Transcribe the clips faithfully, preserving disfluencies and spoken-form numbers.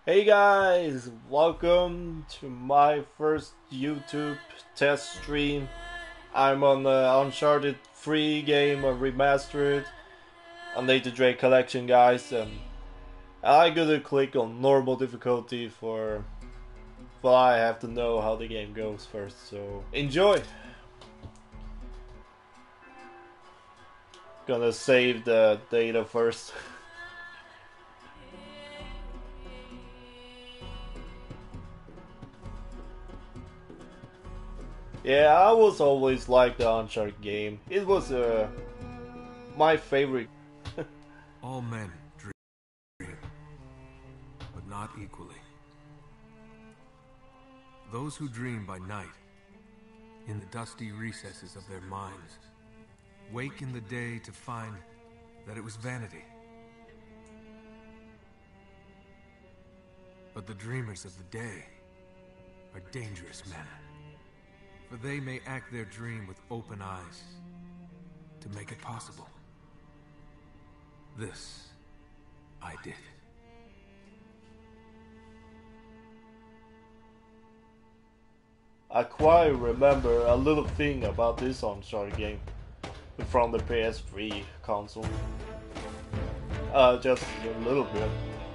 Hey guys, welcome to my first YouTube test stream. I'm on the Uncharted three game, or remastered, on Nathan Drake Collection, guys, and I gotta click on normal difficulty for, well, I have to know how the game goes first, so enjoy! Gonna save the data first. Yeah, I was always like the Uncharted game. It was uh, my favorite. All men dream, but not equally. Those who dream by night, in the dusty recesses of their minds, wake in the day to find that it was vanity. But the dreamers of the day are dangerous men, for they may act their dream with open eyes to make it possible. This I did. I quite remember a little thing about this Uncharted game from the P S three console. Uh, just a little bit.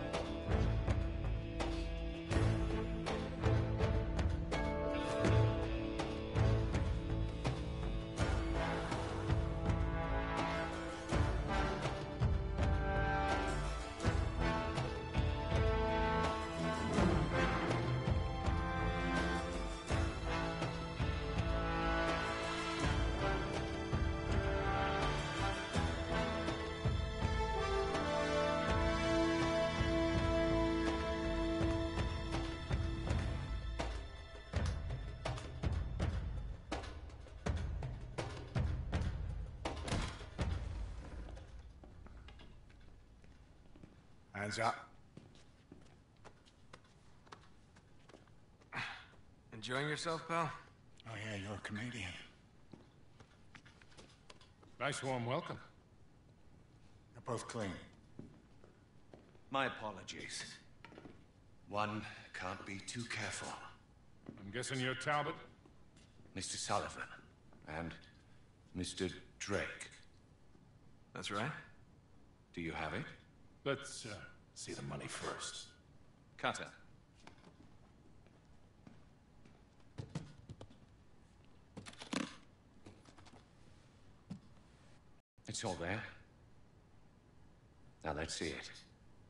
Hands up. Enjoying yourself, pal? Oh yeah, you're a comedian. Nice warm welcome. You're both clean. My apologies. One can't be too careful. I'm guessing you're Talbot? Mister Sullivan and Mister Drake. That's right. Do you have it? Let's uh, see the money first. Cutter. It's all there. Now let's see it.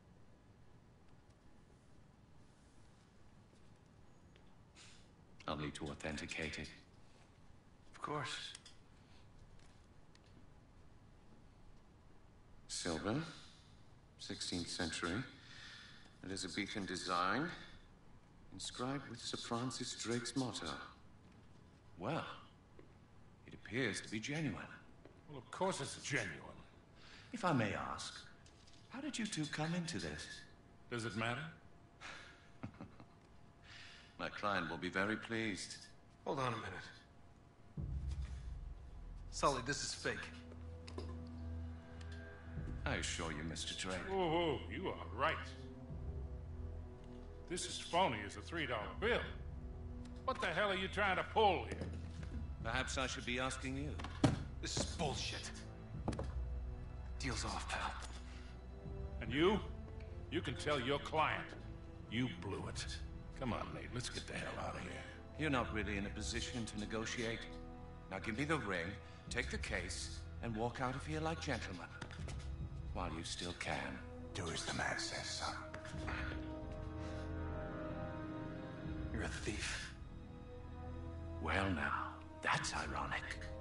I'll need to authenticate it. Of course. Silver, sixteenth century. Elizabethan design, inscribed with Sir Francis Drake's motto. Well, it appears to be genuine. Well, of course it's genuine. If I may ask, how did you two come into this? Does it matter? My client will be very pleased. Hold on a minute. Sully, this is fake. I assure you, Mister Drake. Whoa, whoa, you are right. This is phony as a three dollar bill. What the hell are you trying to pull here? Perhaps I should be asking you. This is bullshit. Deal's off, pal. And you? You can tell your client. You blew it. Come on, Nate, let's get the hell out of here. You're not really in a position to negotiate. Now give me the ring, take the case, and walk out of here like gentlemen. While you still can. Do as the man says, son. You're a thief. Well now, that's ironic.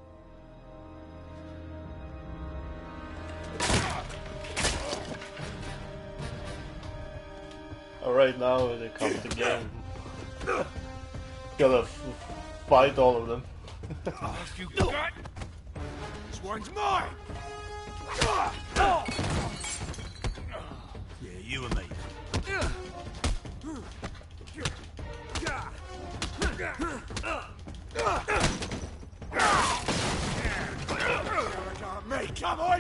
Alright, now it comes the game. Gotta f fight all of them. You got... This one's mine! Yeah, you and me. Me, come on!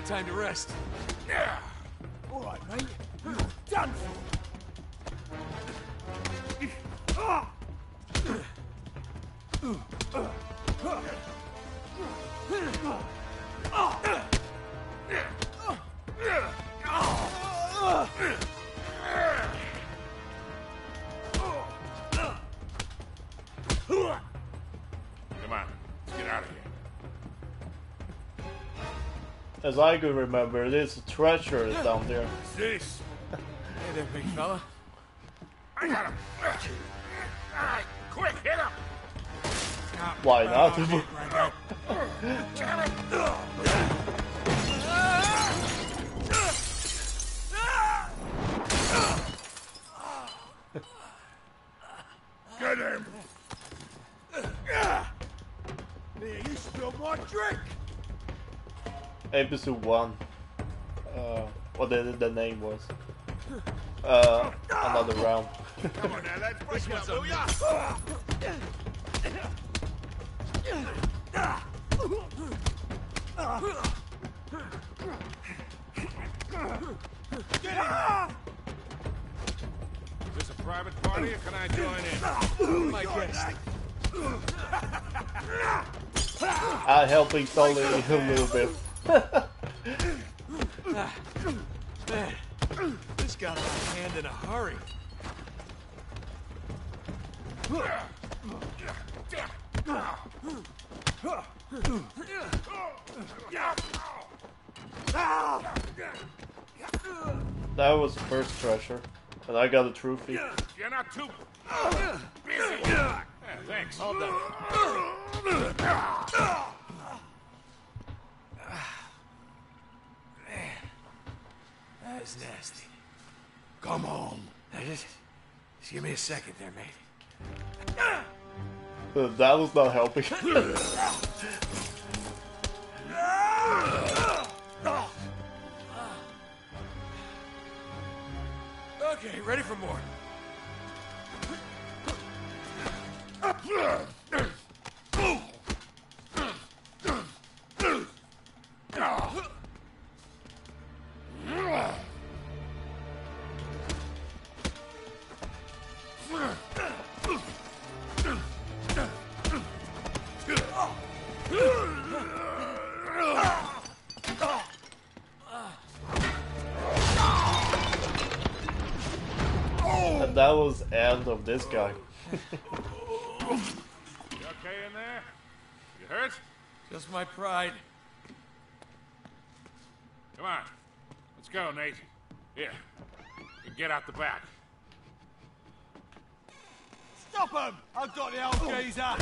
time to rest. Yeah. All right, mate. You're done for. Come on, let's get out of here. As I could remember, there's a treasure down there. What's this? Hey there, big fella. I got him. All right, quick, hit him. Why not? Get him. Here, you spilled my drink. Episode one. Uh, what the, the name was. Uh, another round. Come on now, let's break it up, will ya? Get in there. Is this a private party or can I join in? My guest. I'm helping Sully a little bit. Man, this got out of hand in a hurry. That was the first treasure, and I got a trophy. You're not too busy. Yeah, thanks. All done. That was nasty. Come on. Now just, just give me a second there, mate. Uh, That was not helping. Okay, ready for more. And that was the end of this guy. You okay in there? You hurt? Just my pride. Come on. Let's go, Nate. Here. You get out the back. Stop him! I've got the old geezer.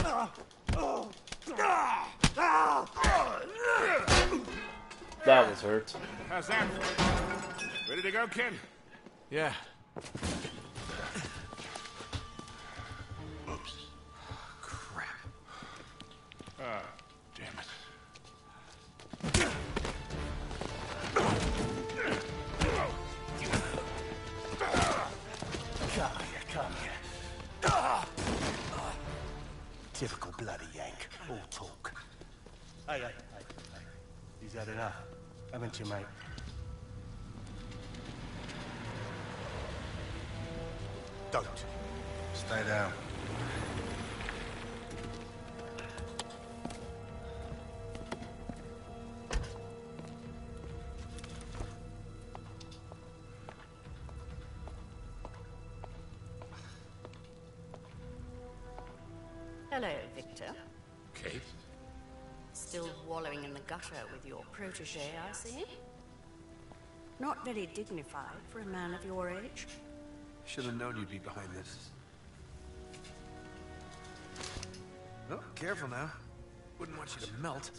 That was hurt. How's that? Ready to go, kid? Yeah. Oops. Crap. Ah, damn it. Come here, come here. Typical bloody Yank. All talk. Hey, hey, hey, hey. He's had enough, haven't you, mate? Don't. Stay down. Hello, Victor. Kate? Still wallowing in the gutter with your protege, I see. Not very dignified for a man of your age. Should have known you'd be behind this. Oh, careful now. Wouldn't want you to melt.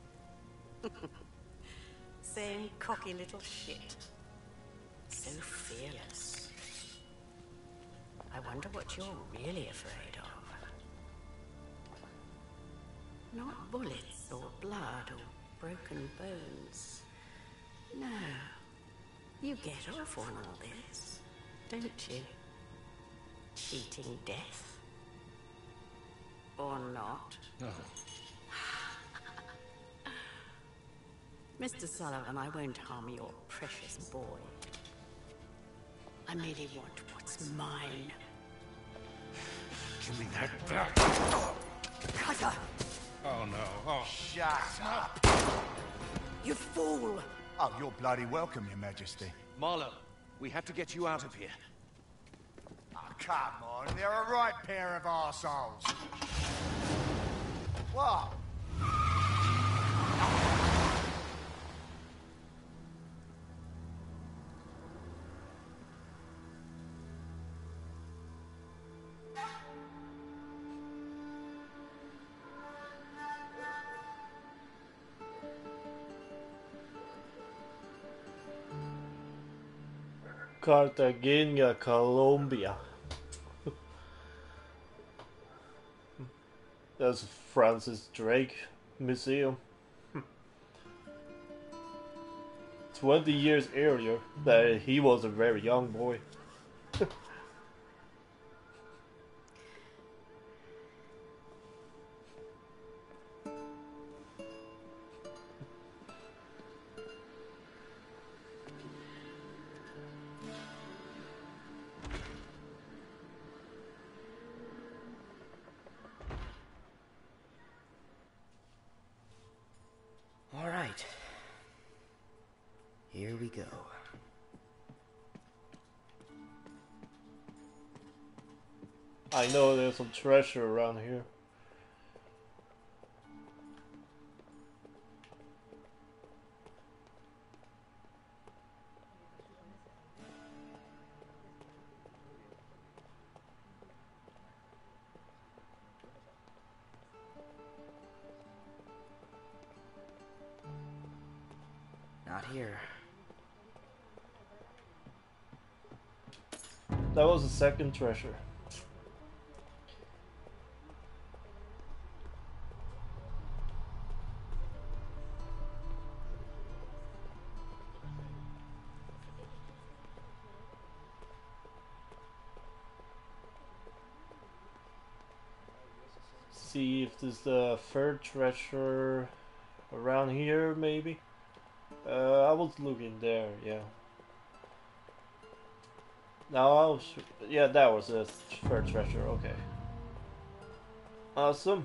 Same cocky little shit. So fearless. I wonder what you're really afraid of. Not bullets or blood or broken bones. No. You get off on all this, don't you? Cheating death. Or not. No. Mister Sullivan, I won't harm your precious boy. I merely want what's mine. Give me that back. Cutter! Oh no. Oh. Shut up. You fool! Oh, you're bloody welcome, Your Majesty. Marlowe, we have to get you out of here. Oh, come on. They're a right pair of arseholes. What? Cartagena, Colombia. That's Francis Drake Museum. Twenty years earlier, that he was a very young boy. All right. Here we go. I know there's some treasure around here. Not here. That was the second treasure. See if there's the third treasure around here, maybe. Uh, I was looking there, yeah. Now I was, yeah, that was the third treasure. Okay. Awesome.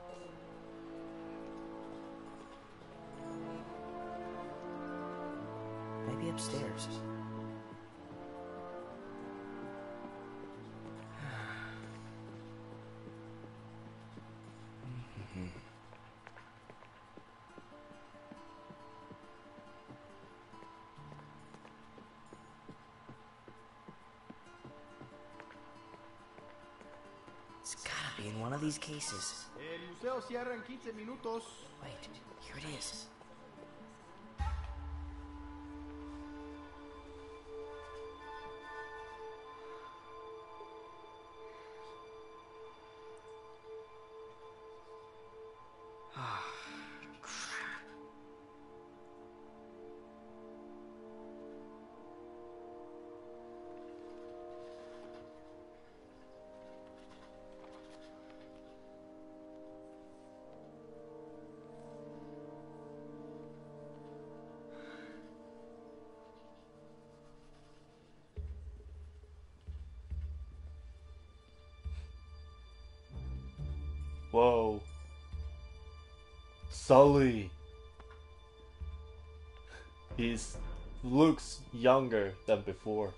Maybe upstairs. It's gotta be in one of these cases. El museo cierra en quince minutos. Wait, here it is. Ah, crap. Whoa. Sully. He looks younger than before.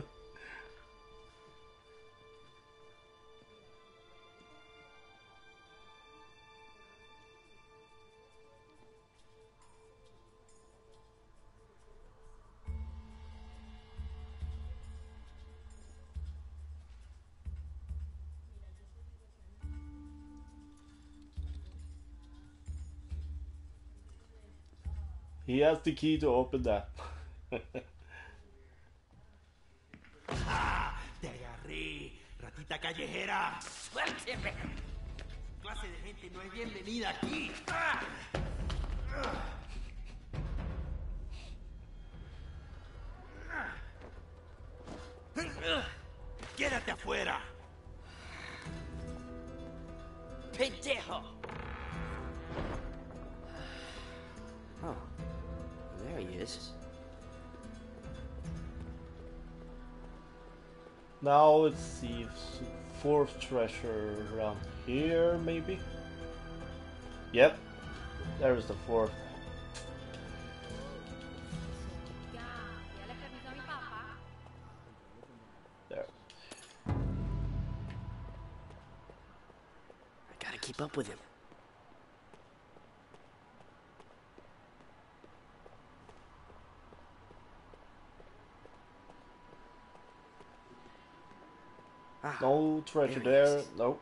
He has the key to open that. ¡Ah! ¡Te agarré! ¡Ratita callejera! ¡Suélteme! Clase de gente no es bienvenida aquí. ¡Ah! ¡Quédate afuera! ¡Pendejo! Oh, is. Now let's see if fourth treasure around here, maybe? Yep, there's the fourth. There. I gotta keep up with him. Ah, No treasure there he there, is. nope.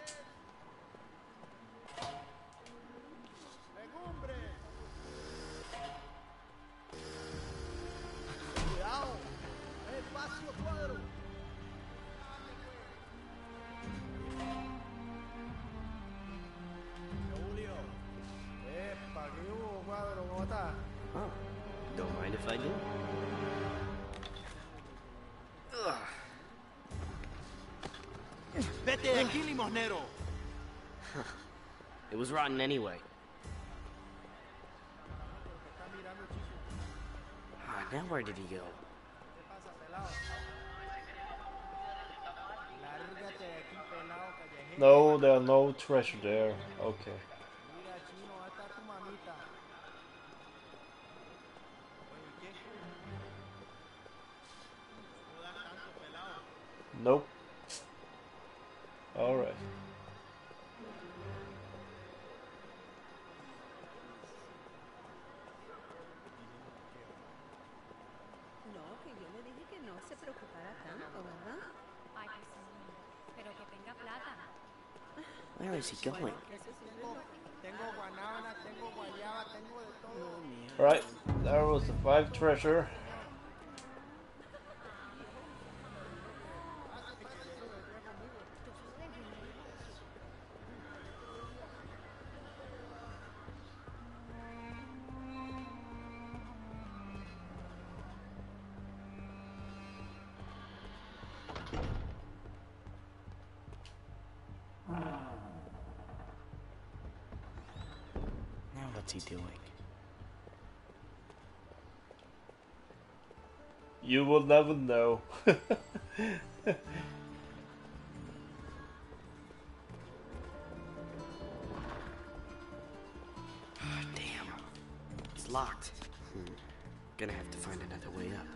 Oh, don't mind if I do. Ugh. Vete de aquí, limosnero. It was rotten anyway. Ah, now where did he go? No, there are no treasure there. Okay. Nope. Alright. No, que yo le dije que no se preocupara tanto, ¿verdad? Ay, pues sí, pero que tenga plata. Where is he going? Right, there was the five treasure. Now what's he doing? You will never know. Damn. It's locked. Hmm. Gonna have to find another way up.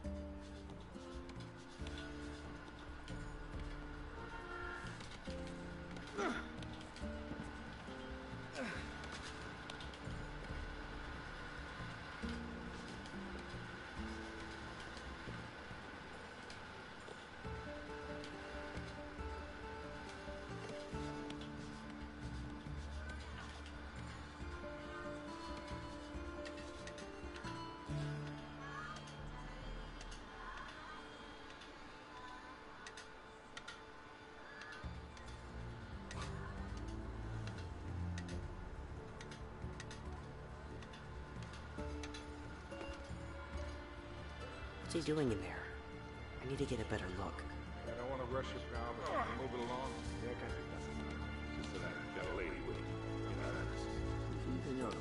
What's he doing in there? I need to get a better look. I don't want to rush it, pal, but can we move it along? Yeah, okay. Just that I got a lady with me. You know that is. Señor.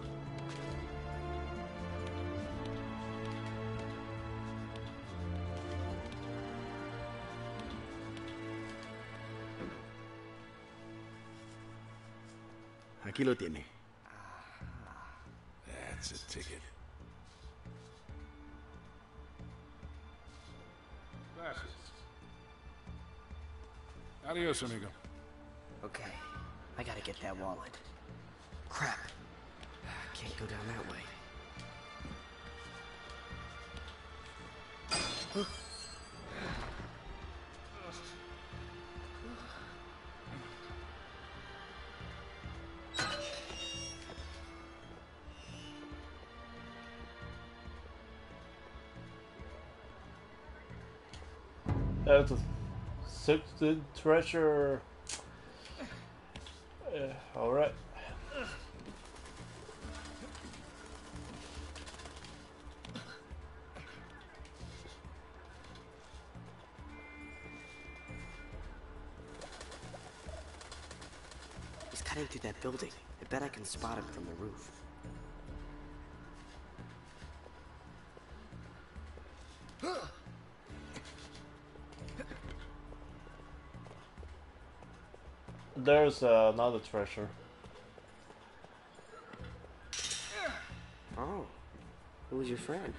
Aquí lo tiene. That's a ticket. Glasses. Adios, amigo. Okay, I gotta get that wallet. Crap. Can't go down that way. That's a sixth treasure. Uh, Alright. He's cutting through that building. I bet I can spot him from the roof. There's uh, another treasure. Oh, who's your friend?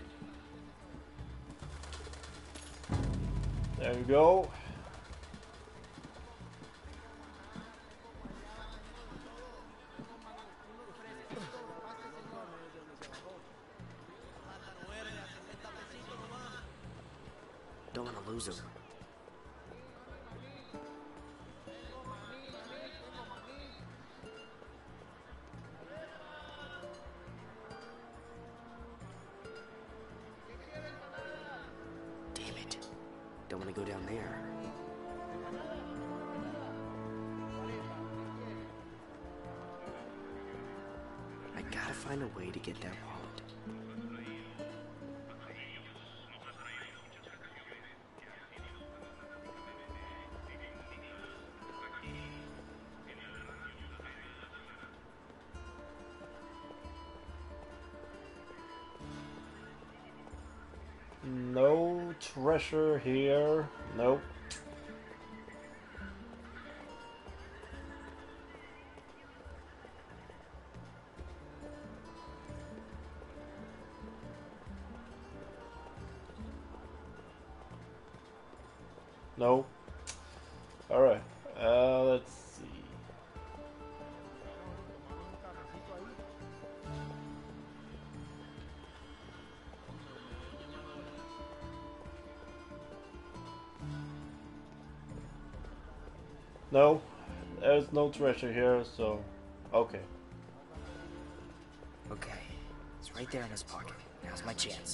There we go. Don't want to lose him. Damn it. Don't want to go down there. I gotta find a way to get that wallet. No treasure here. Nope. No. Alright. Uh, let's see. No, there's no treasure here, so okay. Okay, it's right there in his pocket. Now's my chance.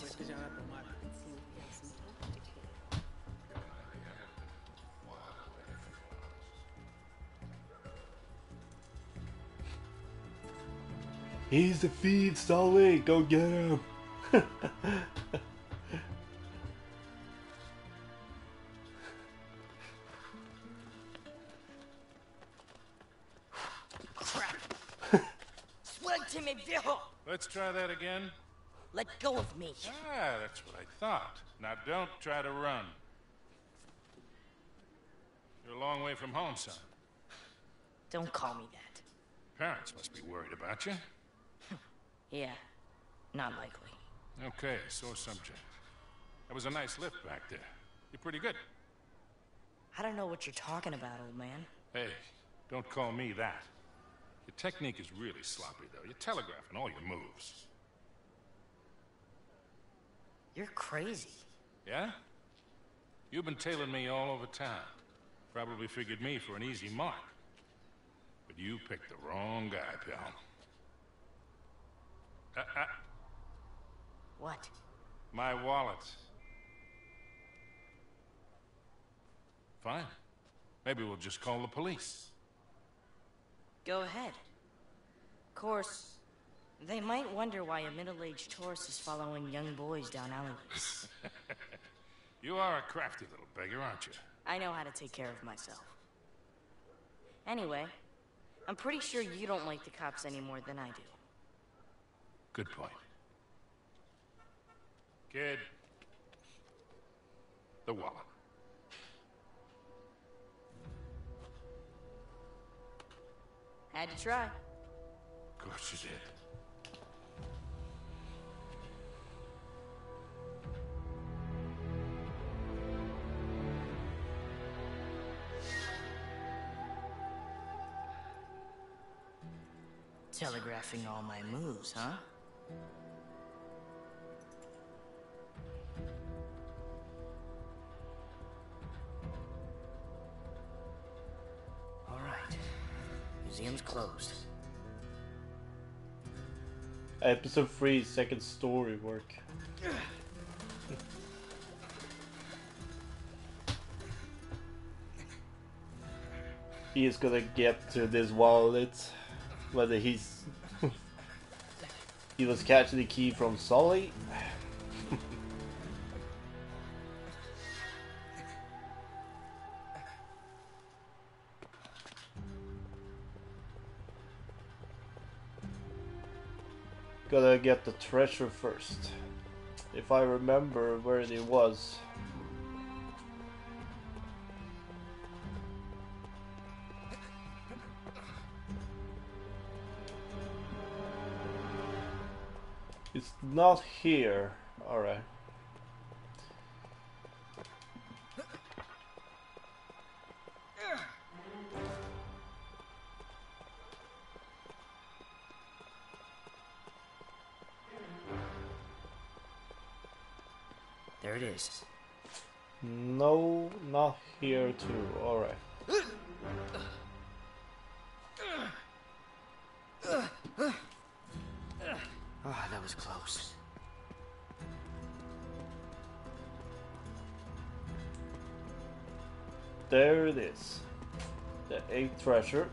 He's the feed, Sully. Go get him. Suélteme, viejo. Let's try that again. Let go of me. Ah, that's what I thought. Now don't try to run. You're a long way from home, son. Don't call me that. Parents must be worried about you. Yeah, not likely. Okay, sore subject. That was a nice lift back there. You're pretty good. I don't know what you're talking about, old man. Hey, don't call me that. Your technique is really sloppy, though. You're telegraphing all your moves. You're crazy. Yeah? You've been tailing me all over town. Probably figured me for an easy mark. But you picked the wrong guy, pal. Uh, uh. What? My wallet. Fine. Maybe we'll just call the police. Go ahead. Of course, they might wonder why a middle-aged tourist is following young boys down alleyways. You are a crafty little beggar, aren't you? I know how to take care of myself. Anyway, I'm pretty sure you don't like the cops any more than I do. Good point. Kid. The wallet. Had to try. Of course you did. Telegraphing all my moves, huh? All right. Museum's closed. Episode three, second story work. He is gonna get to this wallet. Whether he's he was catching the key from Sully. Gotta get the treasure first. If I remember where it was. It's not here. Alright. There it is. No, not here too. Alright. Oh, that was close. There it is. The eighth treasure.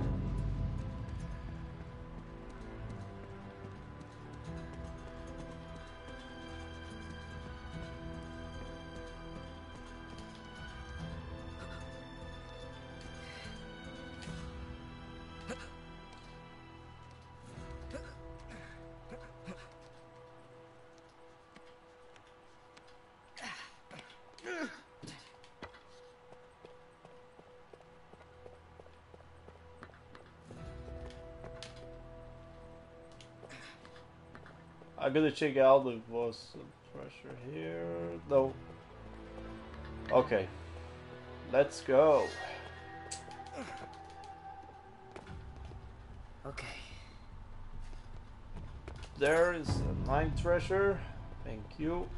I'm gonna check out if there was some pressure here. No. Okay. Let's go. Okay. There is a ninth treasure. Thank you.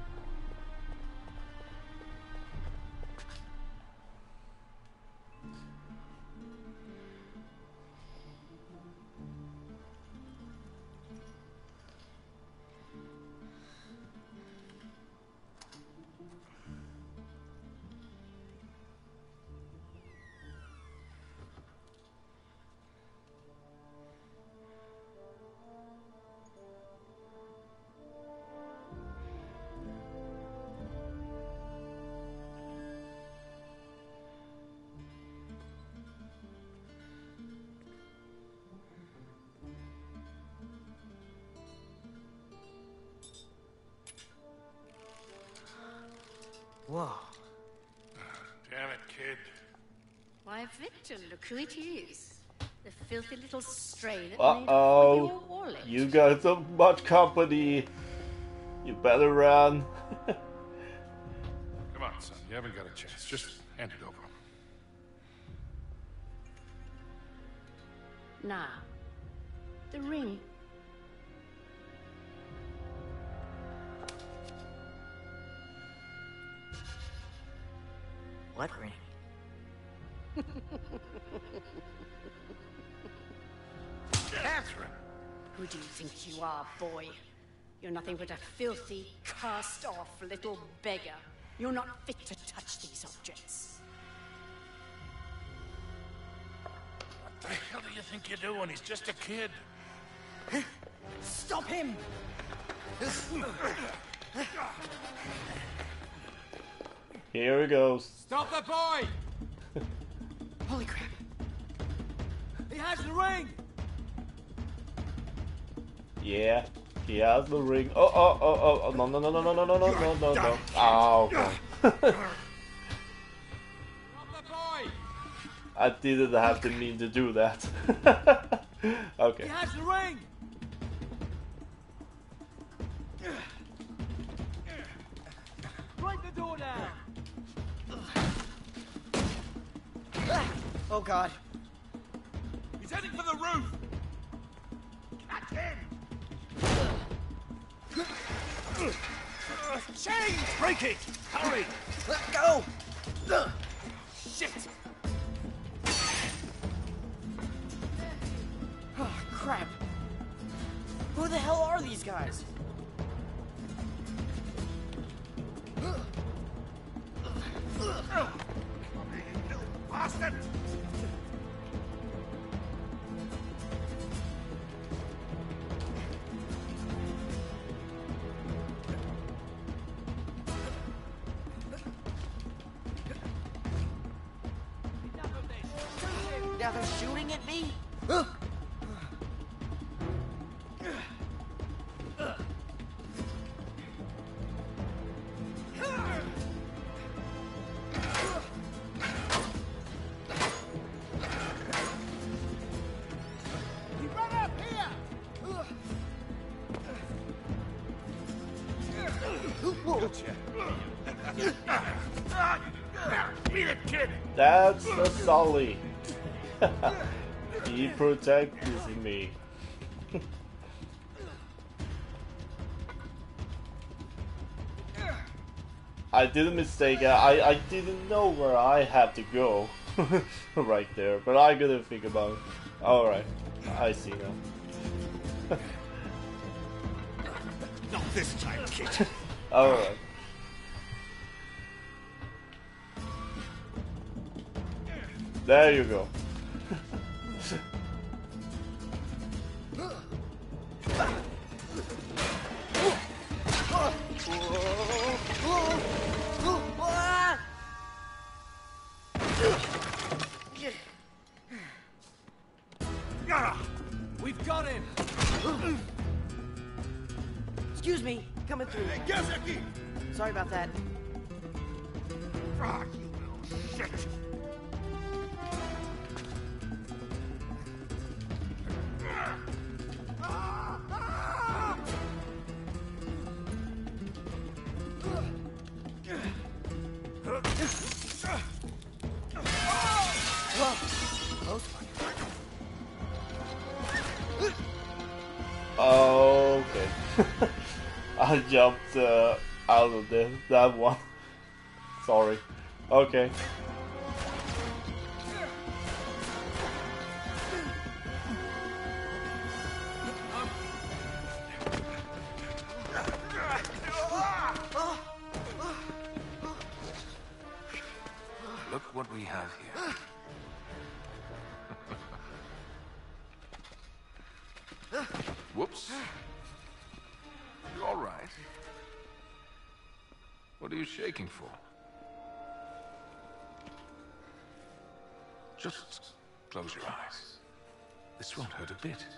Whoa. Damn it, kid. Why, Victor, look who it is. The filthy little stray that Uh made off with your oh. wallet. You got so much company. You better run. Come on, son. You haven't got a chance. Just hand it over. Now, the ring. What ring? Catherine! Who do you think you are, boy? You're nothing but a filthy, cast-off little beggar. You're not fit to touch these objects. What the hell do you think you're doing? He's just a kid. Stop him! Here he goes. Stop that boy! Holy crap. He has the ring! Yeah, he has the ring. Oh, oh, oh, oh, oh, no, no, no, no, no, no, no, no, no, no, no. Oh, okay. Stop that boy! I didn't have to mean to do that. Okay. He has the ring! Break the door down! Oh god. He's heading for the roof! Catch him! Change! Break it! Hurry! Let go! Shit! Oh, crap. Who the hell are these guys? Bastard! Now they're shooting at me? He ran up here! told you. Beat it, kid! That's a Sully. He protects me. I did a mistake. I, I didn't know where I had to go right there, but I gotta think about it. Alright, I see now. Not this time, kid. Alright. There you go. We've got him! Excuse me, coming through. Sorry about that. Ah, you little shit! Okay. I jumped uh, out of the, that one. Sorry. Okay. Look what we have here. Whoops. You all right? What are you shaking for? Just close your eyes. This won't hurt a bit.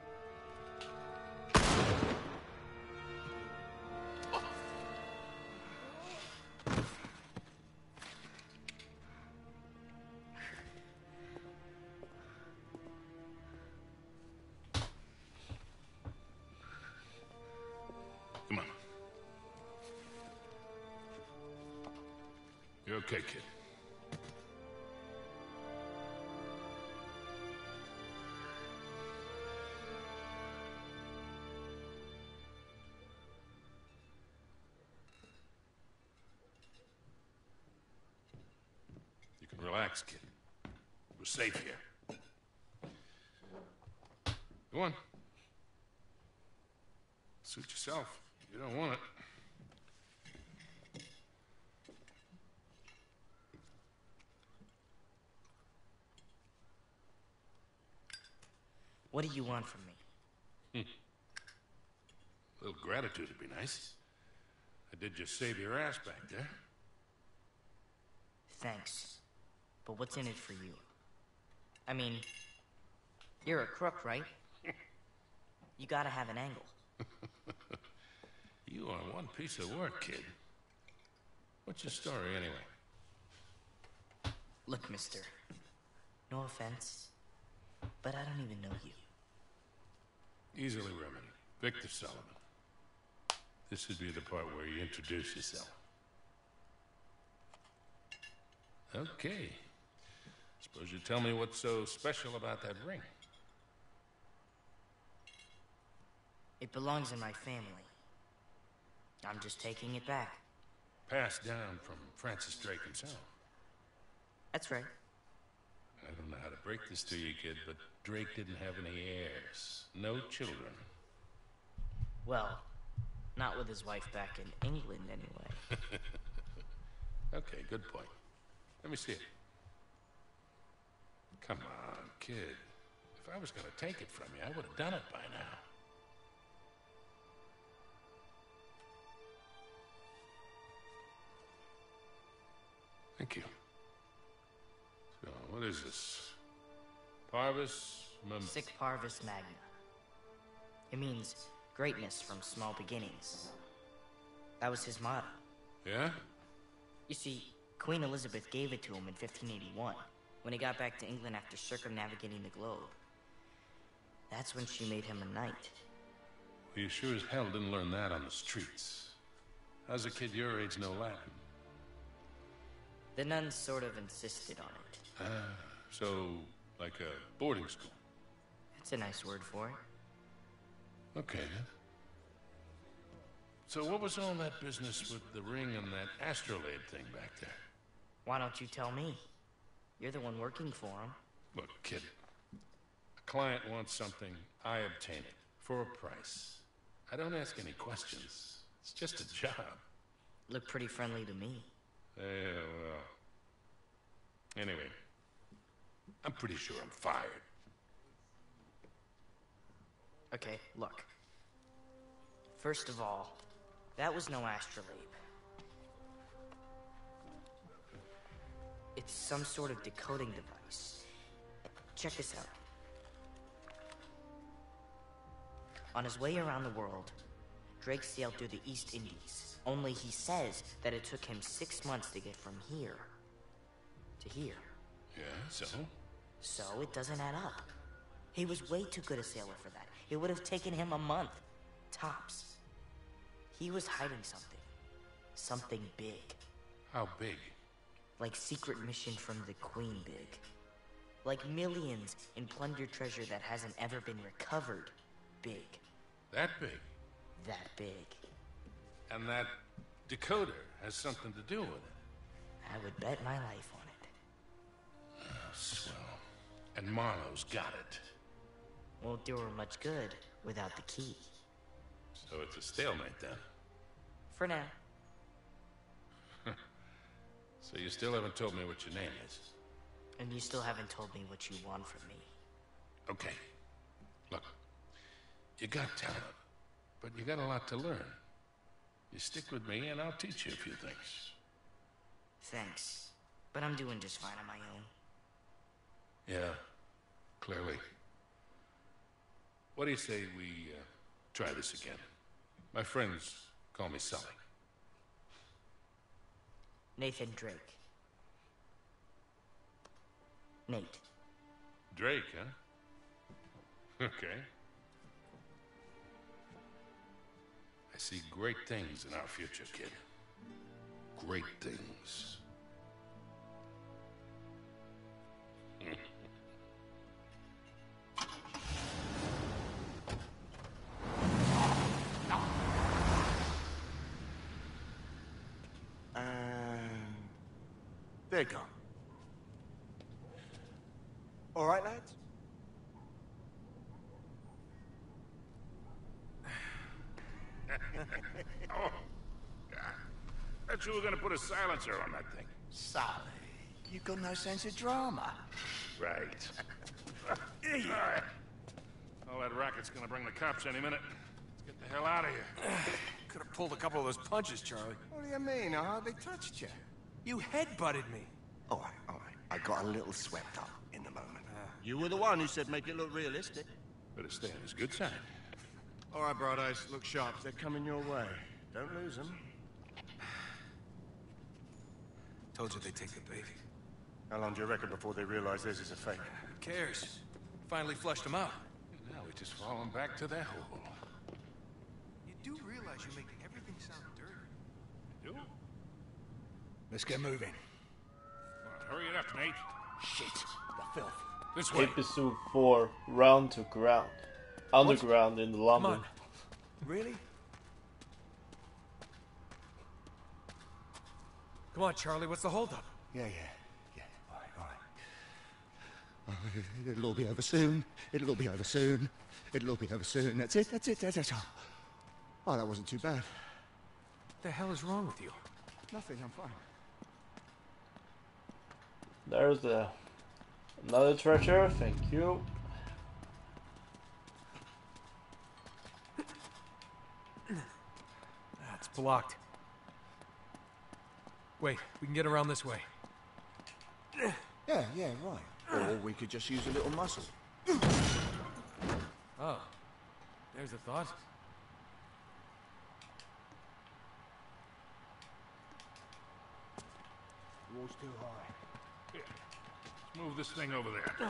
Come on. You're okay, kid. You can relax, kid. We're safe here. Go on. Suit yourself. You don't want it. What do you want from me? A little gratitude would be nice. I did just save your ass back there. Thanks. But what's in it for you? I mean, you're a crook, right? You gotta have an angle. You are one piece of work, kid. What's your story, anyway? Look, mister. No offense, but I don't even know you. Easily remembered. Victor Sullivan. This would be the part where you introduce yourself. Okay. Suppose you tell me what's so special about that ring. It belongs in my family. I'm just taking it back. Passed down from Francis Drake himself. That's right. I don't know how to break this to you, kid, but Drake didn't have any heirs. No children. Well, not with his wife back in England, anyway. Okay, good point. Let me see it. Come on, kid. If I was gonna take it from you, I would have done it by now. Thank you. So, what is this? Parvis Mem... Sic Parvis Magna. It means greatness from small beginnings. That was his motto. Yeah? You see, Queen Elizabeth gave it to him in fifteen eighty-one, when he got back to England after circumnavigating the globe. That's when she made him a knight. Well, you sure as hell didn't learn that on the streets. How's a kid your age know Latin? The nuns sort of insisted on it. Ah, so like a boarding school. It's a nice word for it. Okay, then. So what was all that business with the ring and that astrolabe thing back there? Why don't you tell me? You're the one working for him. Look, kid. A client wants something, I obtain it. For a price. I don't ask any questions. It's just a job. Look pretty friendly to me. Yeah, well... Anyway. I'm pretty sure I'm fired. Okay, look. First of all, that was no astrolabe. It's some sort of decoding device. Check this out. On his way around the world, Drake sailed through the East Indies. Only he says that it took him six months to get from here to here. Yeah, so? So it doesn't add up. He was way too good a sailor for that. It would have taken him a month. Tops. He was hiding something. Something big. How big? Like secret mission from the Queen big. Like millions in plundered treasure that hasn't ever been recovered big. That big? That big. And that decoder has something to do with it? I would bet my life on it. Oh, swell. And Marlowe's got it. Won't do her much good without the key. So it's a stalemate then? For now. So you still haven't told me what your name is? And you still haven't told me what you want from me. Okay. Look. You got talent. But you got a lot to learn. You stick with me and I'll teach you a few things. Thanks. But I'm doing just fine on my own. Yeah. Clearly. What do you say we uh, try this again? My friends call me Sully. Nathan Drake. Nate. Drake, huh? Okay. I see great things in our future, kid. Great things. They're gone. All right, lads? Oh, God. Bet you were gonna put a silencer on that thing. Sully, you got no sense of drama. Right. All right. All that racket's gonna bring the cops any minute. Let's get the hell out of here. Could have pulled a couple of those punches, Charlie. What do you mean? I hardly touched you. You headbutted me. All right, all right. I got a little swept up in the moment. Uh, you were the one who said make it look realistic. Better stay on his good side. All right, Bright Eyes, look sharp. They're coming your way. Don't lose them. Told you they'd take the bait. How long do you reckon before they realize this is a fake? Who cares? Finally flushed them out. Now we're just falling back to that hole. You do realize you're making everything sound dirty. You? Let's get moving. Hurry it up, Nate. Shit, the filth. This way. Episode four, Round to Ground. Underground in London. Come on. Really? Come on, Charlie, what's the holdup? Yeah, yeah, yeah. All right, all right. Oh, it'll all be over soon. It'll all be over soon. It'll all be over soon. That's it, that's it, that's it. Oh, that wasn't too bad. What the hell is wrong with you? Nothing, I'm fine. There's the another treasure, thank you. That's blocked. Wait, we can get around this way. Yeah, yeah, right. Or we could just use a little muscle. Oh, there's a thought. The wall's too high. Here, let's move this thing over there.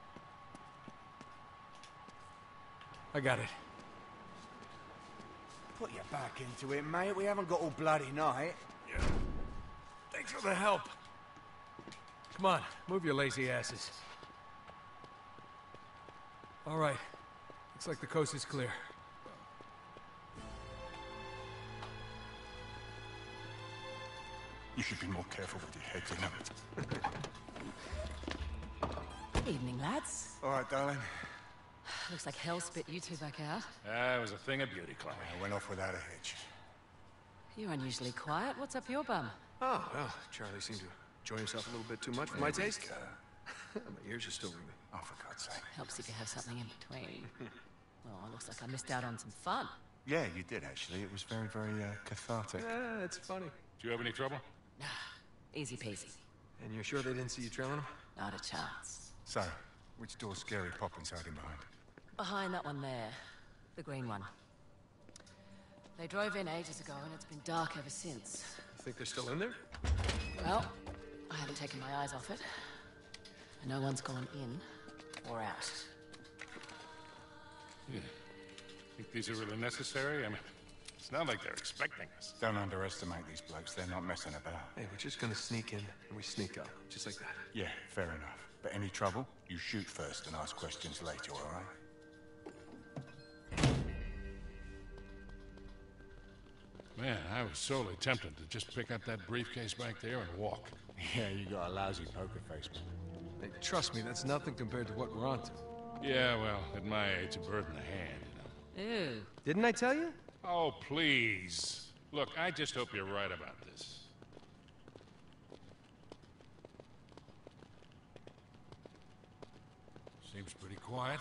I got it. Put your back into it, mate. We haven't got all bloody night. Yeah. Thanks for the help. Come on, move your lazy asses. All right. Looks like the coast is clear. You should be more careful with your head, you know. Evening, lads. All right, darling. Looks like hell spit you two back out. Ah, it was a thing of beauty, Chloe. I went off without a hitch. You're unusually quiet. What's up your bum? Oh, well, Charlie seemed to enjoy himself a little bit too much for my taste. My ears are still ringing. Oh, for God's sake. Helps if you have something in between. Well, it looks like I missed out on some fun. Yeah, you did, actually. It was very, very uh, cathartic. Yeah, it's funny. Do you have any trouble? Nah, easy peasy. And you're sure they didn't see you trailing them? Not a chance. So, which door's Scary Poppins hiding behind? Behind that one there. The green one. They drove in ages ago and it's been dark ever since. You think they're still in there? Well, I haven't taken my eyes off it. And no one's gone in or out. Yeah. Think these are really necessary? I mean, it's not like they're expecting us. Don't underestimate these blokes. They're not messing about. Hey, we're just gonna sneak in and we sneak out. Just like that. Yeah, fair enough. But any trouble, you shoot first and ask questions later, all right? Man, I was sorely tempted to just pick up that briefcase back there and walk. Yeah, you got a lousy poker face, man. Hey, trust me, that's nothing compared to what we're on to. Yeah, well, at my age, a bird in the hand, you know. Ew. Didn't I tell you? Oh, please. Look, I just hope you're right about this. Seems pretty quiet.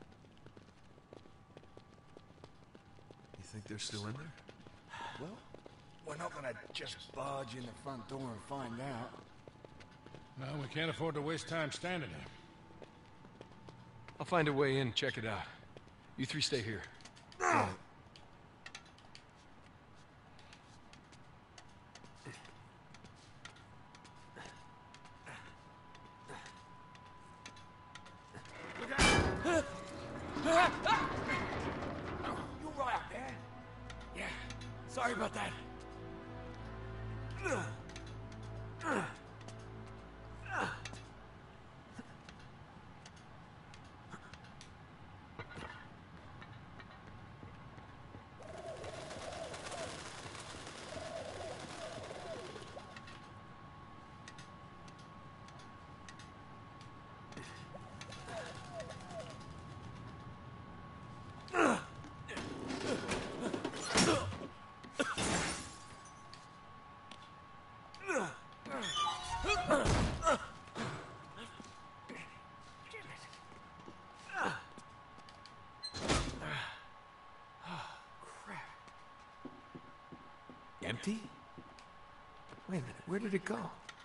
You think they're still in there? Well, we're not gonna just barge in the front door and find out. No, we can't afford to waste time standing there. I'll find a way in, check it out. You three stay here. You right up there? Yeah. Sorry about that. Empty? Wait a minute, where did it go?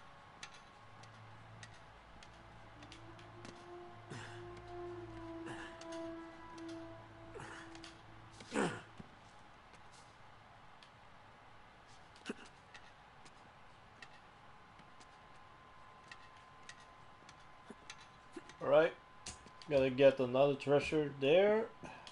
Alright, gotta get another treasure there.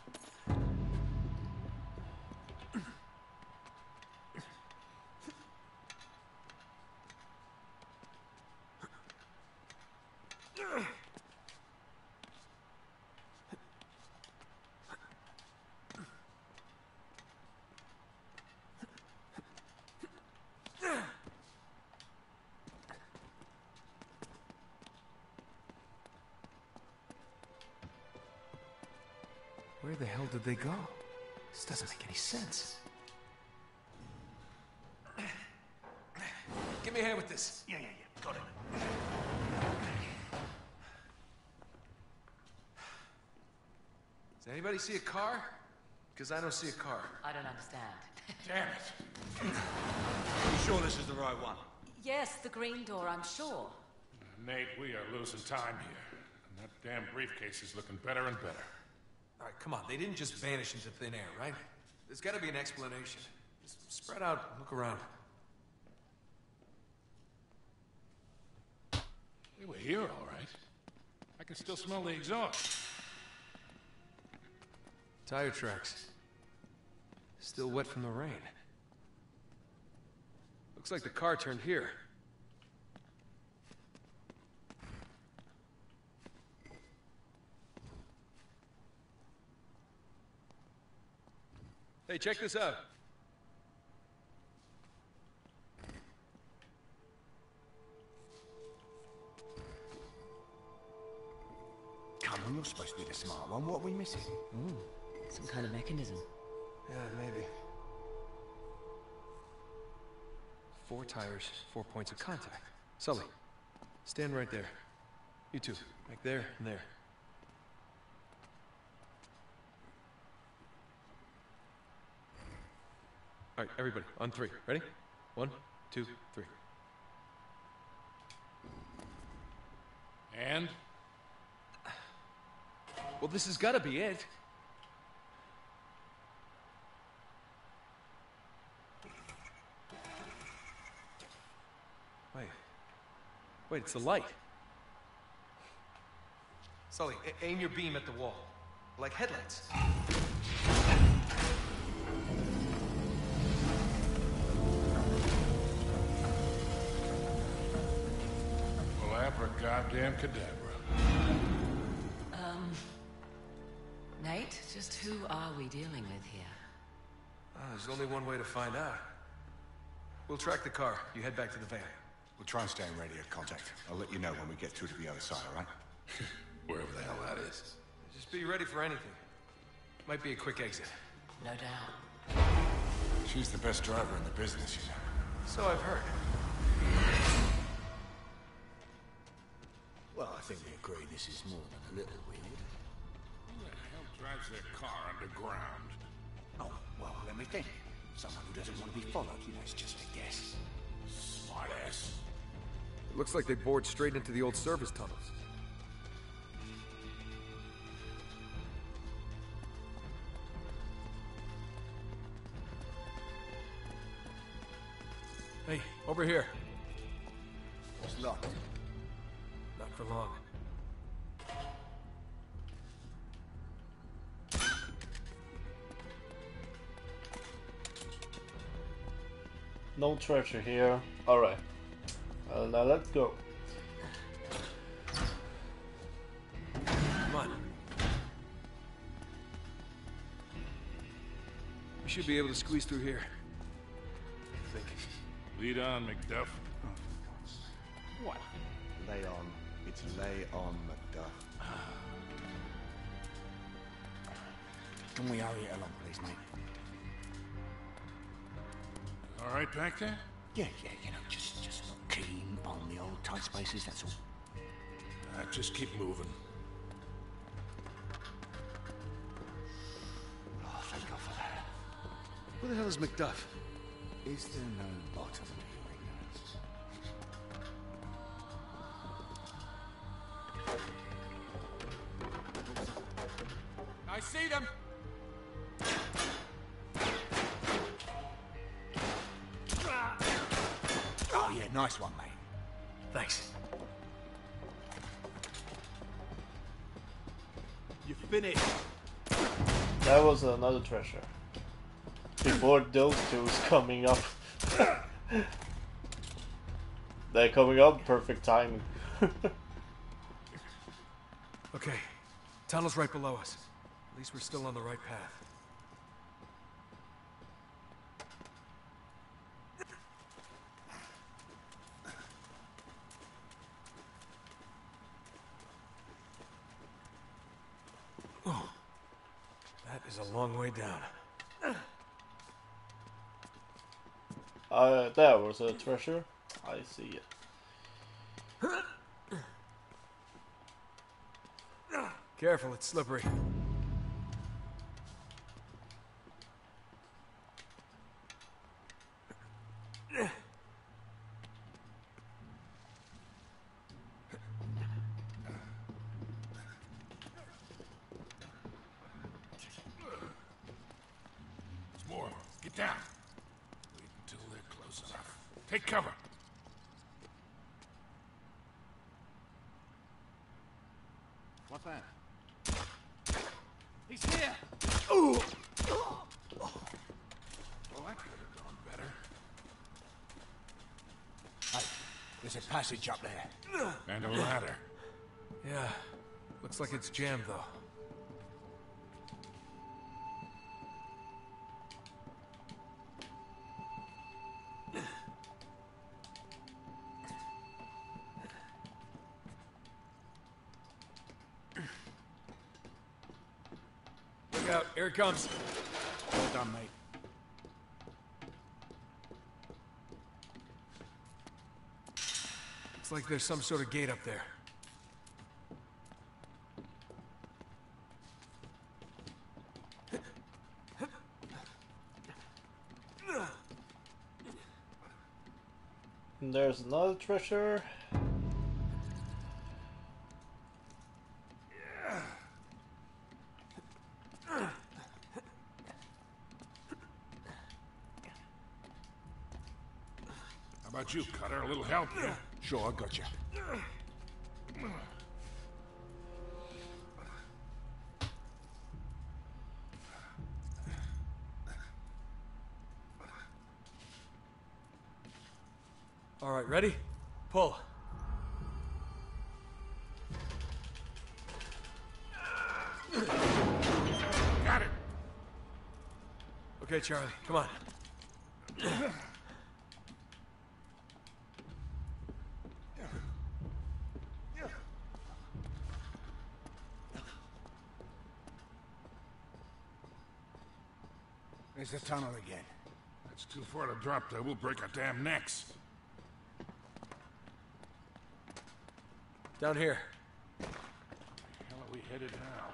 Where the hell did they go? This doesn't make any sense. Give me a hand with this. Yeah, yeah, yeah. Got it. Does anybody see a car? Because I don't see a car. I don't understand. Damn it. You sure this is the right one? Yes, the green door, I'm sure. Nate, we are losing time here. And that damn briefcase is looking better and better. All right, come on. They didn't just vanish into thin air, right? There's got to be an explanation. Just spread out, look around. We were here, all right. I can still smell the exhaust. Tire tracks. Still wet from the rain. Looks like the car turned here. Hey, check this out. Come on, you're supposed to be the smart one. What are we missing? Ooh, some kind of mechanism. Yeah, maybe. Four tires, four points of contact. Sully, stand right there. You two, like there and there. All right, everybody, on three. Ready? One, two, three. And? Well, this has got to be it. Wait. Wait, it's the light. Sully, a- aim your beam at the wall. Like headlights. Well, abracadabra cadabra. Um... Nate, just who are we dealing with here? Ah, there's only one way to find out. We'll track the car. You head back to the van. We'll try and stay in radio contact. I'll let you know when we get through to the other side, all right? Wherever the hell that is. Just be ready for anything. Might be a quick exit. No doubt. She's the best driver in the business, you know. So I've heard. Well, I think we agree this is more than a little weird. Who the hell drives their car underground? Oh, well, let me think. Someone who doesn't want to be followed, you know, it's just a guess. Smartass. It looks like they bored straight into the old service tunnels. Hey, over here. It's locked. Not for long. No treasure here. Alright. Uh, now let's go. Come on. We should be able to squeeze through here. I think. Lead on, McDuff. What? Lay on. It's lay on, Macduff. Can we hurry it along, please, mate? All right back there? Yeah, yeah, you know, just just not keen on the old tight spaces, that's all. Uh, just keep moving. Oh, thank God for that. Who the hell is McDuff? Is there no bottom to your ignorance? I see them! Oh, yeah, nice one, mate. Thanks. You finished. That was another treasure. Before those two's coming up. They're coming up, perfect timing. Okay. Tunnel's right below us. At least we're still on the right path. Oh, that is a long way down. Uh, that was a treasure. I see it. Careful, it's slippery. There's more. Get down. Wait until they're close enough. Take cover. What's that? He's here. Ooh. that could have gone better. Hey, there's a passage up there. And a ladder. Yeah. Looks like it's jammed, though. Look out, here it comes. Well done, mate. Looks like there's some sort of gate up there. And there's another treasure. How about you, Cutter? A little help here? Sure, I got you. All right, ready? Pull. Got it. Okay, Charlie, come on. There's the tunnel again. It's too far to drop there. We'll break our damn necks. Down here. Where the hell are we headed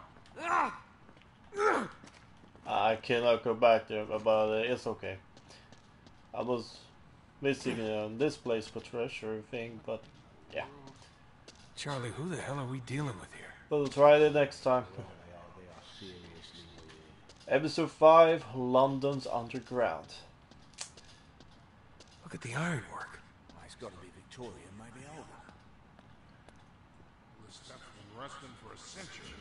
now? I cannot go back there, but uh, it's okay. I was missing uh, this place for treasure thing, but yeah. Charlie, who the hell are we dealing with here? We'll try it next time. Episode five, London's Underground. Look at the ironwork. Well, it's got to be Victorian, maybe older. This stuff's been rusting for a century.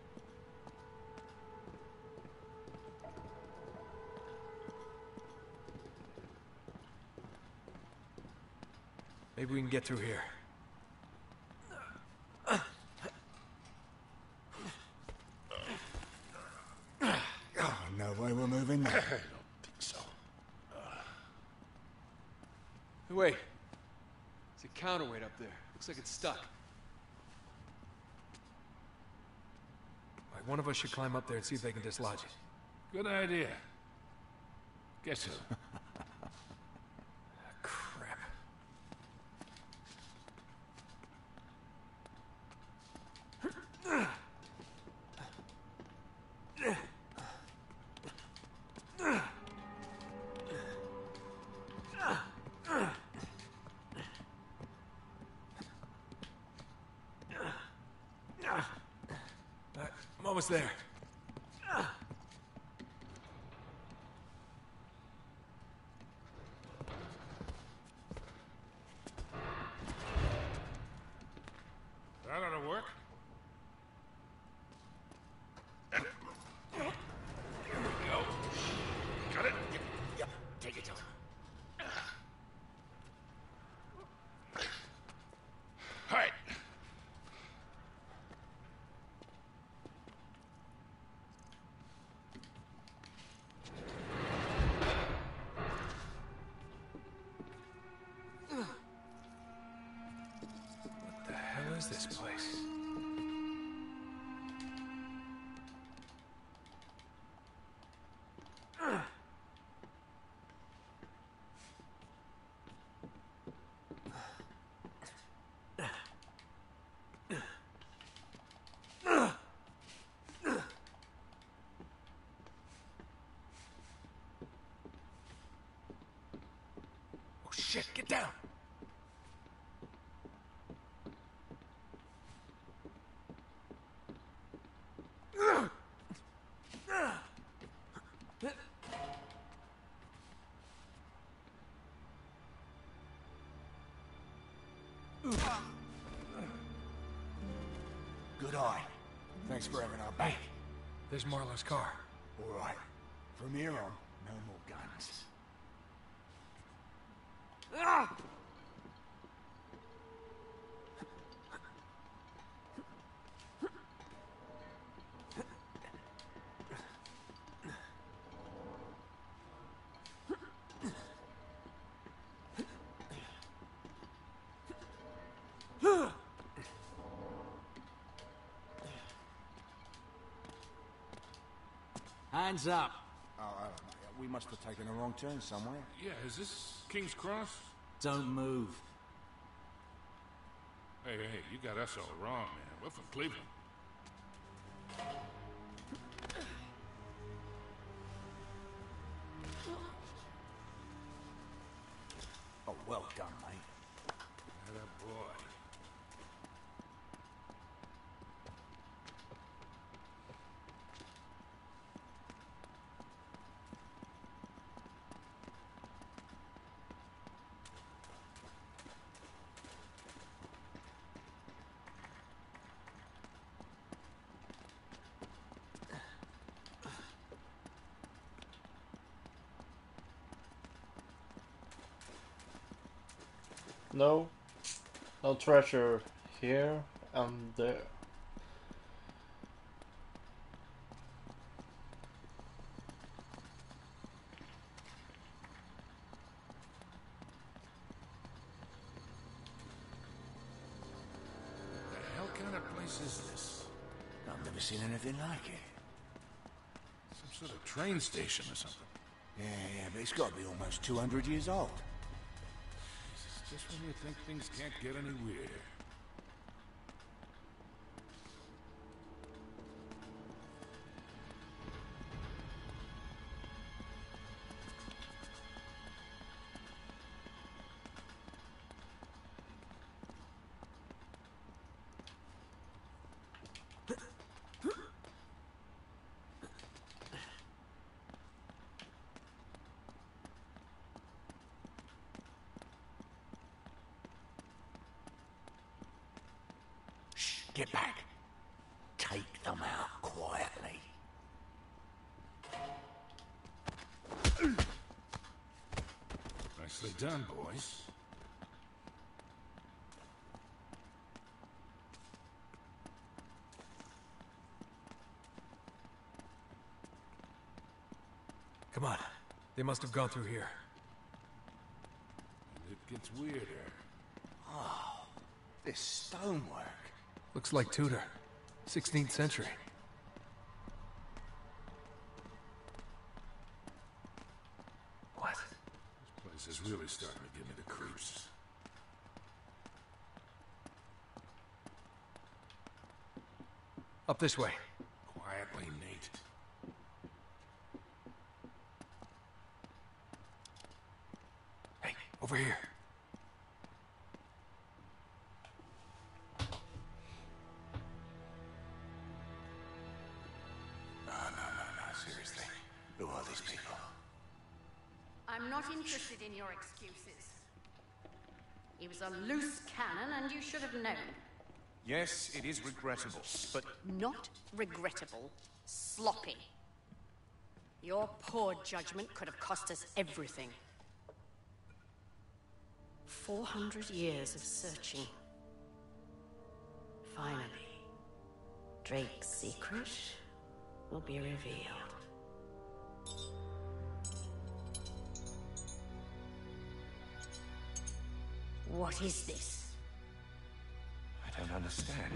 Maybe we can get through here. Oh, no way we're moving there. I don't think so. Hey, wait. There's a counterweight up there. Looks like it's stuck. Right, one of us should climb up there and see if they can dislodge it. Good idea. Guess who? Crap. Alright, I'm almost there. That ought to work. There we go. Got it? Yep, take it, Tom. All right. What the hell is this place? Oh shit, get down! Good eye. Thanks for having our back. There's Marlowe's car. All right. From here on, no more guns. Ah! Hands up. Oh, uh, we must have taken a wrong turn somewhere. Yeah, is this King's Cross? Don't move. Hey, hey, you got us all wrong, man. We're from Cleveland. Oh, well done, mate. Atta boy. No, no treasure here and there. The hell kind of place is this? I've never seen anything like it. Some sort of train station or something. Yeah, yeah, but it's got to be almost two hundred years old. Just when you think things can't get any weirder. Get back. Take them out quietly. Nicely done, boys. Come on. They must have gone through here. And it gets weirder. Oh, this stonework. Looks like Tudor. sixteenth century. What? This place is really starting to give me the creeps. Up this way. Quietly, Nate. Hey, over here. Who are these people? I'm not interested in your excuses. He was a loose cannon, and you should have known. Yes, it is regrettable, but... Not regrettable. Sloppy. Your poor judgment could have cost us everything. Four hundred years of searching. Finally, Drake's secret will be revealed. What is this? I don't understand.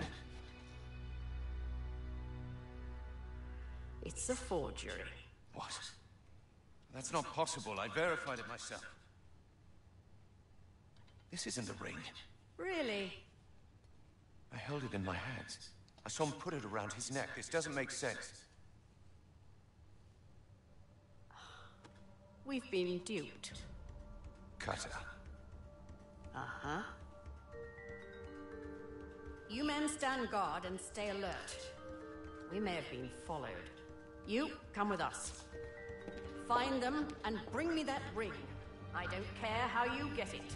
It's a forgery. What? That's not possible. I verified it myself. This isn't the ring. Really? I held it in my hands. I saw him put it around his neck. This doesn't make sense. We've been duped. Cutter. Uh-huh. You men stand guard and stay alert. We may have been followed. You, come with us. Find them and bring me that ring. I don't care how you get it.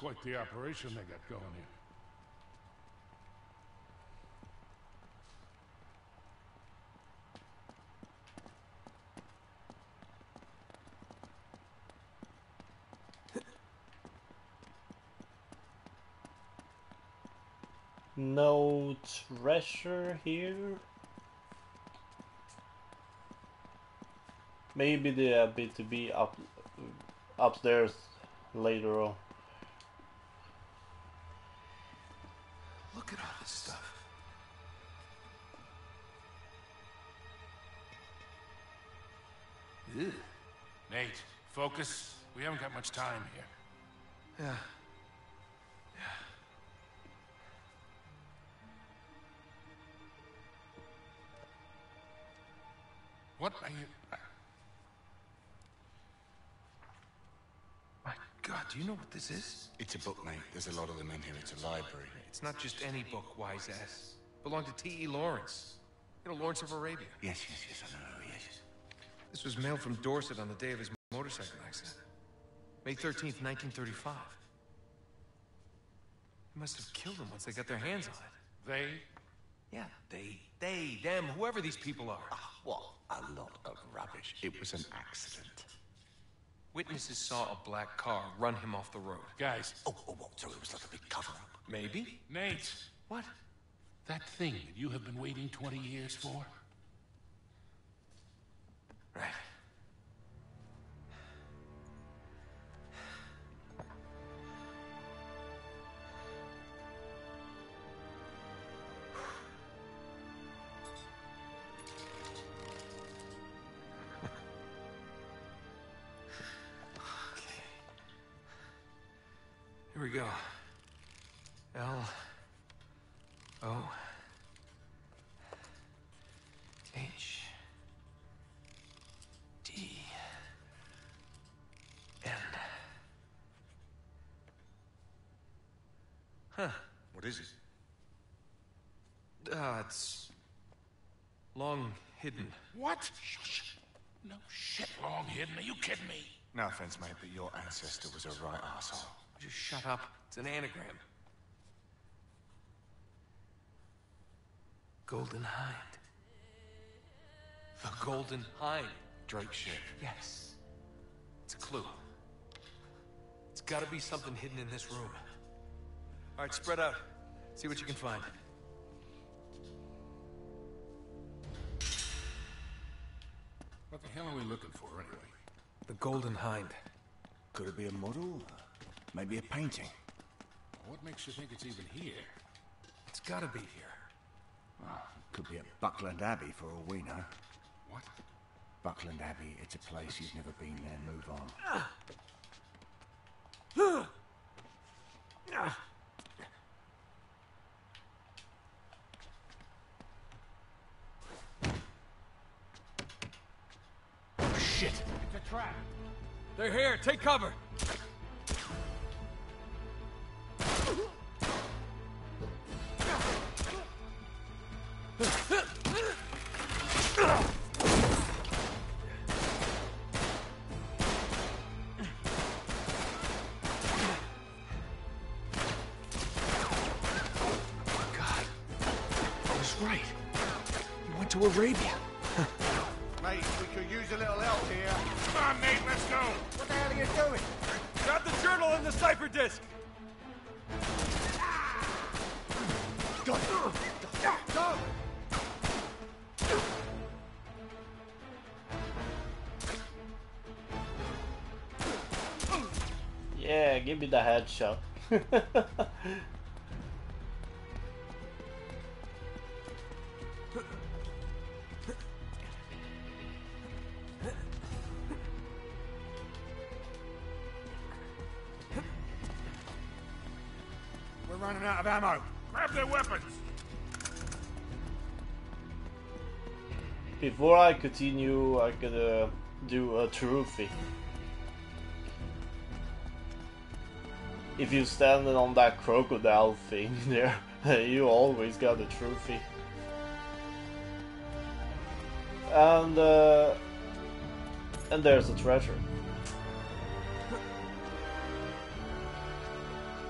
quite the operation they got going here. No treasure here. Maybe the uh, B to B up upstairs later on. Look at all this stuff. Ew. Nate, focus. We haven't got much time here. Yeah. What are you... My God, do you know what this is? It's a book, mate. There's a lot of them in here. It's a library. It's not just any book, wise ass. Belonged to T E Lawrence. You know, Lawrence of Arabia. Yes, yes, yes, I know, yes. This was mailed from Dorset on the day of his motorcycle accident. May thirteenth, nineteen thirty-five. They must have killed him once they got their hands on it. They? Yeah, they, they, them, whoever these people are. Ah, what a lot of rubbish. It was an accident. Witnesses saw a black car run him off the road. Guys. Oh, oh, what? So it was like a big cover-up. Maybe. Nate. What? That thing that you have been waiting twenty years for? Right. Here we go. L O H D N. Huh. What is it? Uh, it's long hidden. What? Shh. No shit, long hidden. Are you kidding me? No offense, mate, but your ancestor was a right asshole. Just shut up. It's an anagram. Golden Hind. The Golden Hind. Drake's ship. Yes. It's a clue. It's gotta be something hidden in this room. All right, spread out. See what you can find. What the hell are we looking for, anyway? The Golden Hind. Could it be a model? Maybe a painting? What makes you think it's even here? It's gotta be here. Well, could be at Buckland Abbey for all we know. What? Buckland Abbey, it's a place you've never been there. Move on. Oh, shit! It's a trap! They're here! Take cover! To Arabia. Mate, we could use a little help here. Come on, Nate, let's go! What the hell are you doing? Grab the journal and the cipher disc! Go! Go! Yeah, give me the headshot. We're running out of ammo. Grab their weapons! Before I continue, I gotta do a trophy. If you stand on that crocodile thing there, you always got a trophy. And uh, and there's a treasure.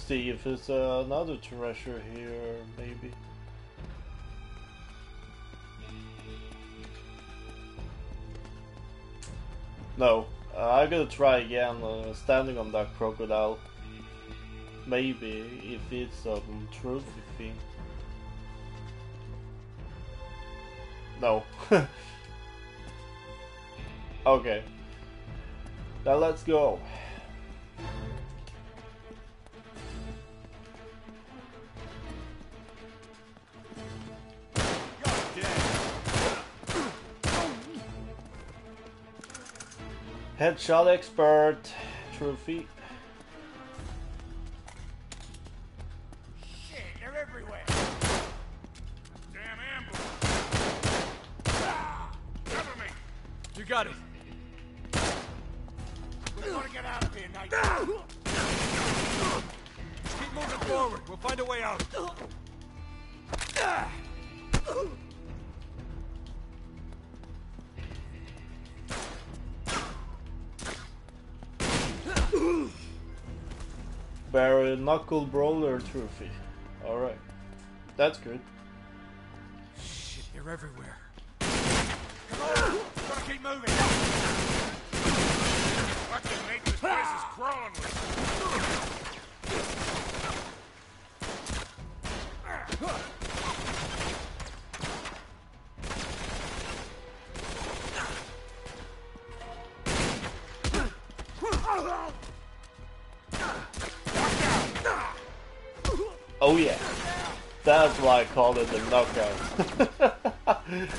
See if there's uh, another treasure here, maybe. No, uh, I gotta try again, uh, standing on that crocodile. Maybe, if it's a um, trophy thing. No. Okay. Now let's go. Headshot expert trophy. Shit, they're everywhere. Damn ambush. Ah, cover me. You got it. We gotta get out of here, Nate. Keep moving forward. We'll find a way out. Bare knuckle brawler trophy. Alright. That's good. Shit, they're everywhere. Come on, we gotta keep moving. Watch it, Nate. This place is crawling with Oh yeah. That's why I called it the knockout.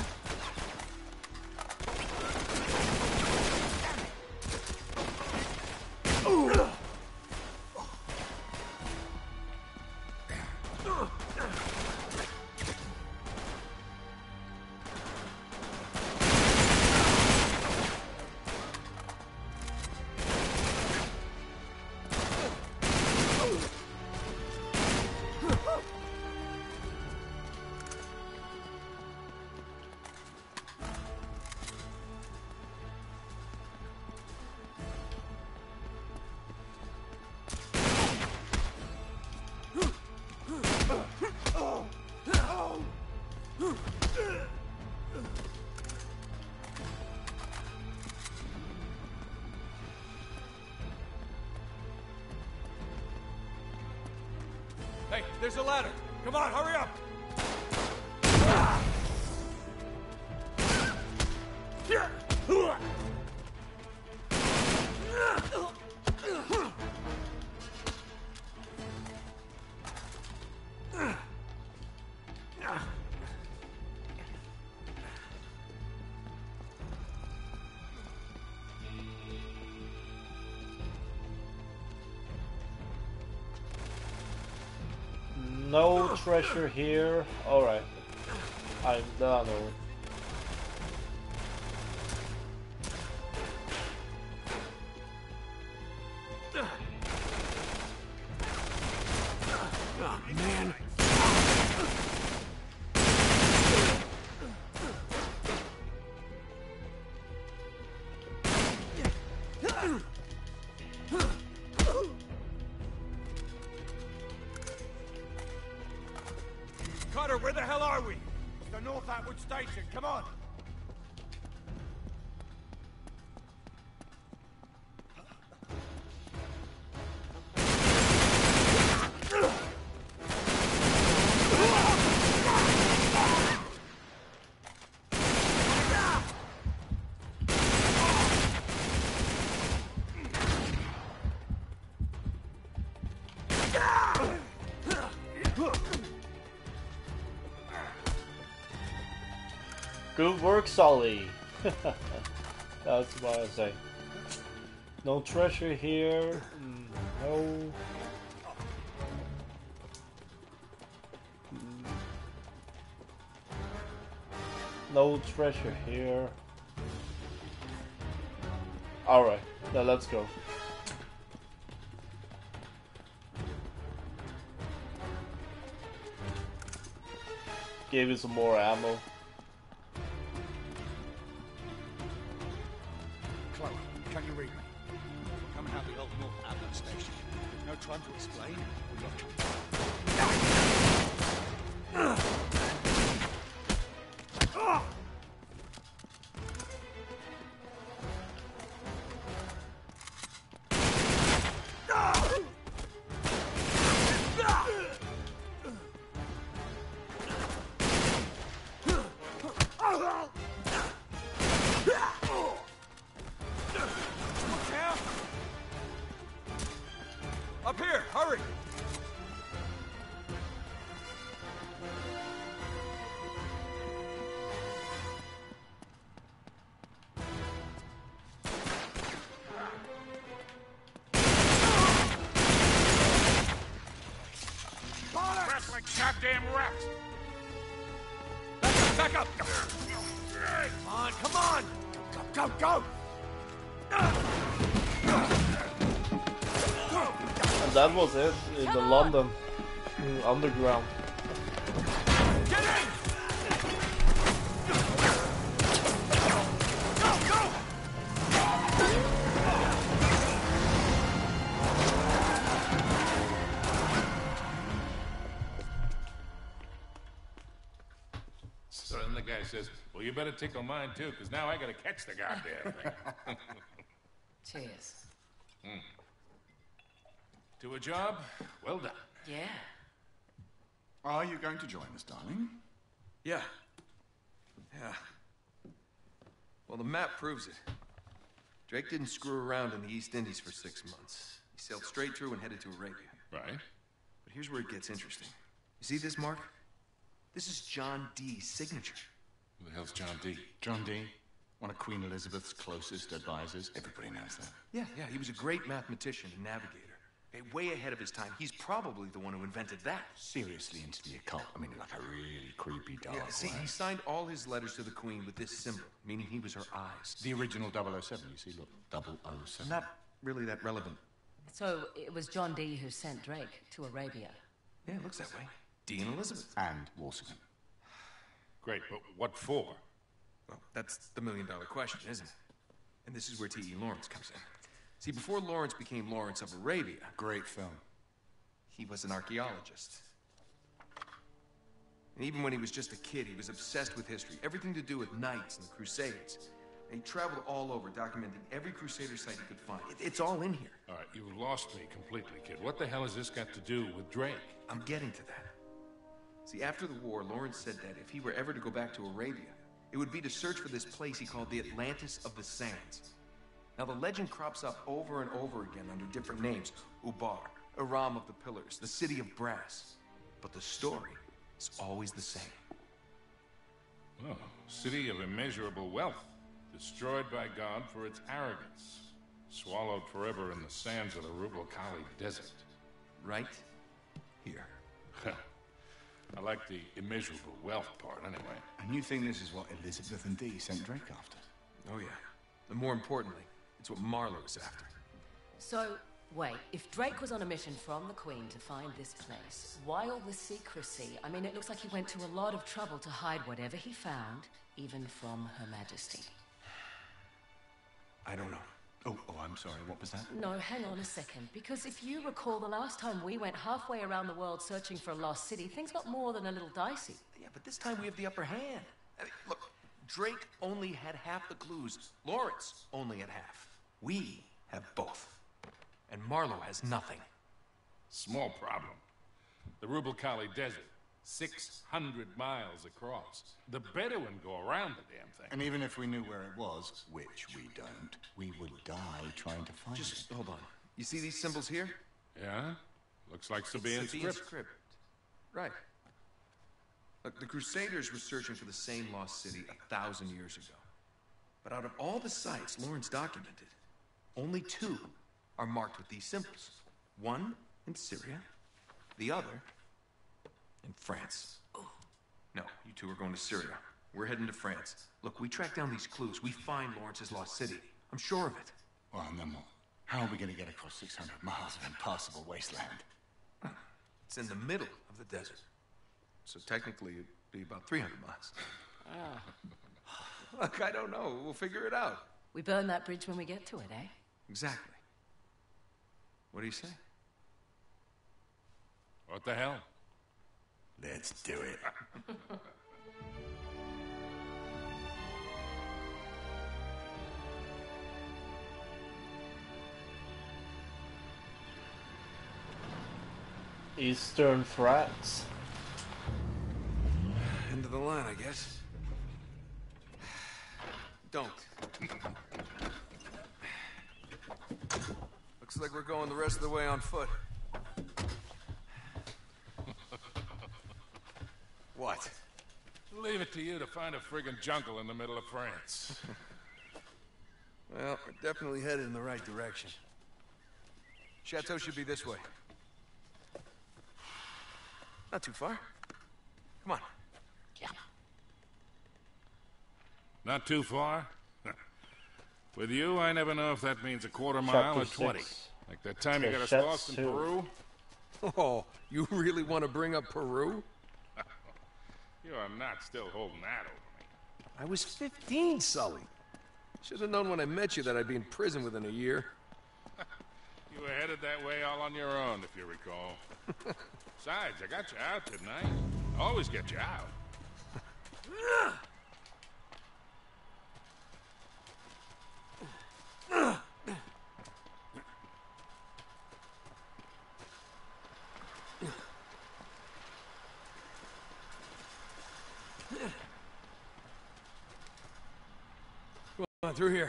Hey, there's a ladder. Come on, hurry up. No treasure here. Alright. I'm done. Oh, man. Carter, where the hell are we? It's the North Atwood Station. Come on. Good work, Sully. That's what I say. No treasure here. No. No treasure here. Alright, now let's go. Gave you some more ammo. Chloe, can you read me? Coming out the old Northampton station. There's no time to explain. We got Up here, hurry! Rats like goddamn rats! Back up! Come on, come on! Go, go, go! And that was it in the London mm, underground. Get in! Go, go! So then the guy says, well, you better tickle mine too, because now I gotta catch the goddamn thing. Cheers. Hmm. To a job, well done. Yeah. Are you going to join us, darling? Yeah. Yeah. Well, the map proves it. Drake didn't screw around in the East Indies for six months. He sailed straight through and headed to Arabia. Right. But here's where it gets interesting. You see this mark? This is John Dee's signature. Who the hell's John Dee? John Dee, one of Queen Elizabeth's closest advisors. Everybody knows that. Yeah, yeah, he was a great mathematician and navigator. Okay, way ahead of his time. He's probably the one who invented that. Seriously into the occult. I mean, like a really creepy dark Yeah, see, way. he signed all his letters to the Queen with this symbol, meaning he was her eyes. The original double oh seven, you see, look. double oh seven. Not really that relevant. So it was John Dee who sent Drake to Arabia. Yeah, it looks that way. Dee and Elizabeth. And Walsingham. Great, but what for? Well, that's the million dollar question, isn't it? And this is where T E Lawrence comes in. See, before Lawrence became Lawrence of Arabia... Great film. He was an archaeologist. And even when he was just a kid, he was obsessed with history. Everything to do with knights and the Crusades. And he traveled all over, documenting every Crusader site he could find. It, it's all in here. All right, you lost me completely, kid. What the hell has this got to do with Drake? I'm getting to that. See, after the war, Lawrence said that if he were ever to go back to Arabia, it would be to search for this place he called the Atlantis of the Sands. Now, the legend crops up over and over again under different names. Ubar, Aram of the Pillars, the City of Brass. But the story is always the same. Oh, city of immeasurable wealth, destroyed by God for its arrogance, swallowed forever in the sands of the Rubel Kali Desert. Right here. I like the immeasurable wealth part, anyway. And you think this is what Elizabeth and Dee sent Drake after? Oh, yeah. And more importantly, it's what Marlowe is after. So, wait, if Drake was on a mission from the Queen to find this place, why all the secrecy? I mean, it looks like he went to a lot of trouble to hide whatever he found, even from Her Majesty. I don't know. Oh, oh, I'm sorry, what was that? No, hang on a second, because if you recall the last time we went halfway around the world searching for a lost city, things got more than a little dicey. Yeah, but this time we have the upper hand. I mean, look, Drake only had half the clues. Lawrence only had half. We have both. And Marlowe has nothing. Small problem. The Rubel Kali Desert, six hundred miles across. The Bedouin go around the damn thing. And even if we knew where it was, which we don't, we would die trying to find Just it. Just hold on. You see these symbols here? Yeah? Looks like Sabaean script. script. Right. Look, the Crusaders were searching for the same lost city a thousand years ago. But out of all the sites Lawrence documented, only two are marked with these symbols. One in Syria, the other in France. No, you two are going to Syria. We're heading to France. Look, we track down these clues. We find Lawrence's lost city. I'm sure of it. Well, and then what? How are we going to get across six hundred miles of impassable wasteland? It's in the middle of the desert. So technically, it'd be about three hundred miles. Ah. Look, I don't know. We'll figure it out. We burn that bridge when we get to it, eh? Exactly. What do you say? What the hell? Let's do it. Eastern threats. End of the line, I guess. Don't. Looks like we're going the rest of the way on foot. What? Leave it to you to find a friggin' jungle in the middle of France. Well, we're definitely headed in the right direction. Chateau should be this way. Not too far. Come on. Yeah. Not too far? With you, I never know if that means a quarter mile or twenty. Like that time you got us lost in Peru? Oh, you really want to bring up Peru? You are not still holding that over me. I was fifteen, Sully. Should have known when I met you that I'd be in prison within a year. You were headed that way all on your own, if you recall. Besides, I got you out, didn't I? Always get you out. Come on, through here.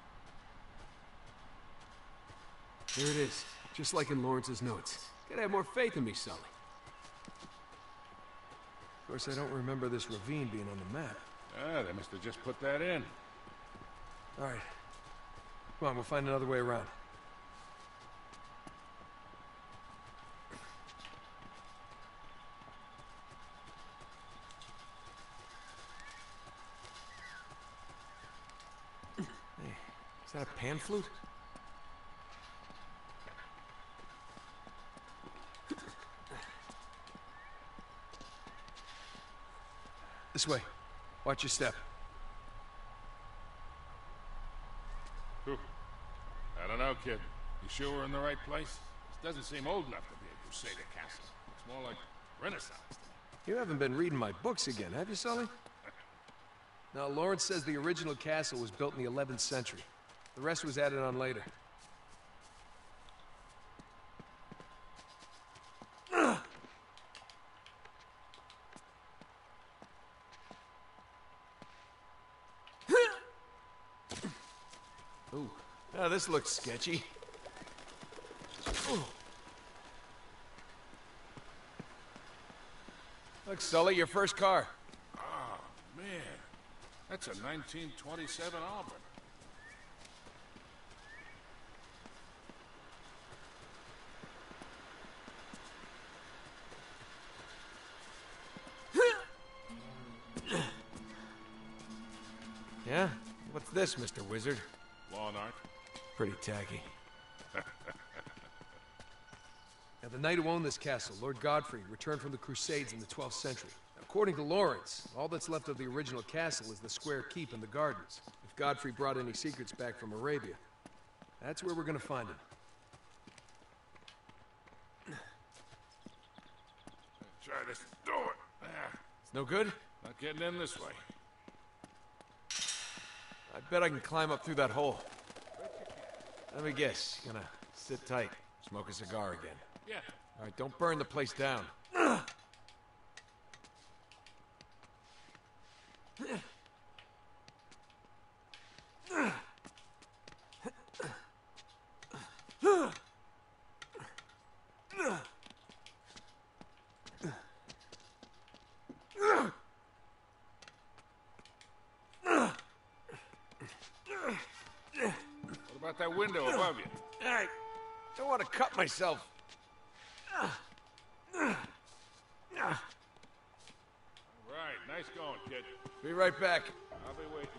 Here it is, just like in Lawrence's notes. Gotta have more faith in me, Sully. Of course, I don't remember this ravine being on the map. Ah, they must have just put that in. All right. Come on, we'll find another way around. Hey, is that a pan flute? This way. Watch your step. Whew. I don't know, kid. You sure we're in the right place? This doesn't seem old enough to be a Crusader castle. It's more like Renaissance to me. You haven't been reading my books again, have you, Sully? Now, Lawrence says the original castle was built in the eleventh century. The rest was added on later. Ooh, now this looks sketchy. Ooh. Look, Sully, your first car. Oh, man. That's a nineteen twenty-seven Auburn. Yeah? What's this, Mister Wizard? Law and art. Pretty tacky. Now, the knight who owned this castle, Lord Godfrey, returned from the Crusades in the twelfth century. According to Lawrence, all that's left of the original castle is the square keep and the gardens. If Godfrey brought any secrets back from Arabia, that's where we're gonna find him. Try this door. Ah, It's no good? not getting in this way. I bet I can climb up through that hole. Let me guess, you're gonna sit tight, smoke a cigar again. Yeah. All right, don't burn the place down. What about that window above you? I don't want to cut myself. Right, nice going, kid. Be right back. I'll be waiting.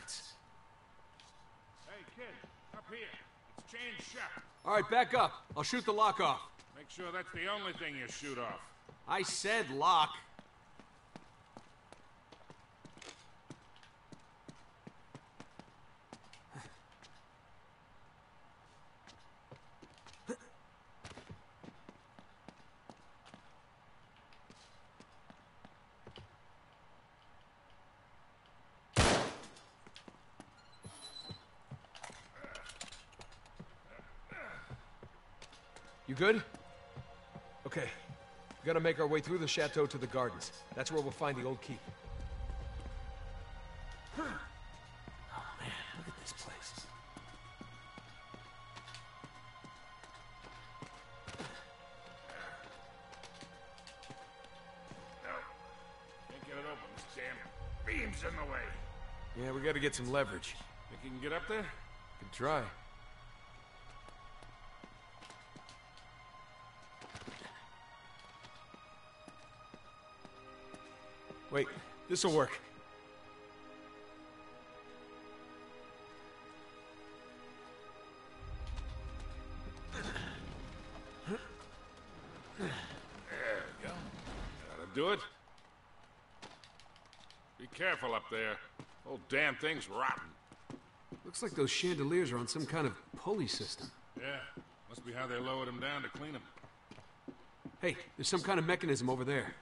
secrets. Hey, kid, up here. It's chained shut. All right, back up. I'll shoot the lock off. Make sure that's the only thing you shoot off. I said lock. You good? Okay. We gotta make our way through the chateau to the gardens. That's where we'll find the old keep. Oh man, look at this place. No. Can't get it open. This damn beam's in the way. Yeah, we gotta get some leverage. Think you can get up there? Can try. Wait, this'll work. There we go. That'll do it. Be careful up there. Whole damn thing's rotten. Looks like those chandeliers are on some kind of pulley system. Yeah, must be how they lowered them down to clean them. Hey, there's some kind of mechanism over there.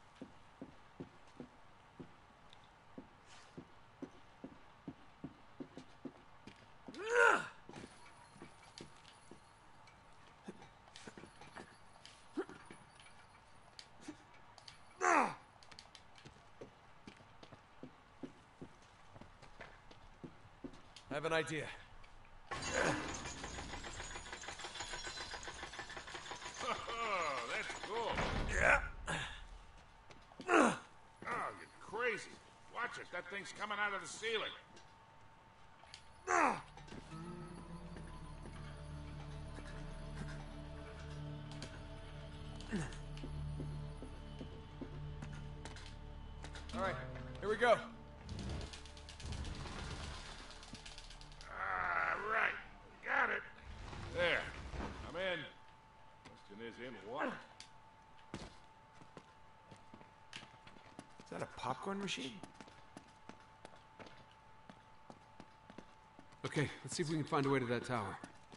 I have an idea. Oh, that's cool. Yeah. Oh, you're crazy. Watch it. That thing's coming out of the ceiling. All right, here we go. Right. Got it. There. I'm in. Question is, in what? Is that a popcorn machine? Okay, let's see if we can find a way to that tower.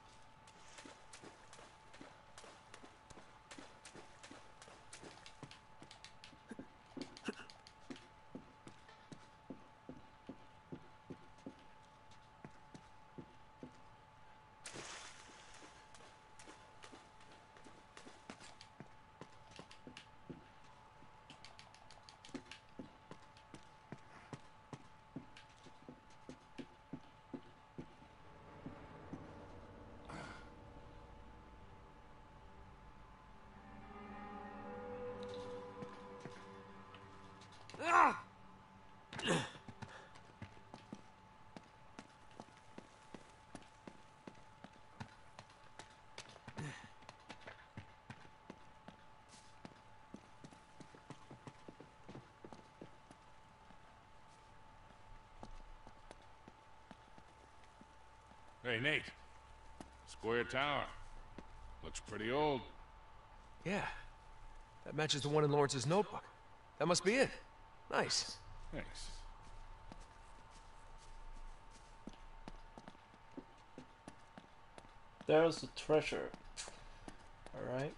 Hey, Nate. Square tower. Looks pretty old. Yeah. That matches the one in Lawrence's notebook. That must be it. Nice. Thanks. There's the treasure. Alright.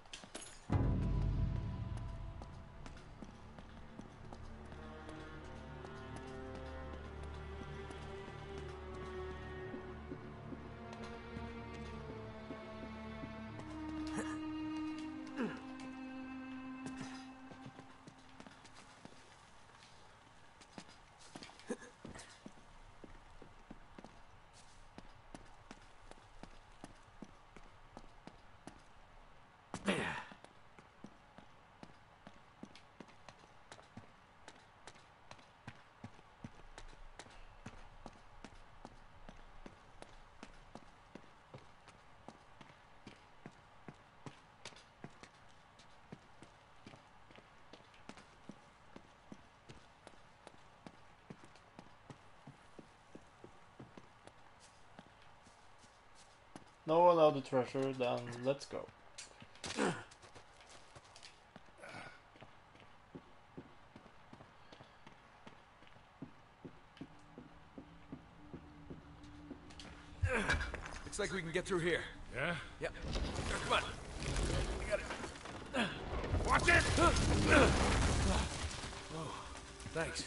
no another treasure, then let's go. Looks like we can get through here. Yeah? Yep. Come on. We got it. Watch it! Oh, thanks.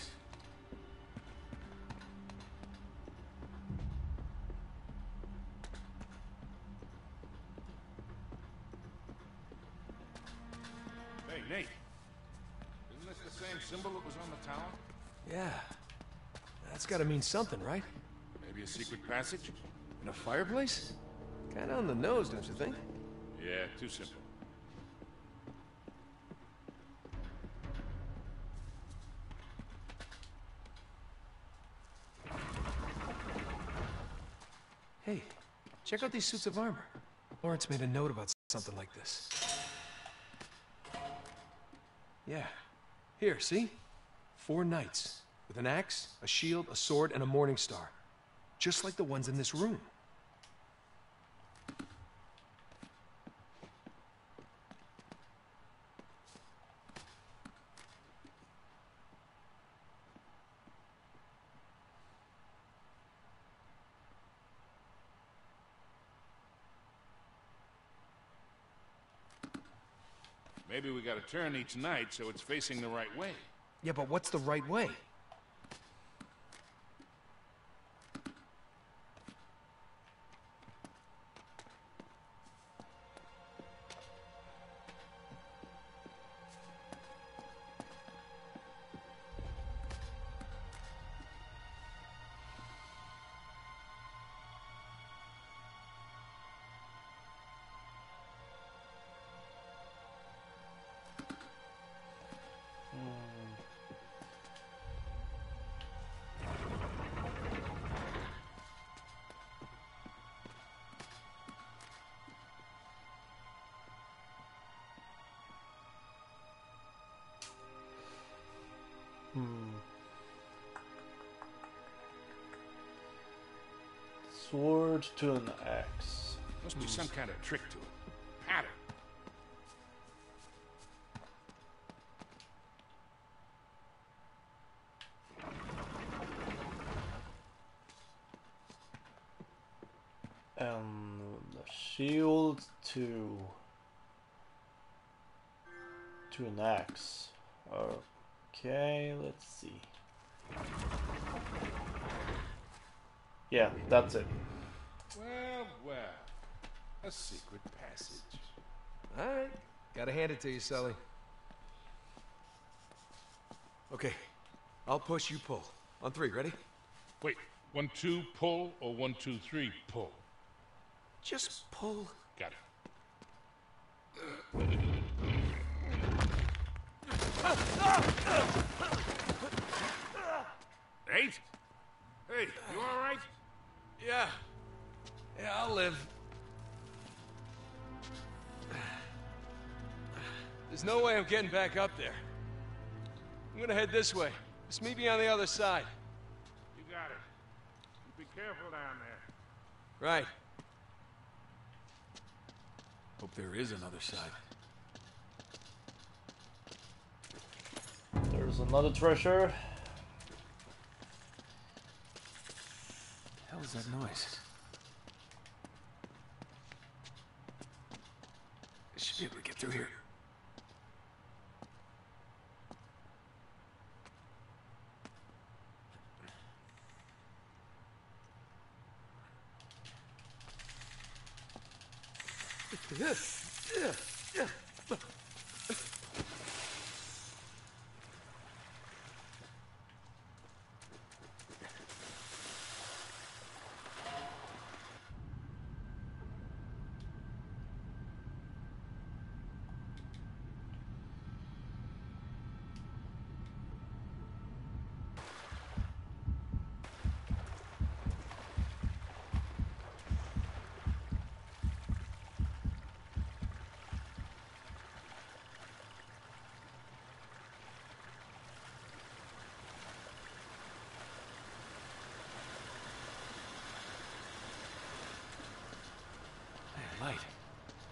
Hey, Nate. Isn't this the same symbol that was on the tower? Yeah. That's gotta mean something, right? Maybe a secret passage? In a fireplace? Kinda on the nose, don't you think? Yeah, too simple. Hey, check out these suits of armor. Lawrence made a note about something like this. Yeah. Here, see? Four knights. With an axe, a shield, a sword, and a morning star. Just like the ones in this room. Maybe we gotta turn each knight so it's facing the right way. Yeah, but what's the right way? Hmm. Sword to an axe. Must be Hmm. some kind of trick to it. Pattern. And the shield to to an axe. Okay, let's see. Yeah, that's it. Well, well. A secret passage. Alright. Gotta hand it to you, Sully. Okay. I'll push, you pull. On three, ready? Wait, one, two, pull, or one, two, three, pull? Just pull. Got it. Nate? Hey, you all right? Yeah. Yeah, I'll live. There's no way I'm getting back up there. I'm gonna head this way. Just meet me on the other side. You got it. You be careful down there. Right. Hope there is another side. There's another treasure. The hell is that noise? I should be able to get through here.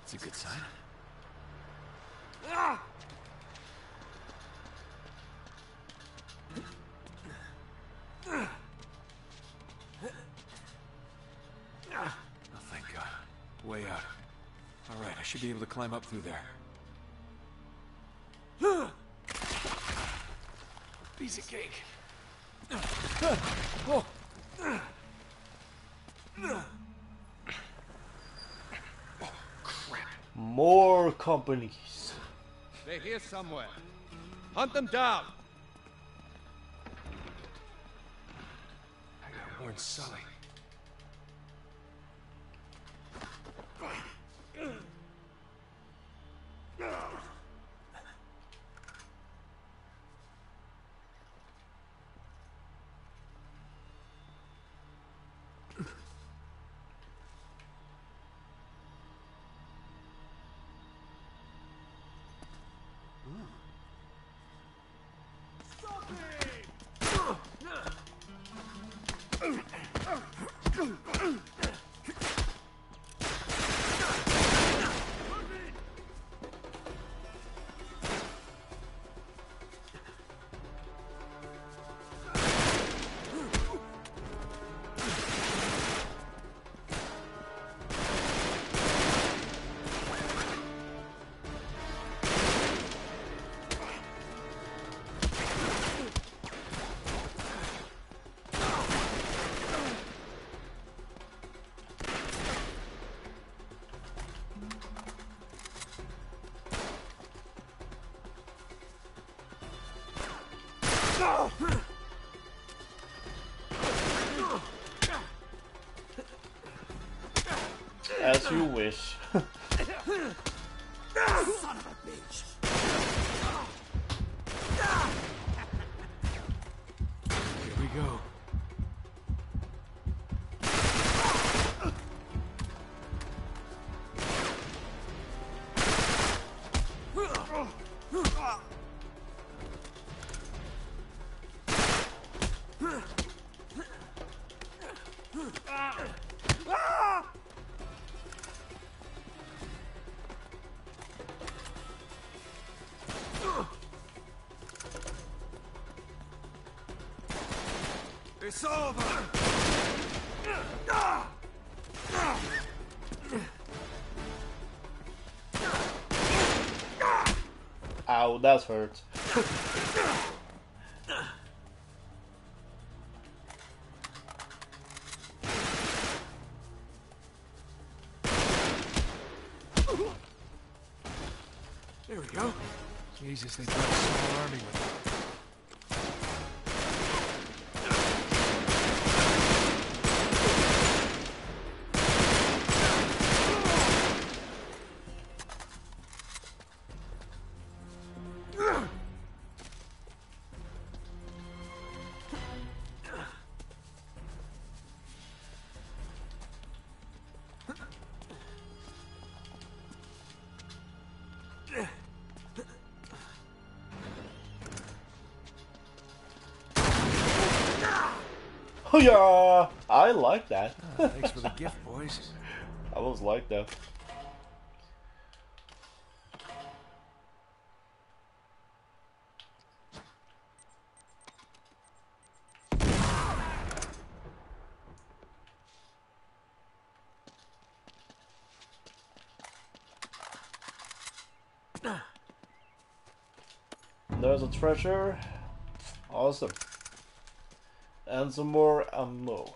It's a good sign. Ah! Oh, thank God. Way out. All right, I should be able to climb up through there. Piece of cake. Oh. More companies. They're here somewhere. Hunt them down. I gotta warn Sully. As you wish. Son of a bitch! Here we go. It's over! Ow, that hurt. There we go. Jesus, they brought a small army with them. Oh yeah, I like that. Oh, thanks for the gift, boys. I was like that. There's a treasure. Awesome. And some more ammo.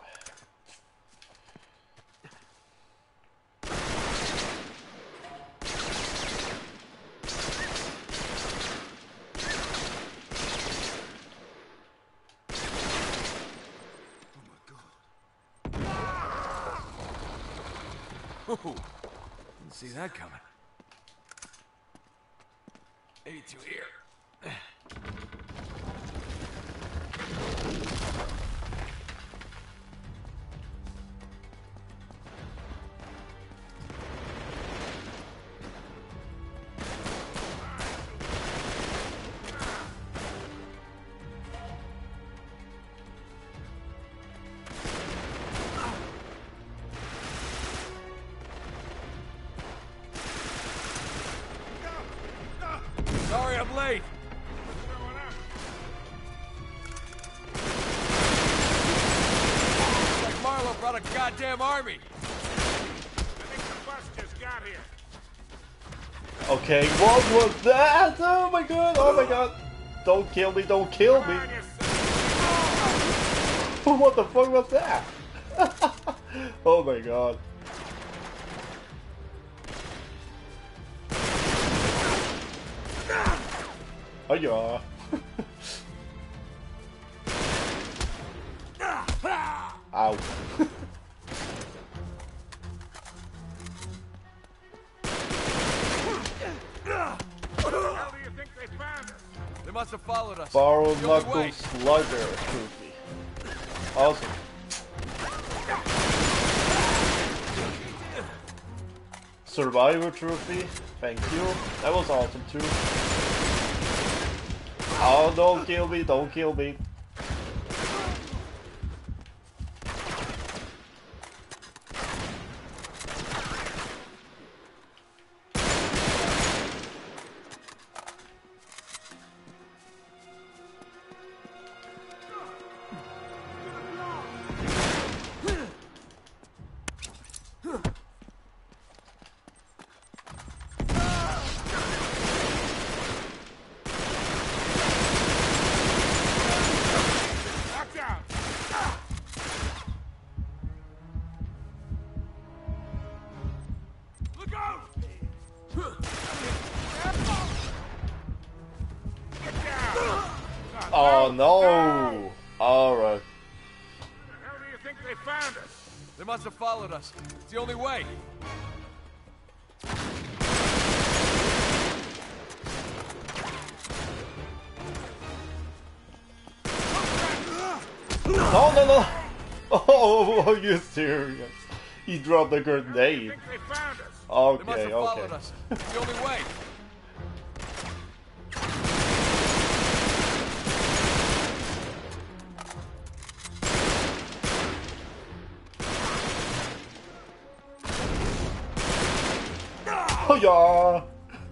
Oh, didn't see that coming. Maybe through here. a goddamn army. I think the bus just got here. Okay, what was that? Oh my god, oh my god. Don't kill me, don't kill me. What the fuck was that? Oh my god. Oh yeah. Ow. They must have followed us. Borrow Knuckles Slugger trophy. Awesome. Survivor trophy. Thank you. That was awesome too. Oh, don't kill me, don't kill me. Oh no! Alright. How do you think they found us? They must have followed us. It's the only way. No, no, no! Oh, are you serious? He dropped a grenade. Okay, okay. Us. It's the only way. Oh yeah.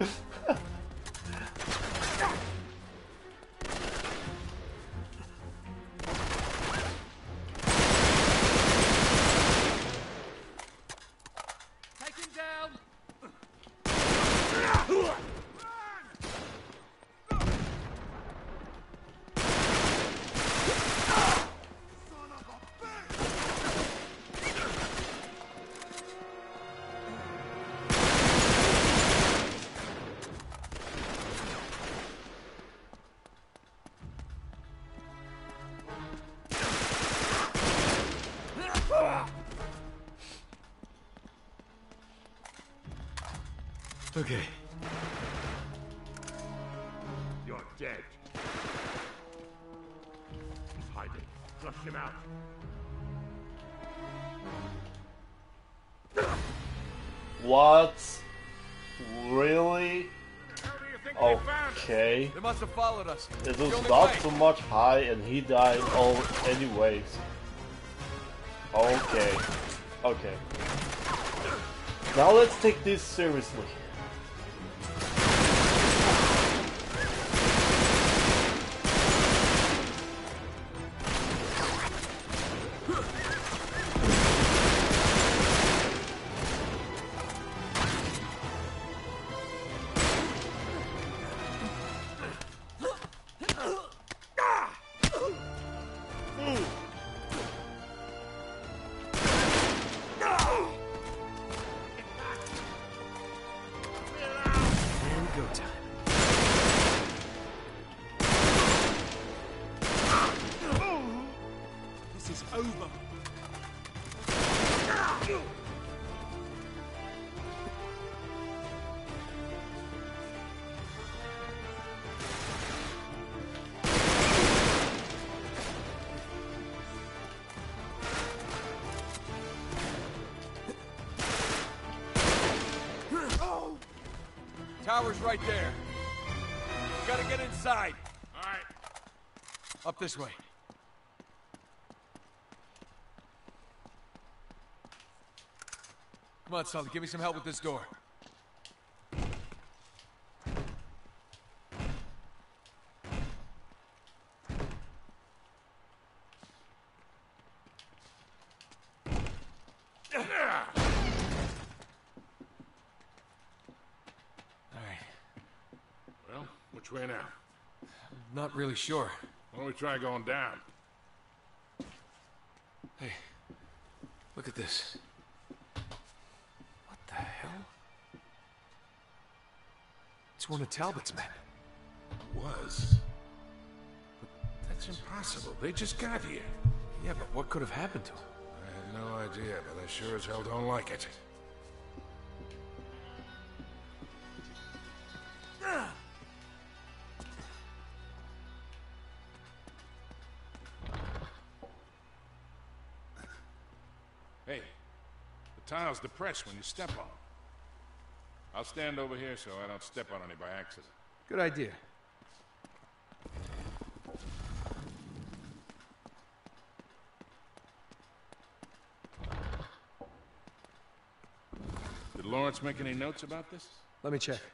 Take him down. Okay. You're dead. He's hiding. Flush him out. What? Really? Okay. They must have followed us. It It's the was only not way. so much high and he died all anyways. Okay. Okay. Now let's take this seriously. Over. Tower's right there. Gotta get inside. All right. Up this way. Come on, Sully, give me some help with this door. Well, which way now? Not really sure. Why don't we try going down? Hey, look at this. What the hell? It's one of Talbot's men. Was. But that's impossible. They just got here. Yeah, but what could have happened to him? I have no idea, but I sure as hell don't like it. Hey, the tile's depressed when you step on them. I'll stand over here so I don't step on any by accident. Good idea. Did Lawrence make any notes about this? Let me check.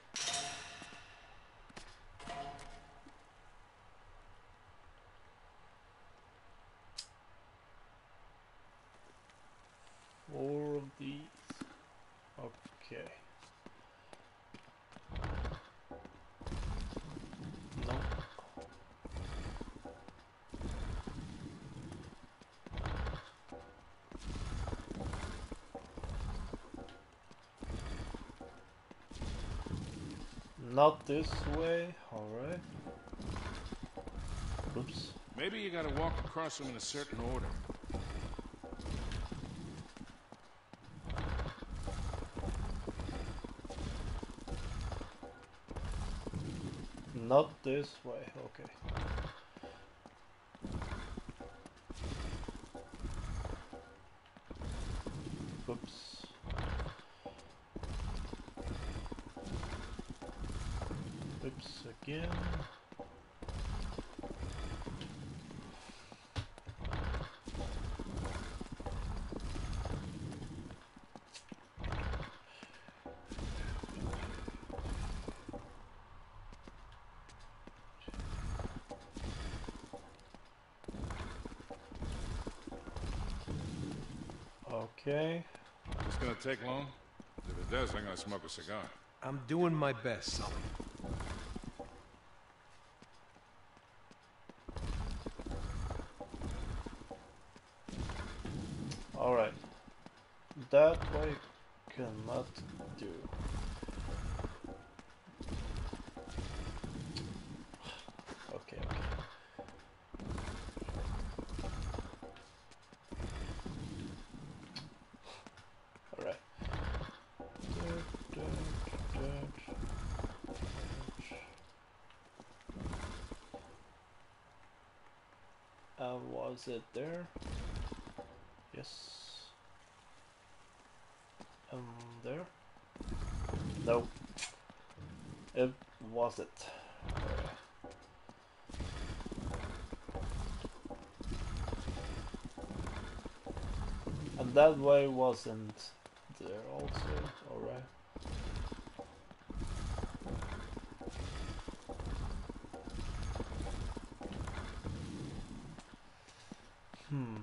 Four of these. Okay. No. Not this way. All right. Oops. Maybe you gotta walk across them in a certain order. Not this way, okay. Oops. Oops again. Okay. This gonna take long? If it does, I'm gonna smoke a cigar. I'm doing my best, Sully. Alright. That way cannot do. Okay, okay. Alright. Uh, was it there? Yes. Um, there? No. It wasn't. Okay. And that way wasn't there also, alright. Hmm.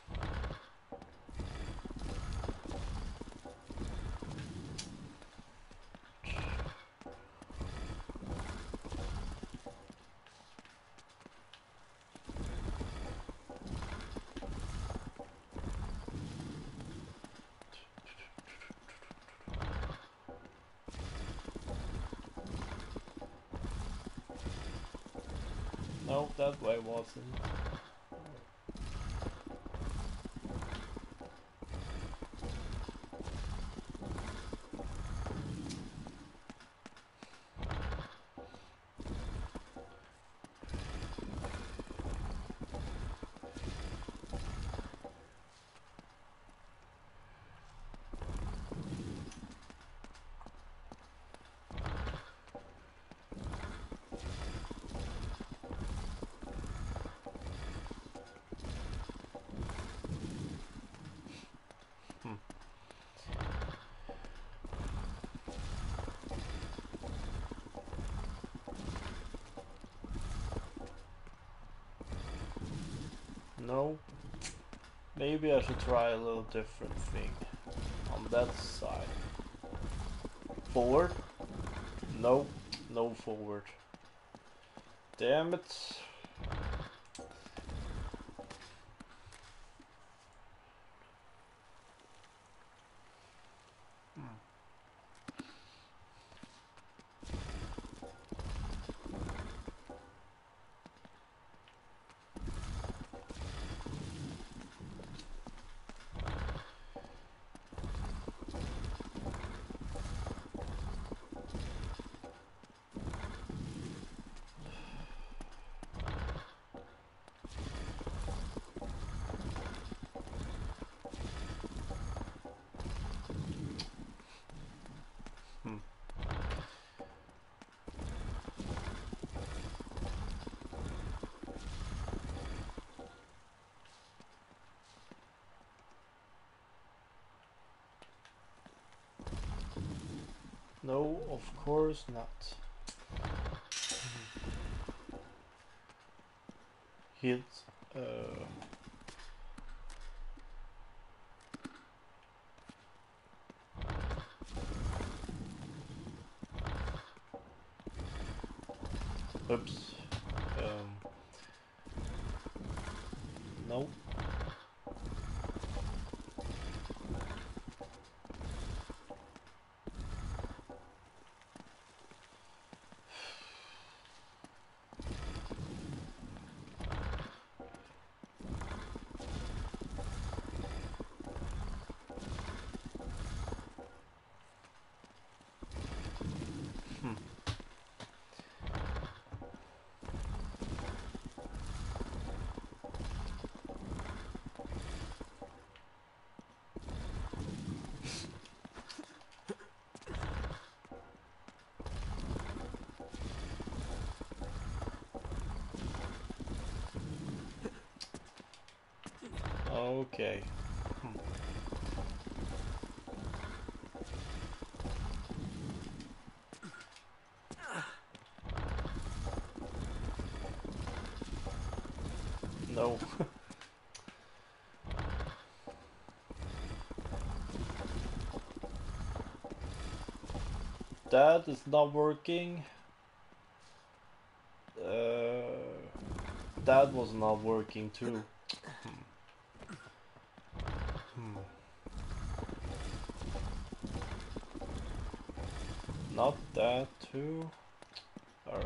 No, that way wasn't. No, Maybe I should try a little different thing on that side. Forward? No, no forward. Damn it. No, of course not. Hit. Uh, oops. Um, no. Okay. Hmm. No. That is not working. Uh, that was not working too. Hmm. Not that too. Alright.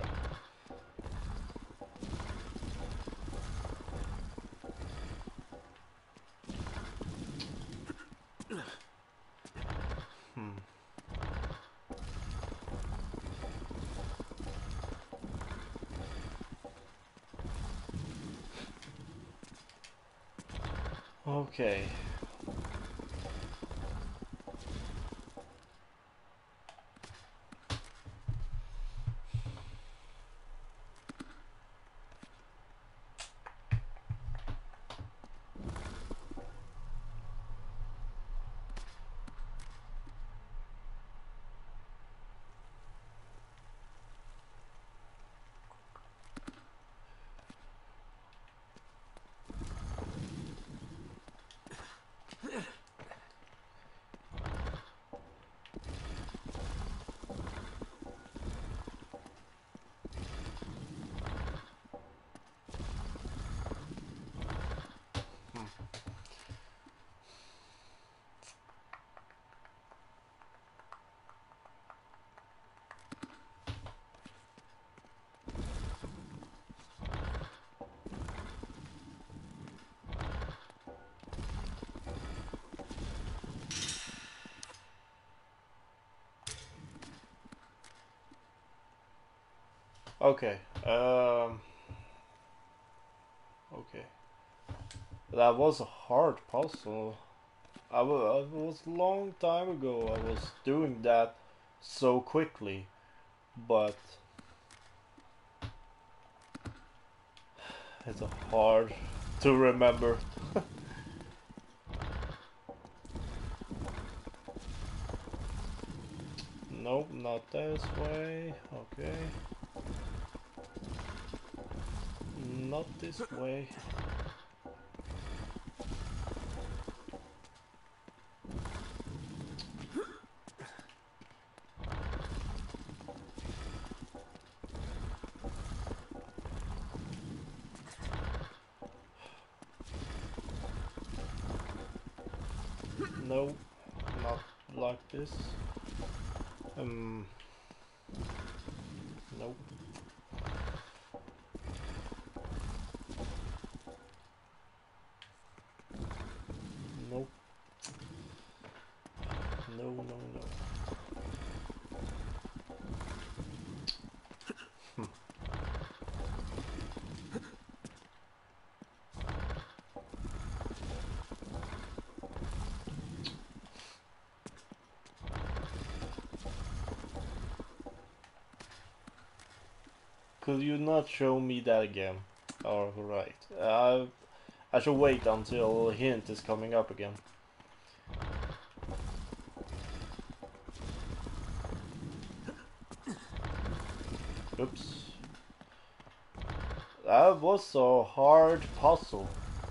Hmm. Okay. Okay. Um. Okay. That was a hard puzzle. I was, it was a long time ago I was doing that so quickly, but it's hard to remember. Nope, not this way. Okay. Not this way. No, not like this. Um, nope. Nope. No, no, no. Hmm. Could you not show me that again? Alright. Uh, I should wait until a hint is coming up again. Oops. That was a hard puzzle.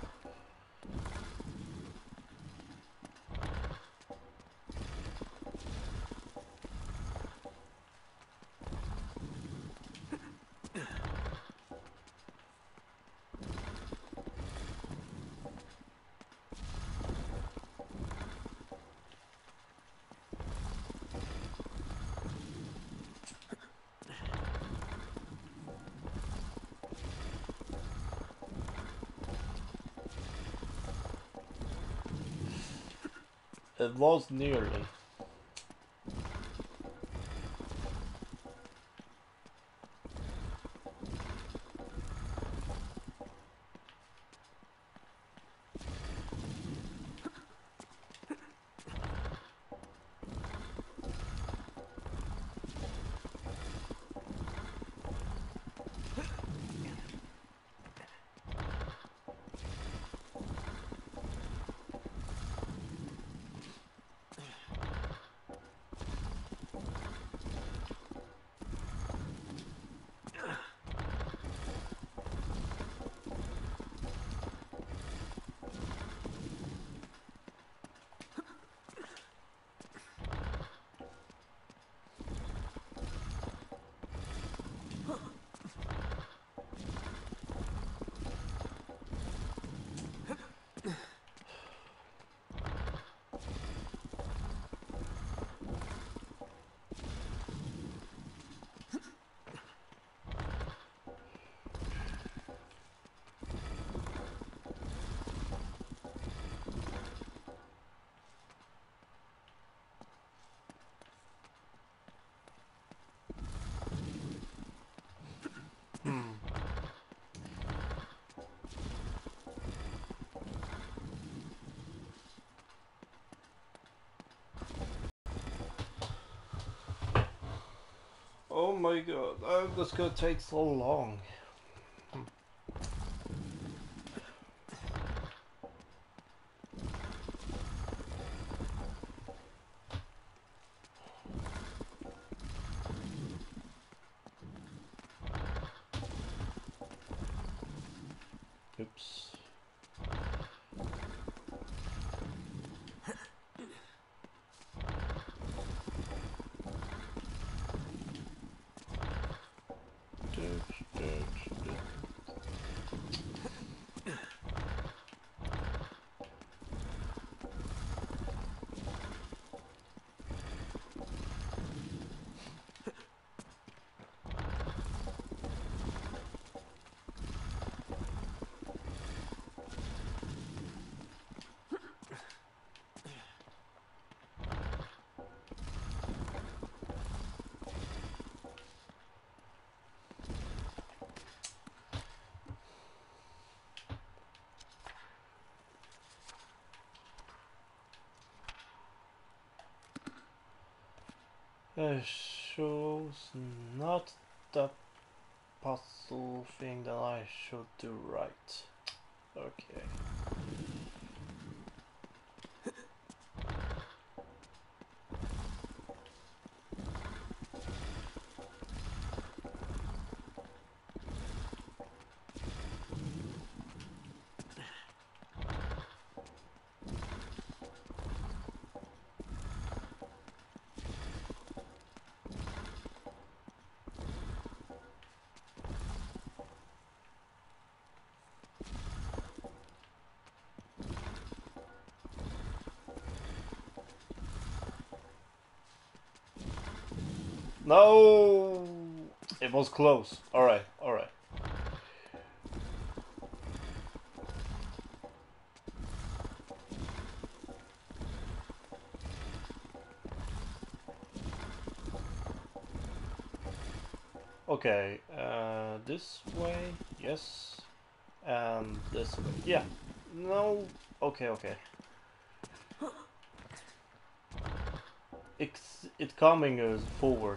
It was nearly. Hmm. Oh my god, uh, that's gonna take so long. Hmm. Oops. It shows not the puzzle thing that I should do right. Okay. No! It was close. Alright, alright. Okay, uh, this way, yes, and this way, yeah, no, okay, okay. It's it coming uh, forward.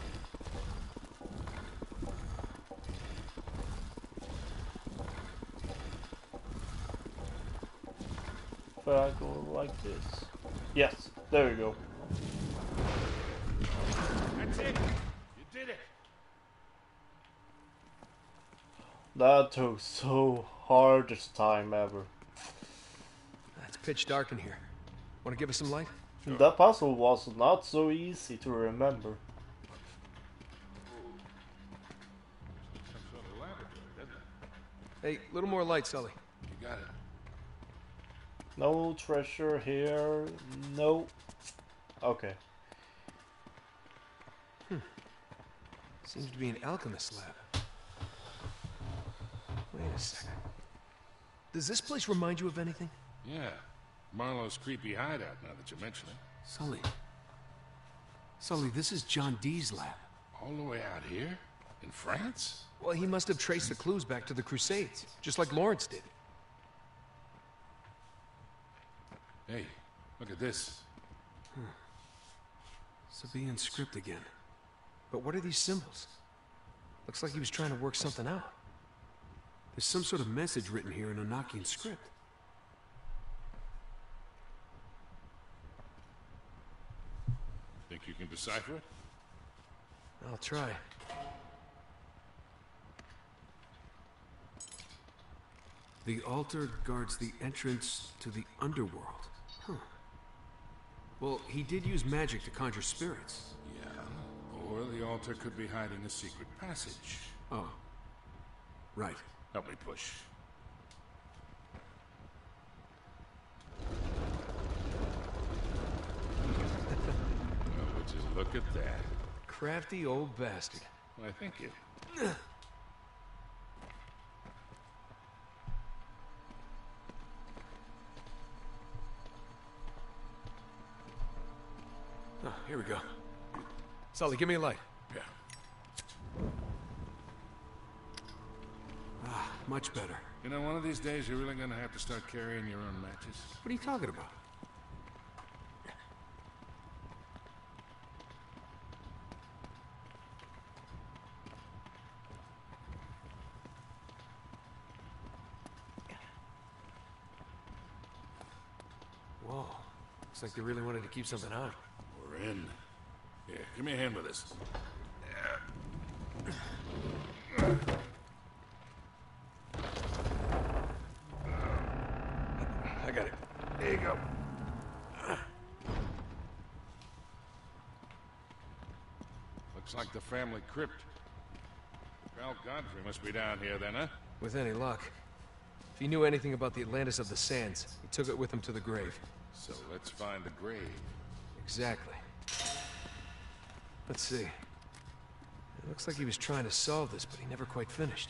If I go like this, yes, there we go. That's it. You did it. That took so hardest time ever. It's pitch dark in here. Want to give us some light? Sure. That puzzle was not so easy to remember. Some sort of laboratory, doesn't it? Hey, little more light, Sully. You got it. No treasure here. No. Okay. Hmm. Seems to be an alchemist lab. Wait a second. Does this place remind you of anything? Yeah. Marlowe's creepy hideout, now that you mention it. Sully. Sully, this is John Dee's lab. All the way out here? In France? Well, he must have traced the clues back to the Crusades, just like Lawrence did. Hey, look at this. Hmm. Sabian script again. But what are these symbols? Looks like he was trying to work something out. There's some sort of message written here in Enochian script. Think you can decipher it? I'll try. The altar guards the entrance to the underworld. Huh. Well, he did use magic to conjure spirits. Yeah. Or the altar could be hiding a secret passage. Oh. Right. Help me push. Oh, just look at that. Crafty old bastard. Why, thank you. Oh, here we go. Sully, give me a light. Yeah. Ah, much better. You know, one of these days you're really gonna have to start carrying your own matches. What are you talking about? Whoa. Looks like they really wanted to keep something out. We're in. Here, give me a hand with this. I got it. There you go. Looks like the family crypt. Val Godfrey must be down here then, huh? With any luck. If he knew anything about the Atlantis of the Sands, he took it with him to the grave. So let's find the grave. Exactly. Let's see. It looks like he was trying to solve this, but he never quite finished.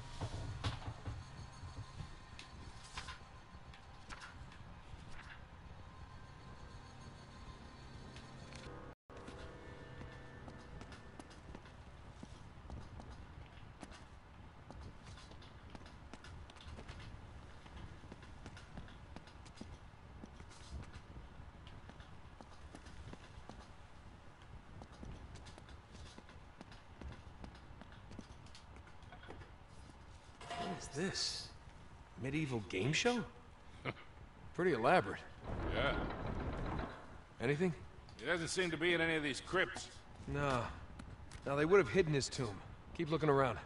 What is this? Medieval game show? Pretty elaborate. Yeah. Anything? He doesn't seem to be in any of these crypts. No. Now, they would have hidden his tomb. Keep looking around.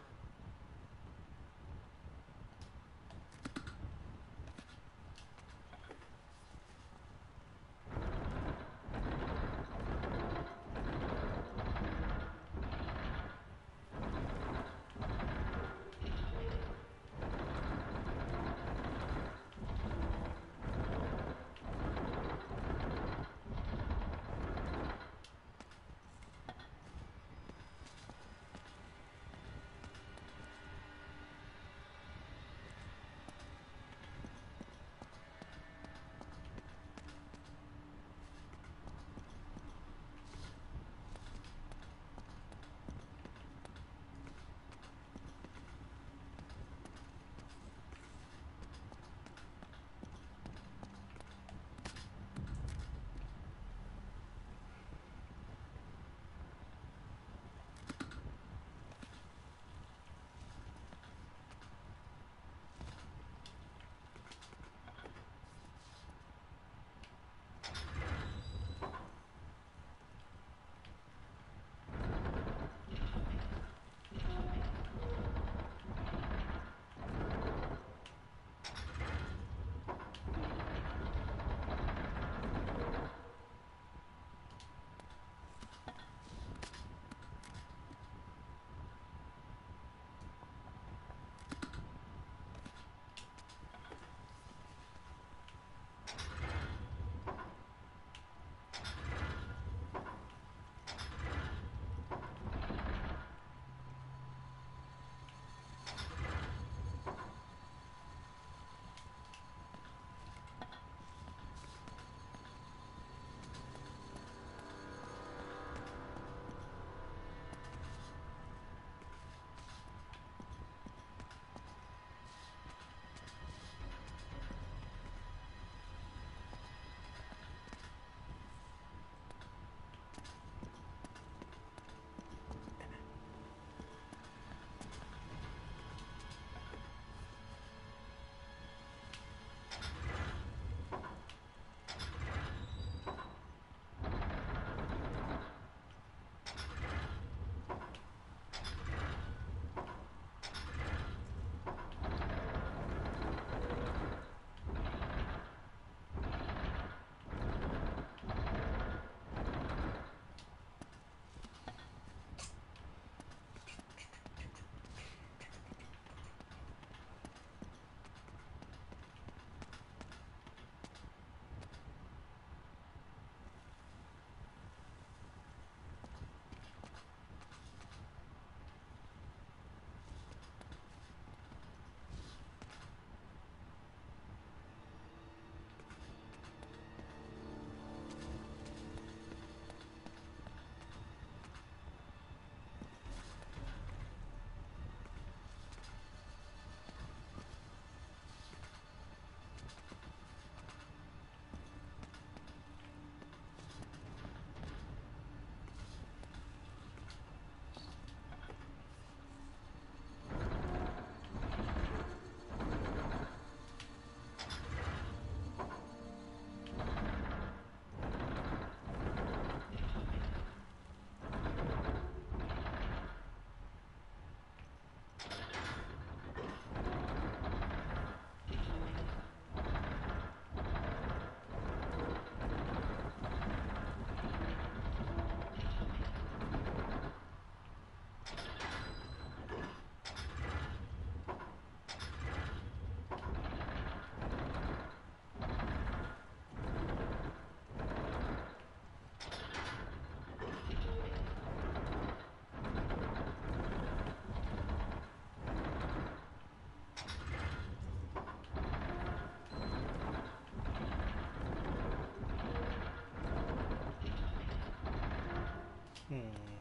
Hmm.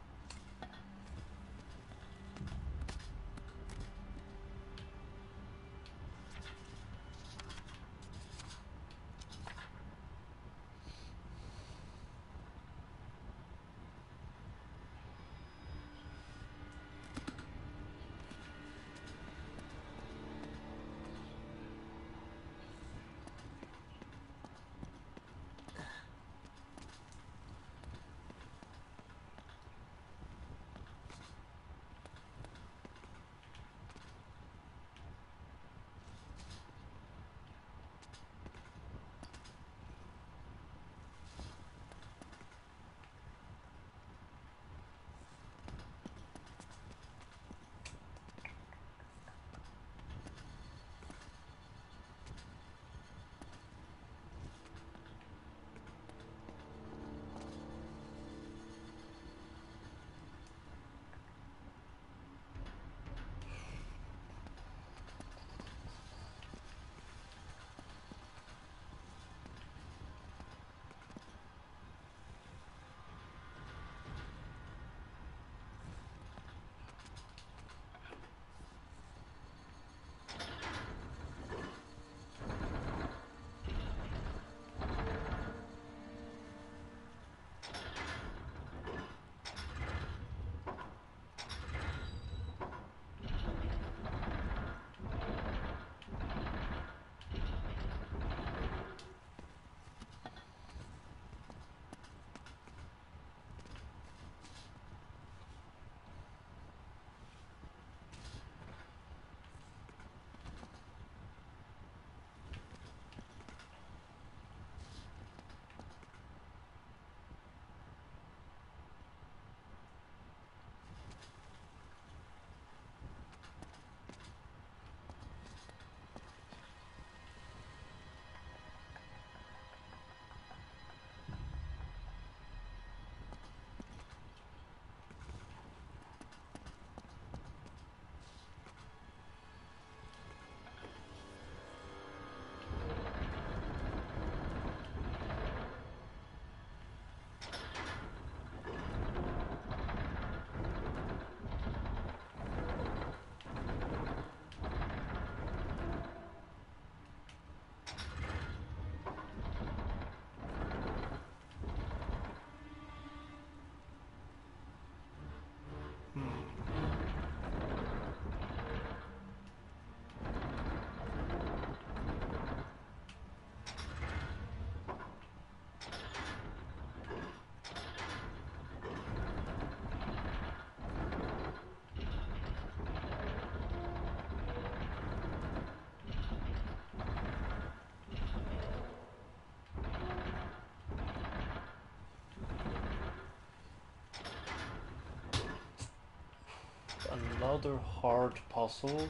Another hard puzzle.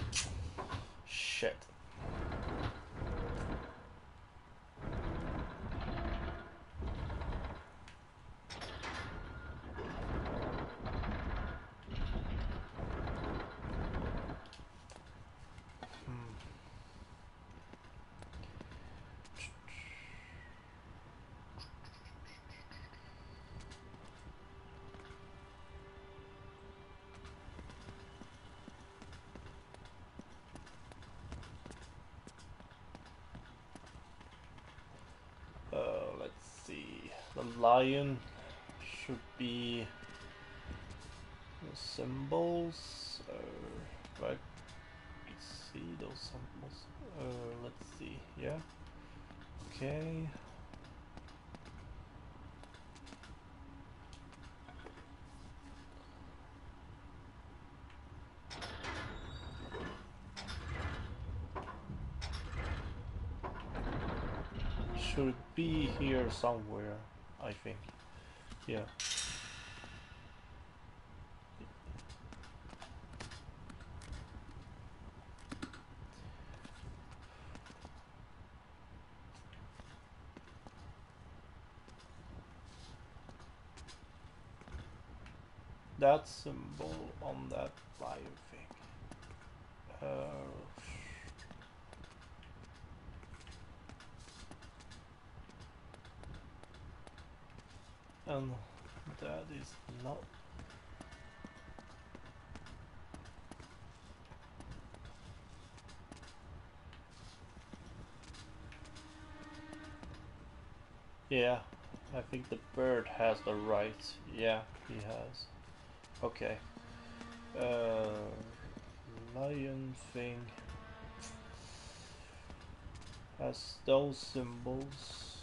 Shit. Uh, let's see. The lion should be the symbols. Uh, right. See those symbols. Uh, let's see. Yeah. Okay. Should be here somewhere, I think. Yeah. That symbol on that bio thing. Uh, and That is not. Yeah, I think the bird has the right. Yeah, he has. Okay. Uh, lion thing has those symbols.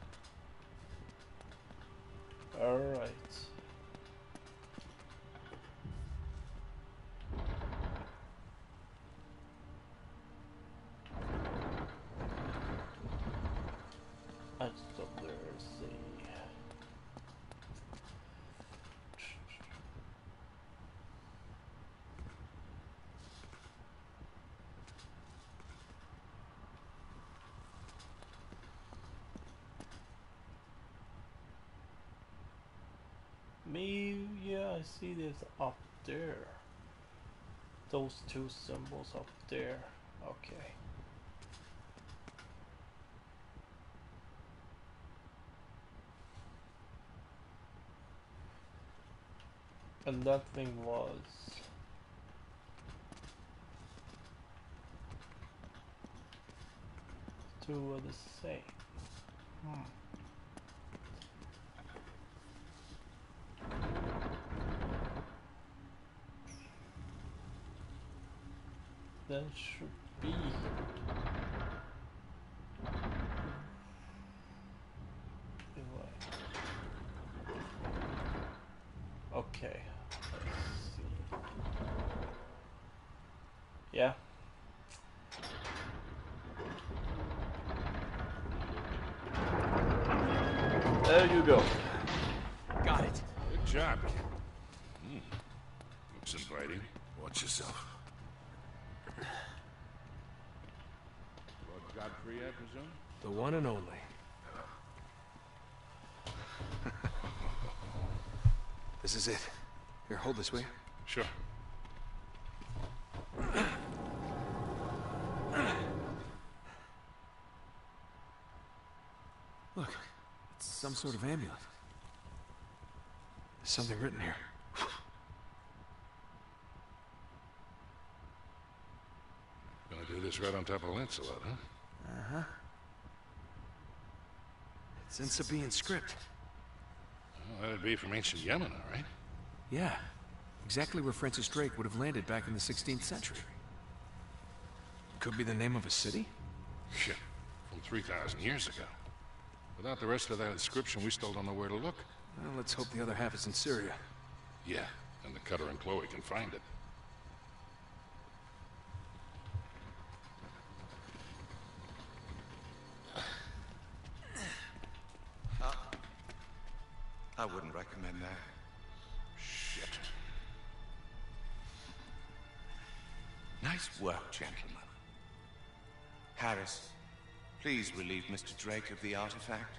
Alright. I stop there, see. Me, yeah, I see this up there. Those two symbols up there. Okay. And that thing was two are the same. Hmm. That should be okay. Let's see. Yeah. There you go. Got it. Good job, kid. Hmm. Looks inviting. Watch yourself. Lord Godfrey, I presume? The one and only. This is it. Here, hold this, will you? Sure. Look, it's some sort of amulet. There's something written here. Gonna do this right on top of Lancelot, huh? Uh-huh. It's in Sabaean script. Well, that'd be from ancient Yemen, all right? Yeah. Exactly where Francis Drake would have landed back in the sixteenth century. Could be the name of a city? Yeah, from three thousand years ago. Without the rest of that inscription, we still don't know where to look. Well, let's hope the other half is in Syria. Yeah, and the Cutter and Chloe can find it. Uh, I wouldn't recommend that. Shit. Nice work, gentlemen. Harris, please relieve Mister Drake of the artifact.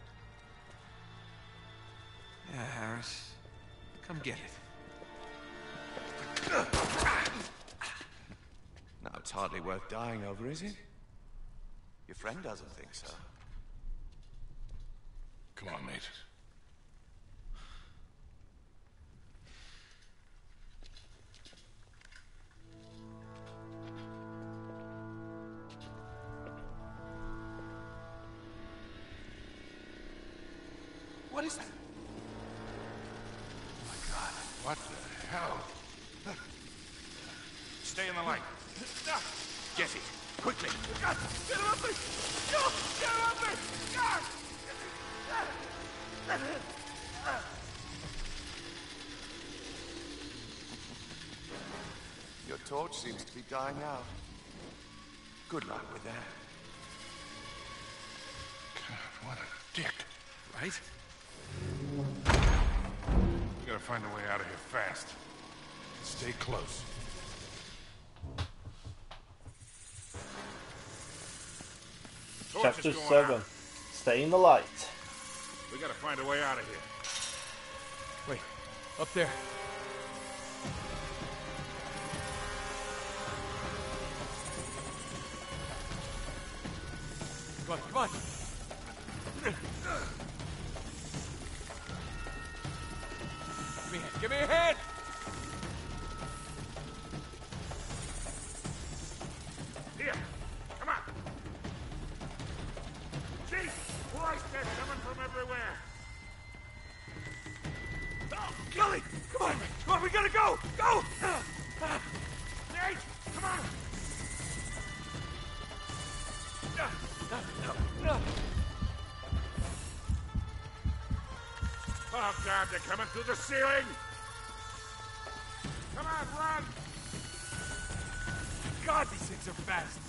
Yeah, Harris. Come get it. Now, it's hardly worth dying over, is it? Your friend doesn't think so. Come on, mate. What is that? Oh my God, what the hell? Stay in the light. Get it, quickly. Get him up me! No! Get him up me! Your torch seems to be dying out. Good luck with that. God, what a dick. Right? We gotta find a way out of here fast. Stay close. Chapter seven. Stay in the light. We gotta find a way out of here. Wait, up there. Come on, come on. Give me a hand! Here, come on! Jesus Christ, they're coming from everywhere! Oh, Gilly! Come on! Come on, we gotta go! Go! Nate, come on! Oh, God, they're coming through the ceiling! Come on, run! God, these things are fast!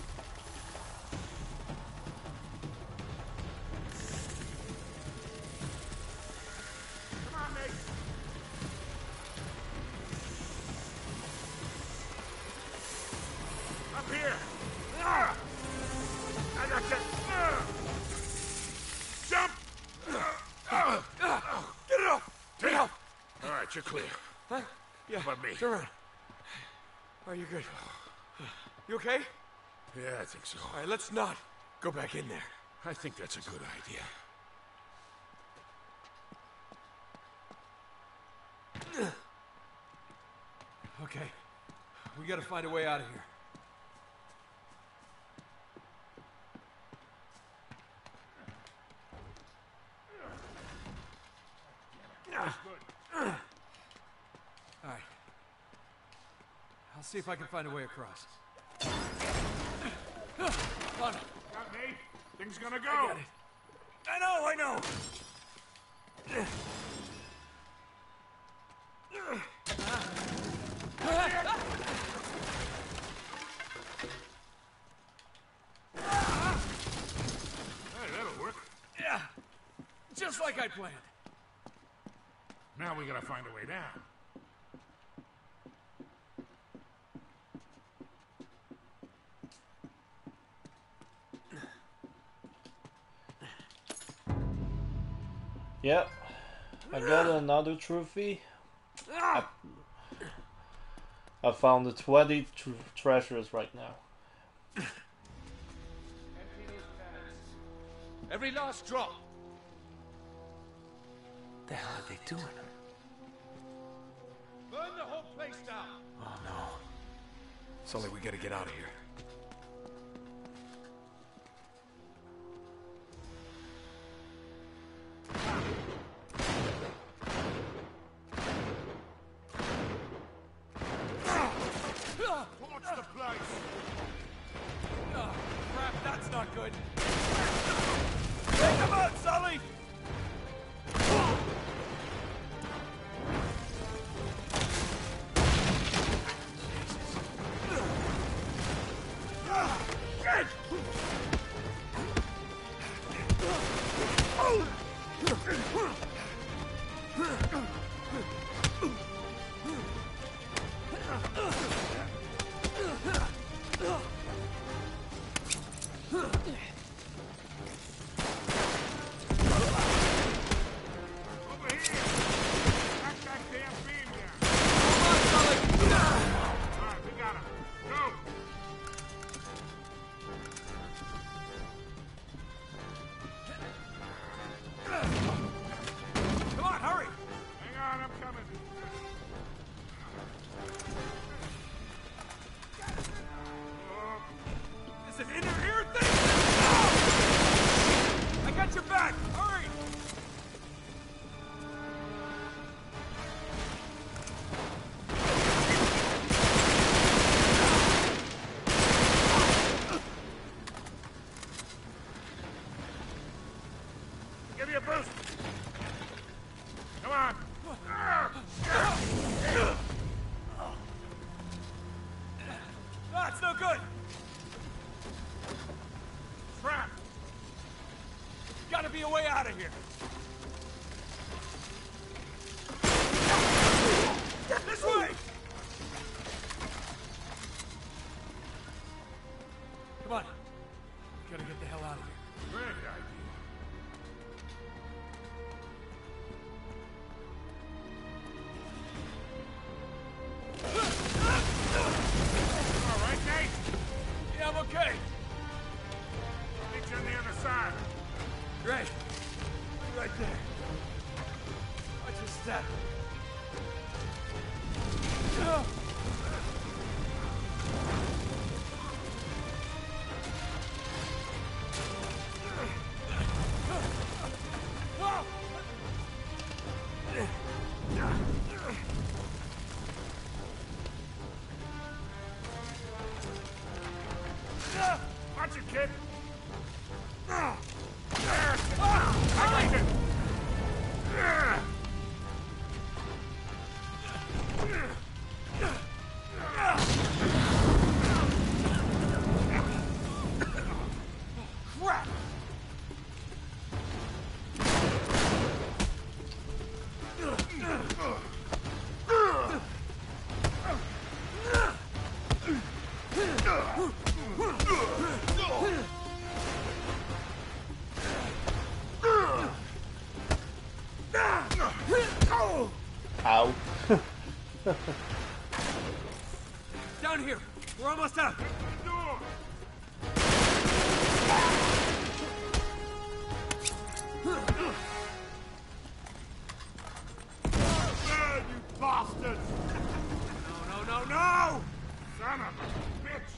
Come on, Nate! Up here! Ah! I got you! Ah! Jump! Ah! Ah! Get it off! Get it off! All right, you're clear. Huh? Yeah. How about me? Turn around. Are you good? You okay? Yeah, I think so. All right, let's not go back in there. I think that's a good idea. Okay. We gotta find a way out of here. All right. I'll see if I can find a way across. On it. Got me? Things gonna go. I got it. I know, I know. Hey, that'll work. Yeah. Just like I planned. Now we gotta find a way down. Yep, I got another trophy. I, I found the twenty tr treasures right now. Every last drop. The hell are they doing? Burn the whole place down. Oh no. Sully, we gotta get out of here. Torch the place. Oh, crap, that's not good. Take them out, Sully! Give me a boost. Come on. That's no good. Trap. Gotta be a way out of here. This way. Come on. Gotta get the hell out of here. Great idea. All right, Nate? Yeah, I'm okay. Meet you on the other side. Great. Right there. Watch your step. Ow. Down here. We're almost out. You bastards! No, no, no, no! Son of a bitch!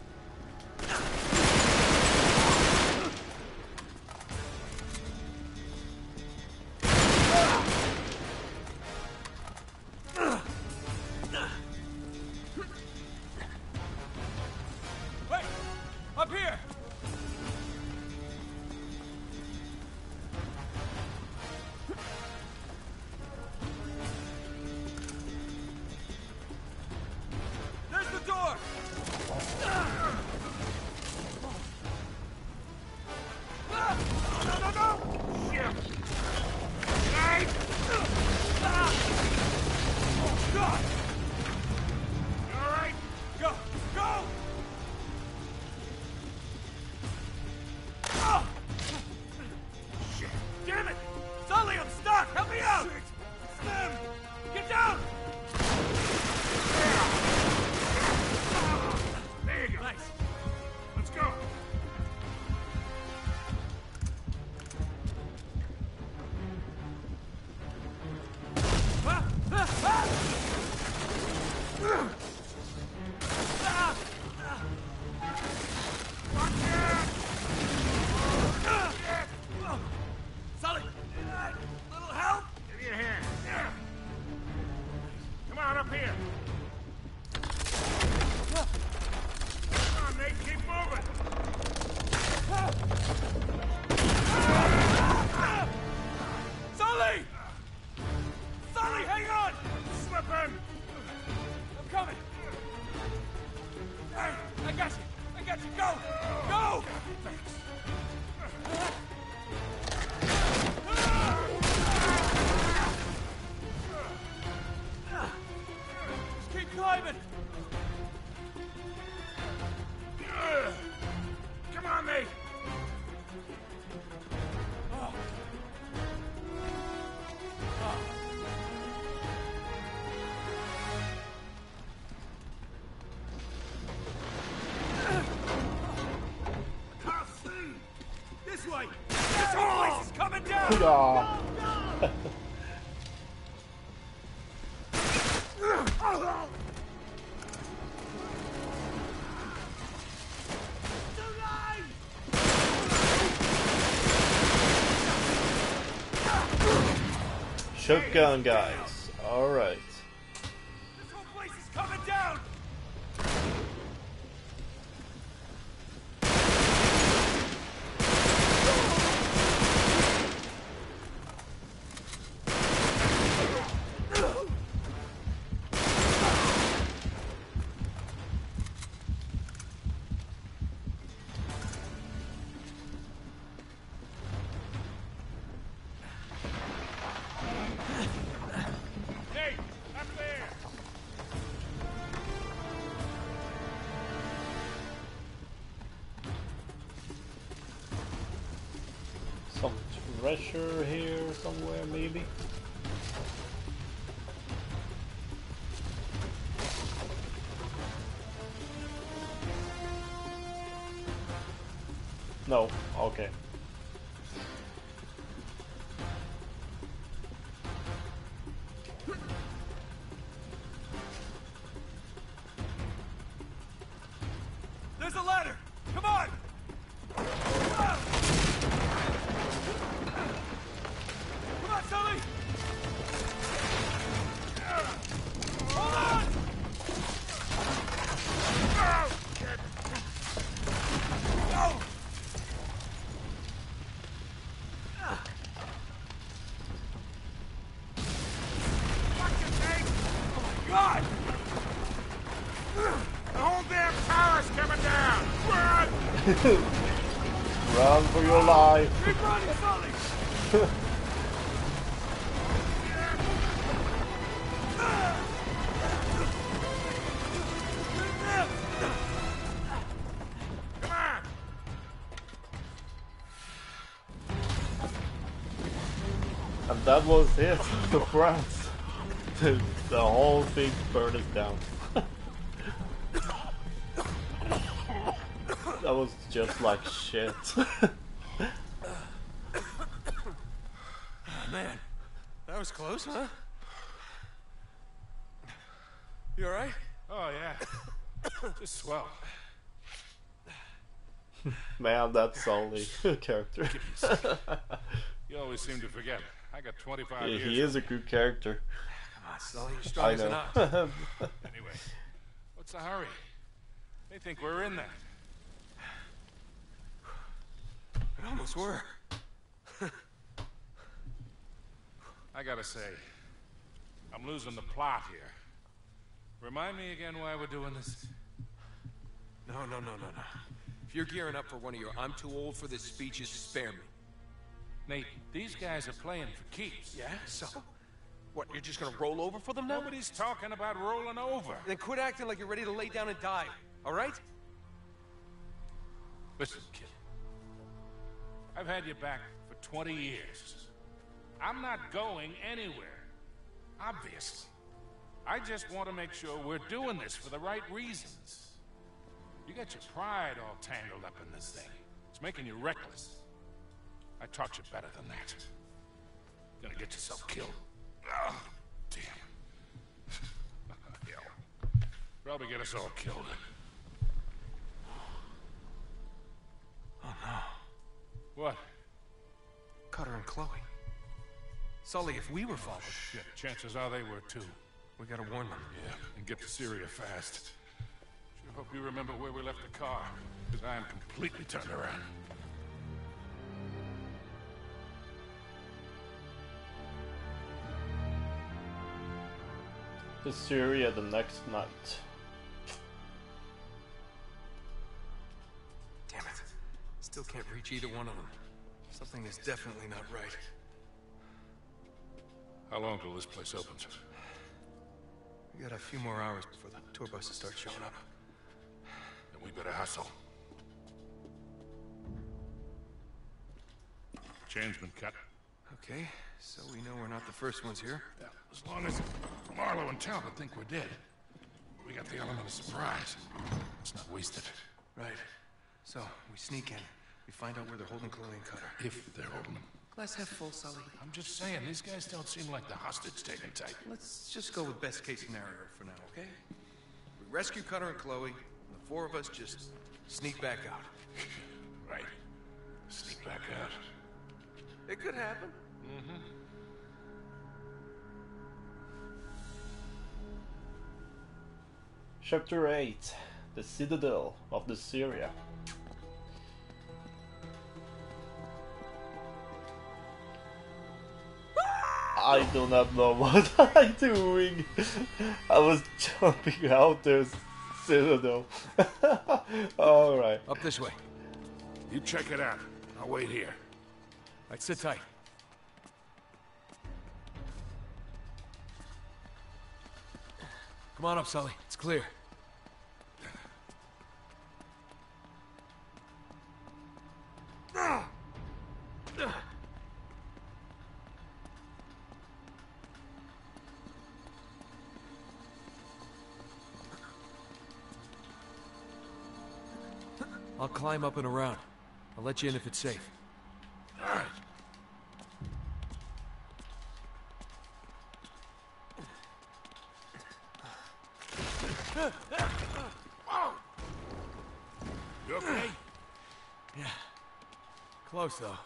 Wait! Up here! There's the door! No, no, no! Shit! Right! God! All right? Go! Go! Ah! Shit! Damn it! Sully, I'm stuck! Help me out! Slim! Get down! There you go. Nice. Let's go. Ah! Ah! Ah! Ah! Sully! Little help? Give me a hand. Yeah. Come on, up here. Come on, Nate, keep moving. Sully! Sully, hang on! Slipping. I'm coming. Hey, I got you. I got you. Go! Go! Just keep climbing. Come on, Nate. Oh. Oh. Can't see. This way. This whole place is coming down. Yeah. Shotgun guys. Alright. This whole place is coming down. Nate, up there. Some treasure here somewhere, maybe? No, okay. There's a ladder. Come on. Ah! Come on, Sully. Hold on. Oh, shit. Go. Fucking Nate. Oh my God. The whole damn tower's coming down. Run. Run for your life. Keep running, Sully. Come on. I'm that was it for France. The, the whole thing burned down. That was just like shit. Man, that was close, huh? You alright? Oh, yeah. Just swell. Man, that's only character. You always seem to forget. I got twenty-five Yeah, years. he is a good character. Come on, Sully, you're strong I as an know. ox. Anyway, what's the hurry? They think we're in there. We almost were. I gotta say, I'm losing the plot here. Remind me again why we're doing this? No, no, no, no, no. If you're gearing up for one of your I'm too old for this speeches, spare me. Nate, these guys are playing for keeps. Yeah? So? What, you're just gonna roll over for them now? Nobody's talking about rolling over. Then quit acting like you're ready to lay down and die, alright? Listen, kid. I've had you back for twenty years. I'm not going anywhere. Obviously. I just want to make sure we're doing this for the right reasons. You got your pride all tangled up in this thing. It's making you reckless. I taught you better than that. You're gonna get yourself killed. Oh, damn. Hell. Probably get us all killed. Oh no. What? Cutter and Chloe. Sully, if we were followed... Shit, chances are they were too. We gotta warn them. Yeah, and get to Syria fast. Sure hope you remember where we left the car, because I am completely turned around. To Syria the next night. Damn it. Still can't reach either one of them. Something is definitely not right. How long till this place opens? We got a few more hours before the tour buses start showing up. Then we better hustle. Chain's been cut. Okay, so we know we're not the first ones here. Yeah, as long as Marlowe and Talbot think we're dead, we got the element of surprise. Let's not waste it. Right. So, we sneak in. We find out where they're holding Chloe and Cutter. If they're holding them. Glass half full, Sully. I'm just saying, these guys don't seem like the hostage-taking type. Let's just go with best case scenario for now, okay? We rescue Cutter and Chloe, and the four of us just sneak back out. Right. Sneak back out. It could happen. Mm-hmm. Chapter eight. The Citadel of the Syria. I do not know what I'm doing. I was jumping out the Citadel. Alright. Up this way. You check it out. I'll wait here. Alright, sit tight. Come on up, Sully. It's clear. I'll climb up and around. I'll let you in if it's safe. All right. Whoa! You okay? Yeah. Close, though.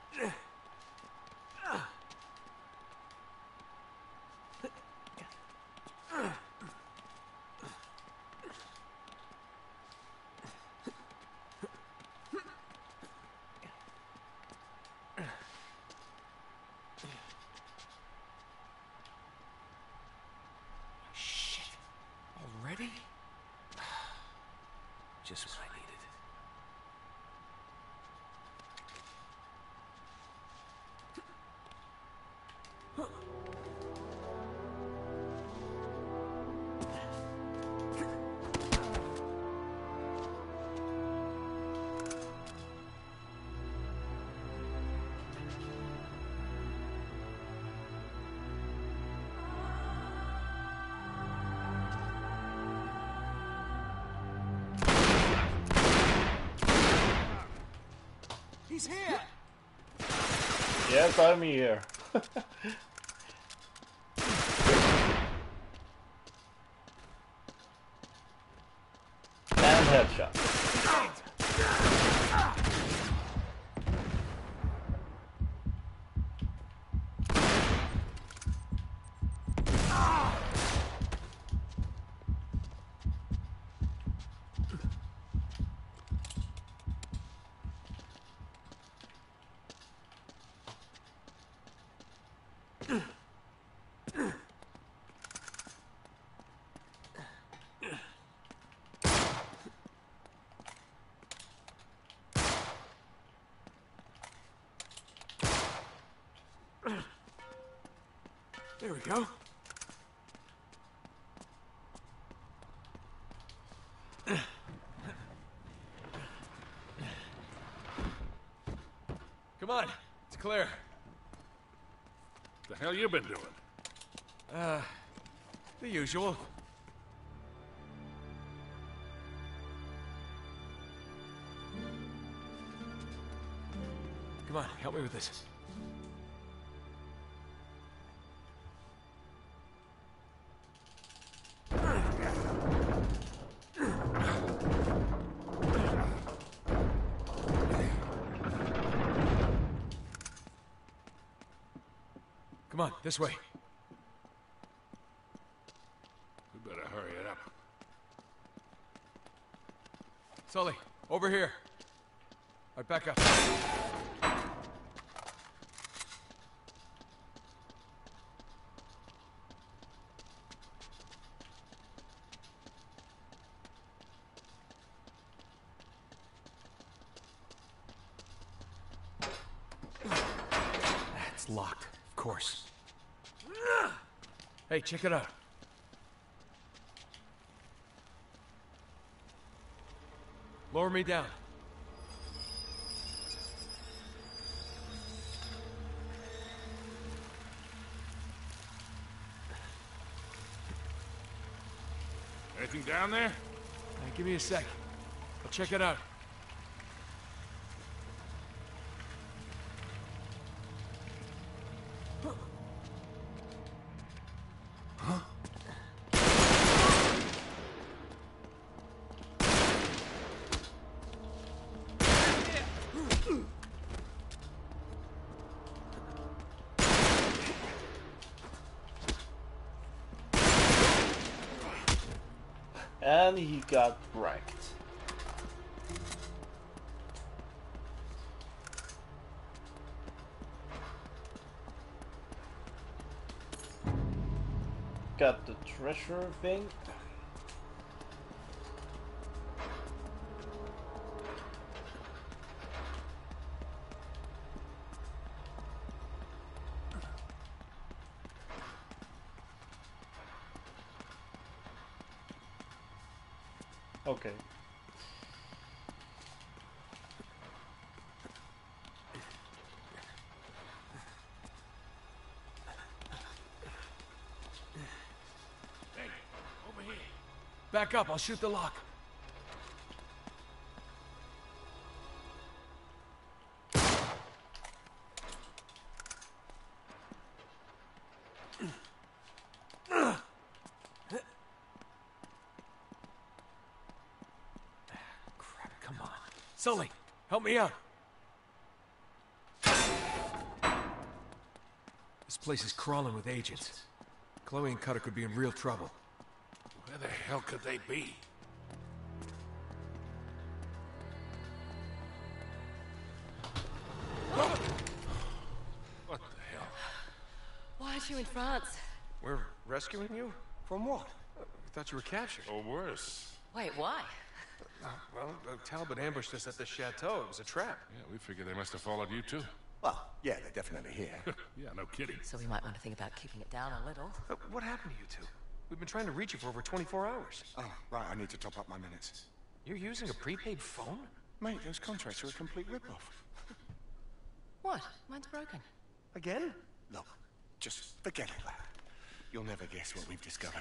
Shit. Already? Just what I needed. He's here! Yes, I'm here. And headshot. There we go. Come on, it's clear. The hell you been doing? Uh, the usual. Come on, help me with this. Come on, this way. We better hurry it up. Sully, over here. All right, back up. It's locked, of course. Hey, check it out. Lower me down. Anything down there? Hey, give me a sec. I'll check it out. And he got wrecked. Got the treasure thing. Okay. Hey, over here. Back up, I'll shoot the lock. Sully, help me out. This place is crawling with agents. Chloe and Cutter could be in real trouble. Where the hell could they be? What the hell? Why aren't you in France? We're rescuing you? From what? Uh, we thought you were captured. Or worse. Wait, why? Uh, well, uh, Talbot ambushed us at the chateau. It was a trap. Yeah, we figured they must have followed you too. Well, yeah, they're definitely here. Yeah, no kidding. So we might want to think about keeping it down a little. Uh, what happened to you two? We've been trying to reach you for over twenty-four hours. Oh, right, I need to top up my minutes. You're using a prepaid phone? Mate, those contracts are a complete rip-off. What? Mine's broken. Again? Look, just forget all that. You'll never guess what we've discovered.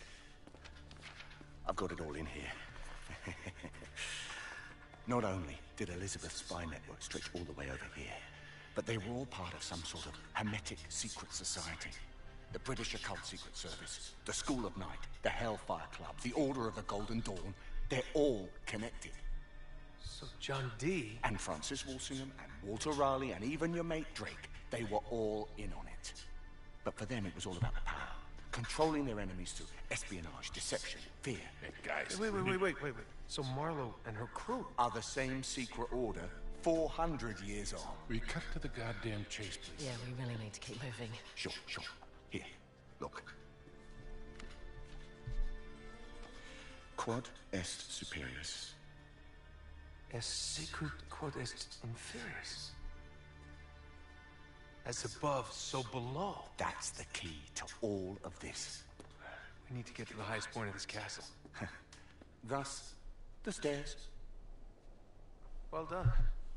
I've got it all in here. Not only did Elizabeth's spy network stretch all the way over here. But they were all part of some sort of hermetic secret society. The British Occult Secret Service, the School of Night, the Hellfire Club, the Order of the Golden Dawn, they're all connected. So John Dee... And Francis Walsingham, and Walter Raleigh, and even your mate Drake, they were all in on it. But for them, it was all about the power. Controlling their enemies through espionage, deception, fear. Hey, guys. Wait, wait, wait, wait, wait, wait. So Marlowe and her crew are the same secret order four hundred years on. We cut to the goddamn chase, please. Yeah, we really need to keep moving. Sure, sure. Here, look. Quod est superius. Est secret quod est inferius. As above, so below. That's the key to all of this. We need to get to the highest point of this castle. Thus, the stairs. Well done.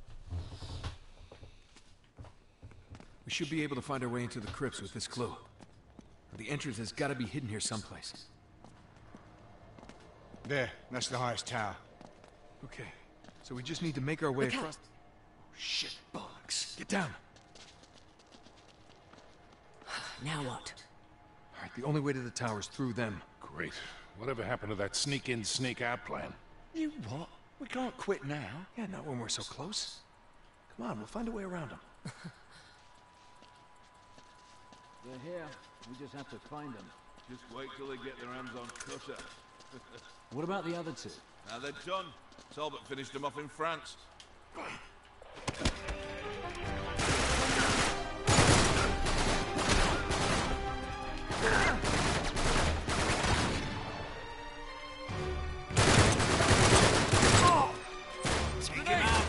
We should be able to find our way into the crypts with this clue. The entrance has got to be hidden here someplace. There, that's the highest tower. Okay, so we just need to make our way Look across... out. Oh, shit, bollocks. Get down. Now what? All right, the only way to the tower is through them. Great. Whatever happened to that sneak-in, sneak-out plan? You what? We can't quit now. Yeah, not when we're so close. Come on, we'll find a way around them. They're here. We just have to find them. Just wait till they get their hands on Cutter. What about the other two? Now they're done. Talbot finished them off in France. Take him out!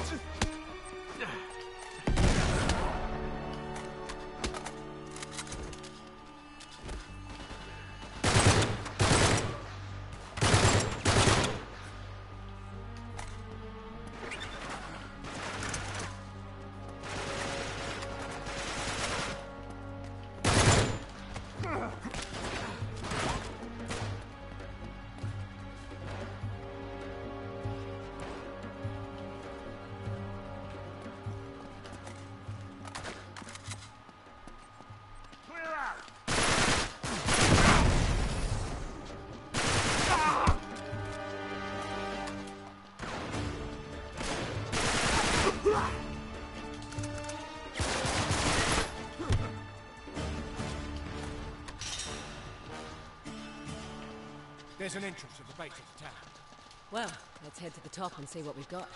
There's an entrance at the base of the tower. Well, let's head to the top and see what we've got.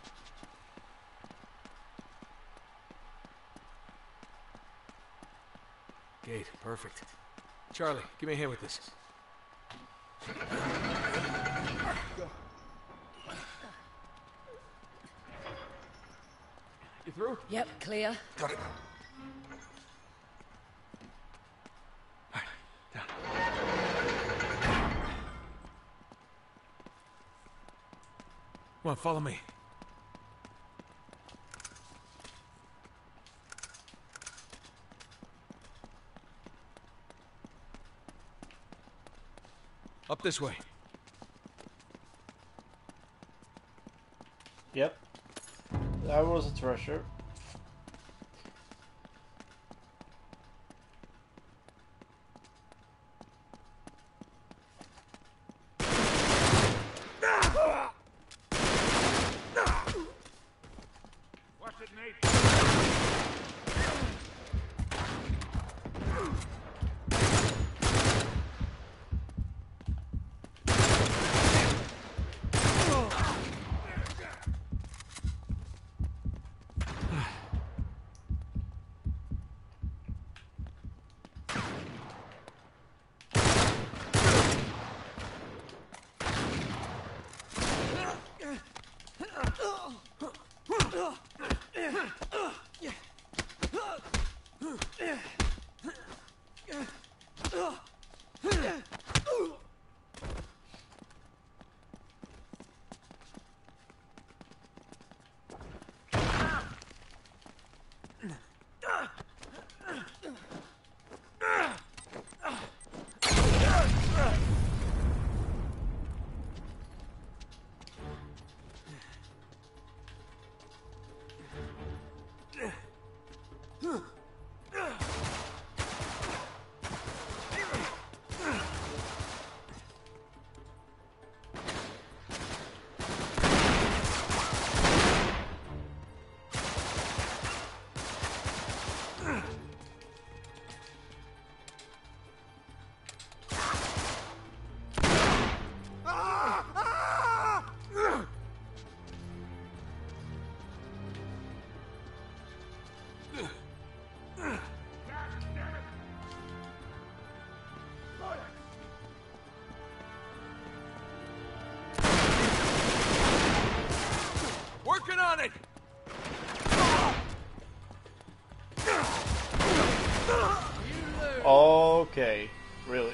Gate, perfect. Charlie, give me a hand with this. You through? Yep, clear. Got it. Come on, follow me. Up this way. Yep. That was a treasure. on it! Okay, really.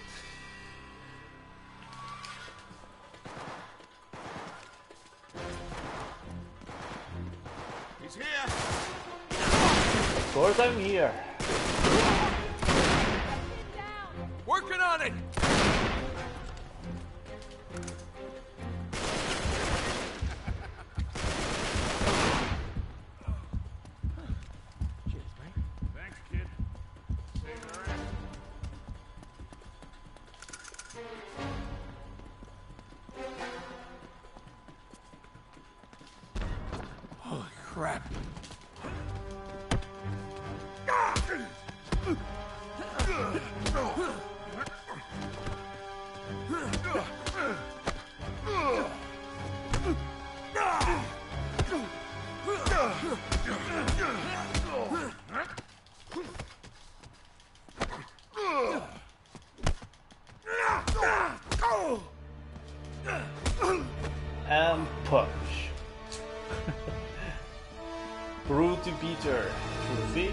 He's here! Of course I'm here. Working on it! Thanks, kid. Saving our ass. Holy crap. And punch. Brute Peter. Trophy.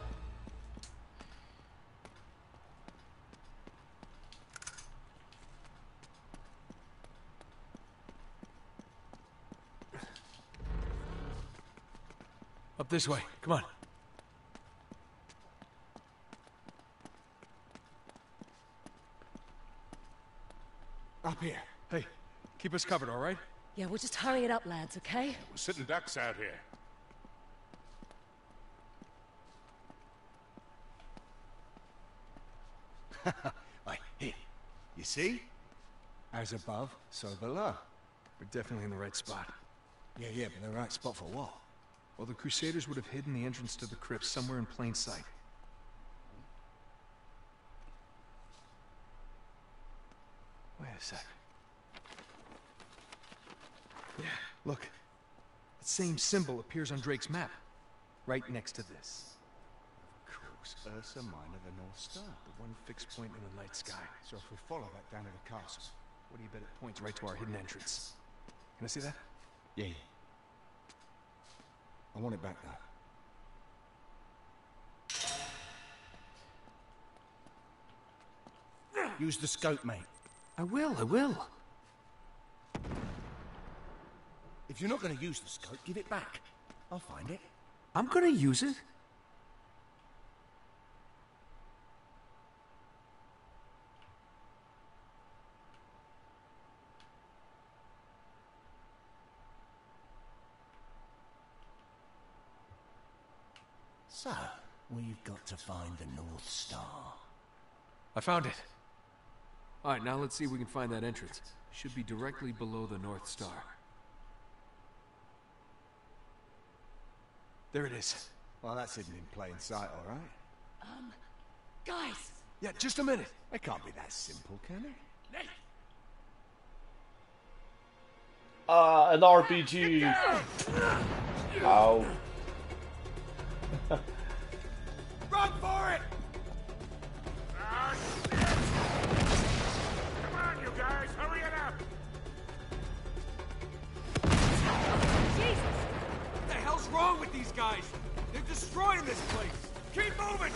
Up this way. Come on. Up here. Hey, keep us covered, all right? Yeah, we'll just hurry it up, lads, okay? We're sitting ducks out here. Wait, here. You see? As above, so below. We're definitely in the right spot. Yeah, yeah, but the right spot for what? Well, the Crusaders would have hidden the entrance to the crypt somewhere in plain sight. Wait a sec. Yeah, look. The same symbol appears on Drake's map. Right next to this. Of course, Ursa Minor, the North Star. The one fixed point in the night sky. So if we follow that down to the castle. What do you bet it points right to our hidden entrance? Can I see that? Yeah, yeah. I want it back though. Use the scope, mate. I will, I will. If you're not going to use the scope, give it back. I'll find it. I'm gonna use it. So, we've got to find the North Star. I found it. All right, now let's see if we can find that entrance. Should be directly below the North Star. There it is. Well, that's hidden in plain sight, all right? Um, guys! Yeah, just a minute. It can't be that simple, can it? Nate! Ah, uh, an R P G. Ow. Run for it! Ah, shit! Come on, you guys, hurry it up! Jesus! What the hell's wrong with these guys? They're destroying this place! Keep moving!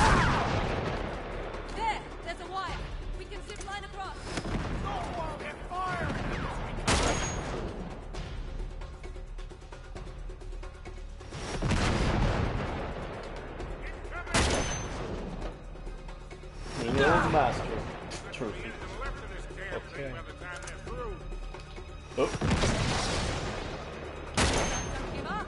There! There's a wire. We can zip line across. No one get fired! The old master. Trophy. Okay. Oh. Give up.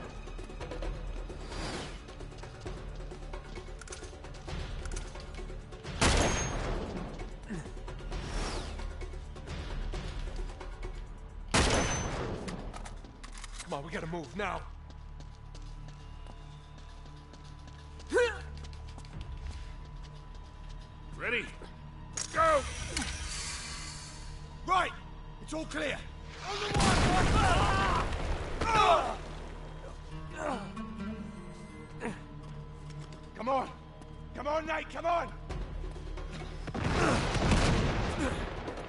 Come on, we gotta move now. Ready? Go! Right! It's all clear. Come on! Come on, Nate, come on!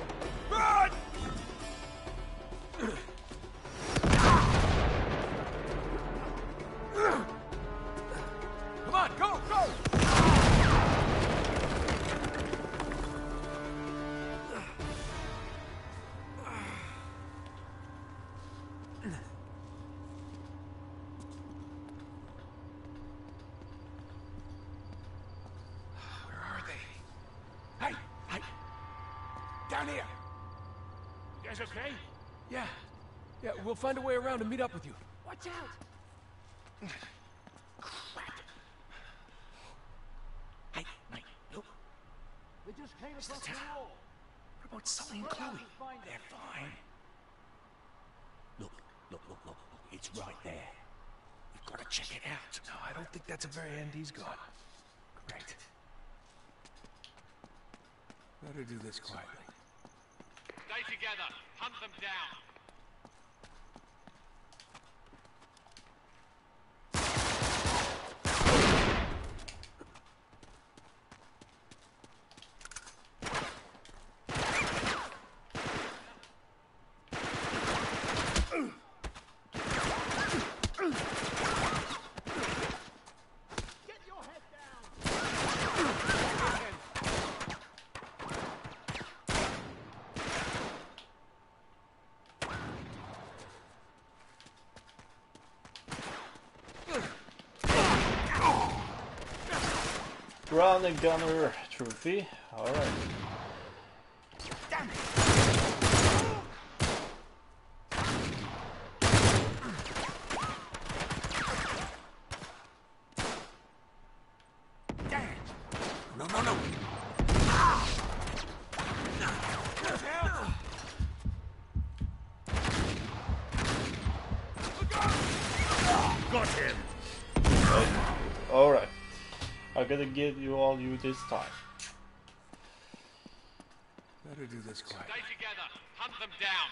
Run! Down here! You guys okay? Yeah. Yeah, we'll find a way around to meet up with you. Watch out! Hey, mate, look. They just came It's the across the tower. wall. What about Sully and Chloe? They're fine. Look, look, look, look, look. It's right there. We've got to check it out. No, I don't think that's a very end he's gone. Great. Better do this quietly. Stay together. Hunt them down. Ground and gunner trophy. Alright. Damn it! Damn it! No, no, no! Got him! Alright. I'm gonna give you all you this time. Better do this quietly. Stay together. Hunt them down.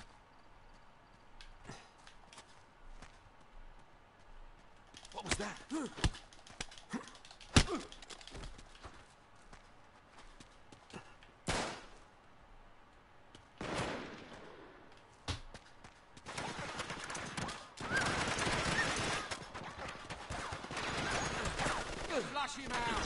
What was that? Flush him out.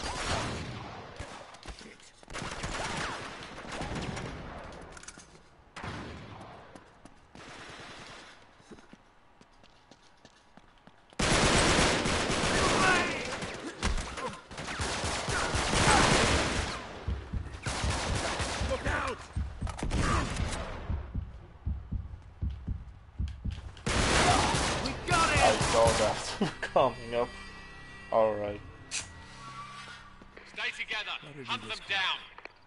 Look out! We got it. I saw that coming up. Alright. Stay together. Hunt them down.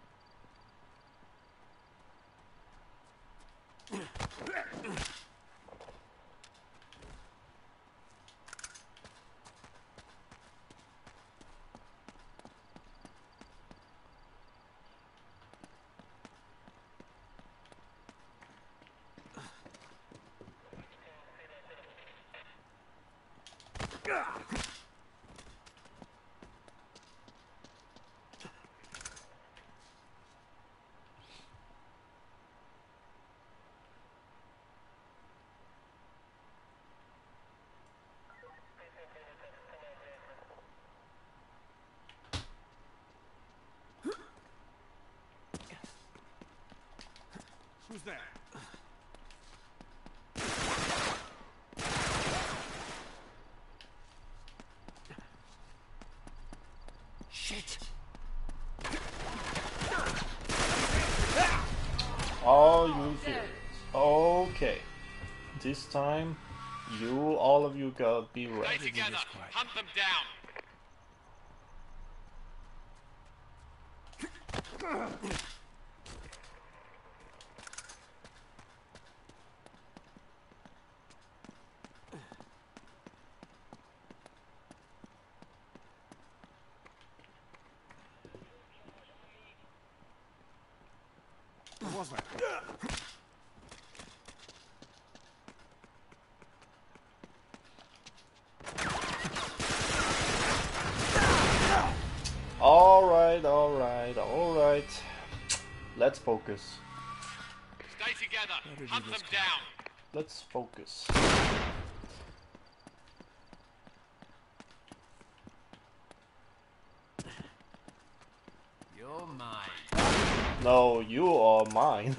Who's there? Shit! All you do. Okay. This time, you, all of you, gotta be ready. Stay together. Hunt them down. What was that? Alright, alright, alright. Let's focus. Stay together. Hunt them down. Let's focus. You're mine. No, you are mine.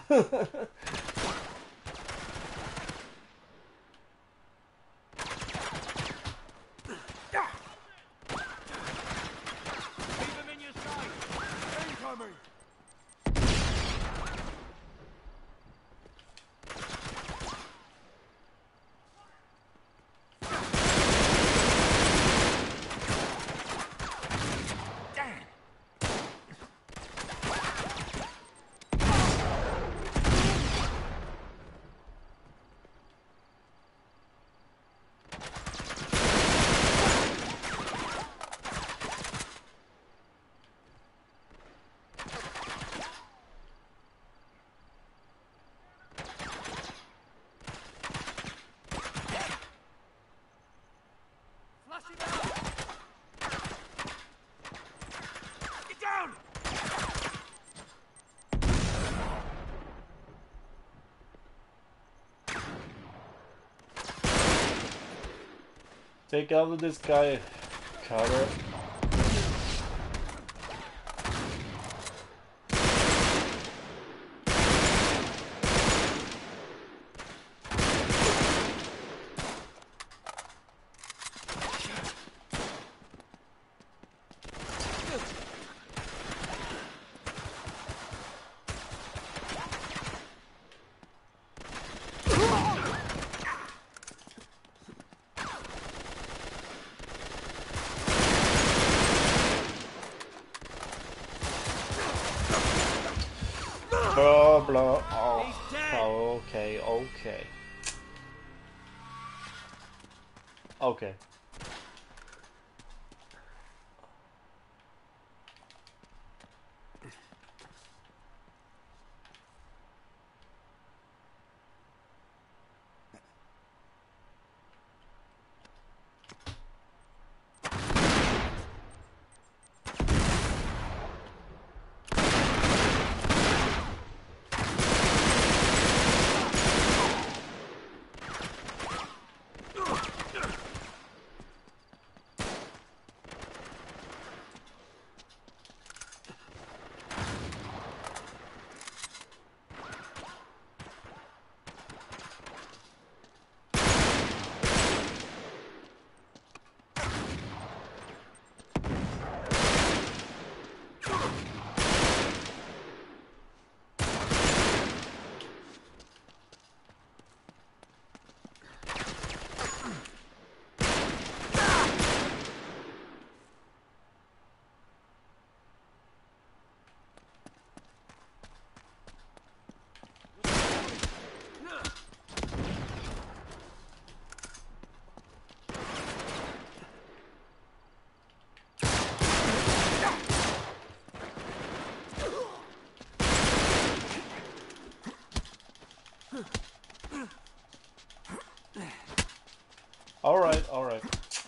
Take out this guy, Carter. Blah blah. Oh, okay, okay, okay. All right, all right.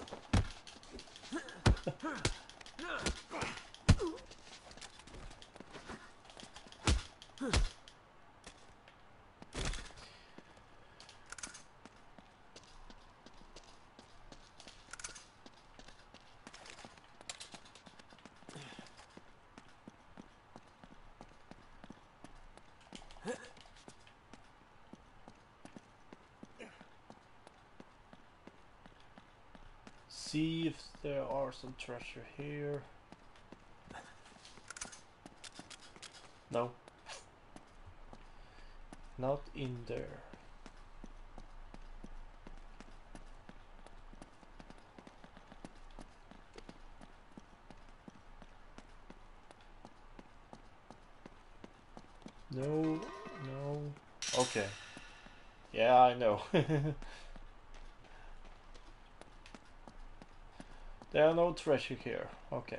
See if there are some treasure here. No. Not in there. No, no. Okay. Yeah, I know. There are no treasure here. Okay.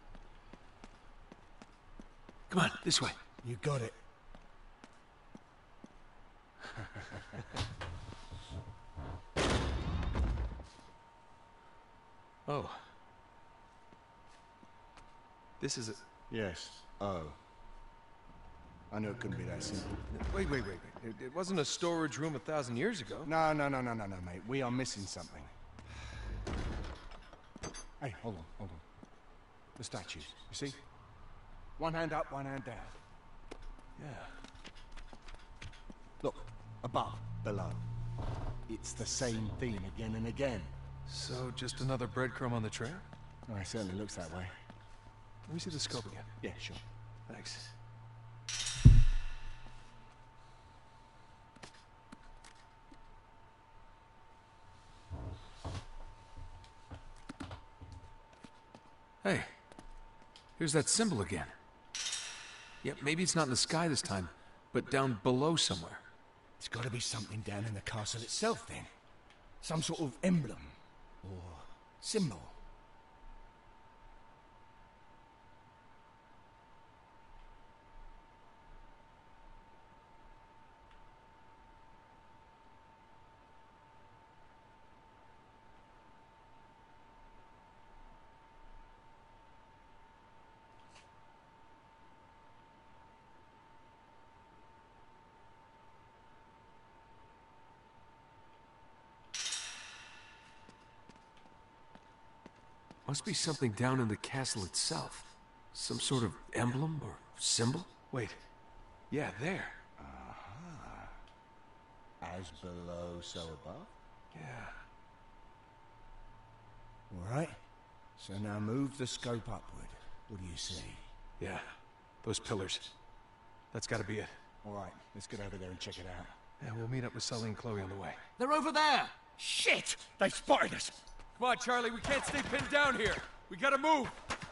Come on, this way. You got it. Oh. This is a... Yes. Oh. I knew it couldn't be that simple. Wait, wait, wait, wait. It, it wasn't a storage room a thousand years ago. No, no, no, no, no, no, mate. We are missing something. Hey, hold on, hold on. The statues, you see? One hand up, one hand down. Yeah. Look, above, below. It's the same thing again and again. So, just another breadcrumb on the trail? Oh, it certainly looks that way. Let me see the scope again. Yeah, sure. Thanks. Hey, here's that symbol again. Yeah, maybe it's not in the sky this time, but down below somewhere. It's got to be something down in the castle itself, then. Some sort of emblem or symbol. Must be something down in the castle itself. Some sort of emblem or symbol? Wait. Yeah, there. Uh-huh. As below, so above? Yeah. All right. So now move the scope upward. What do you see? Yeah. Those pillars. That's gotta be it. All right, let's get over there and check it out. Yeah, we'll meet up with Sully and Chloe on the way. They're over there! Shit! They spotted us! Come on, Charlie, we can't stay pinned down here. We gotta move.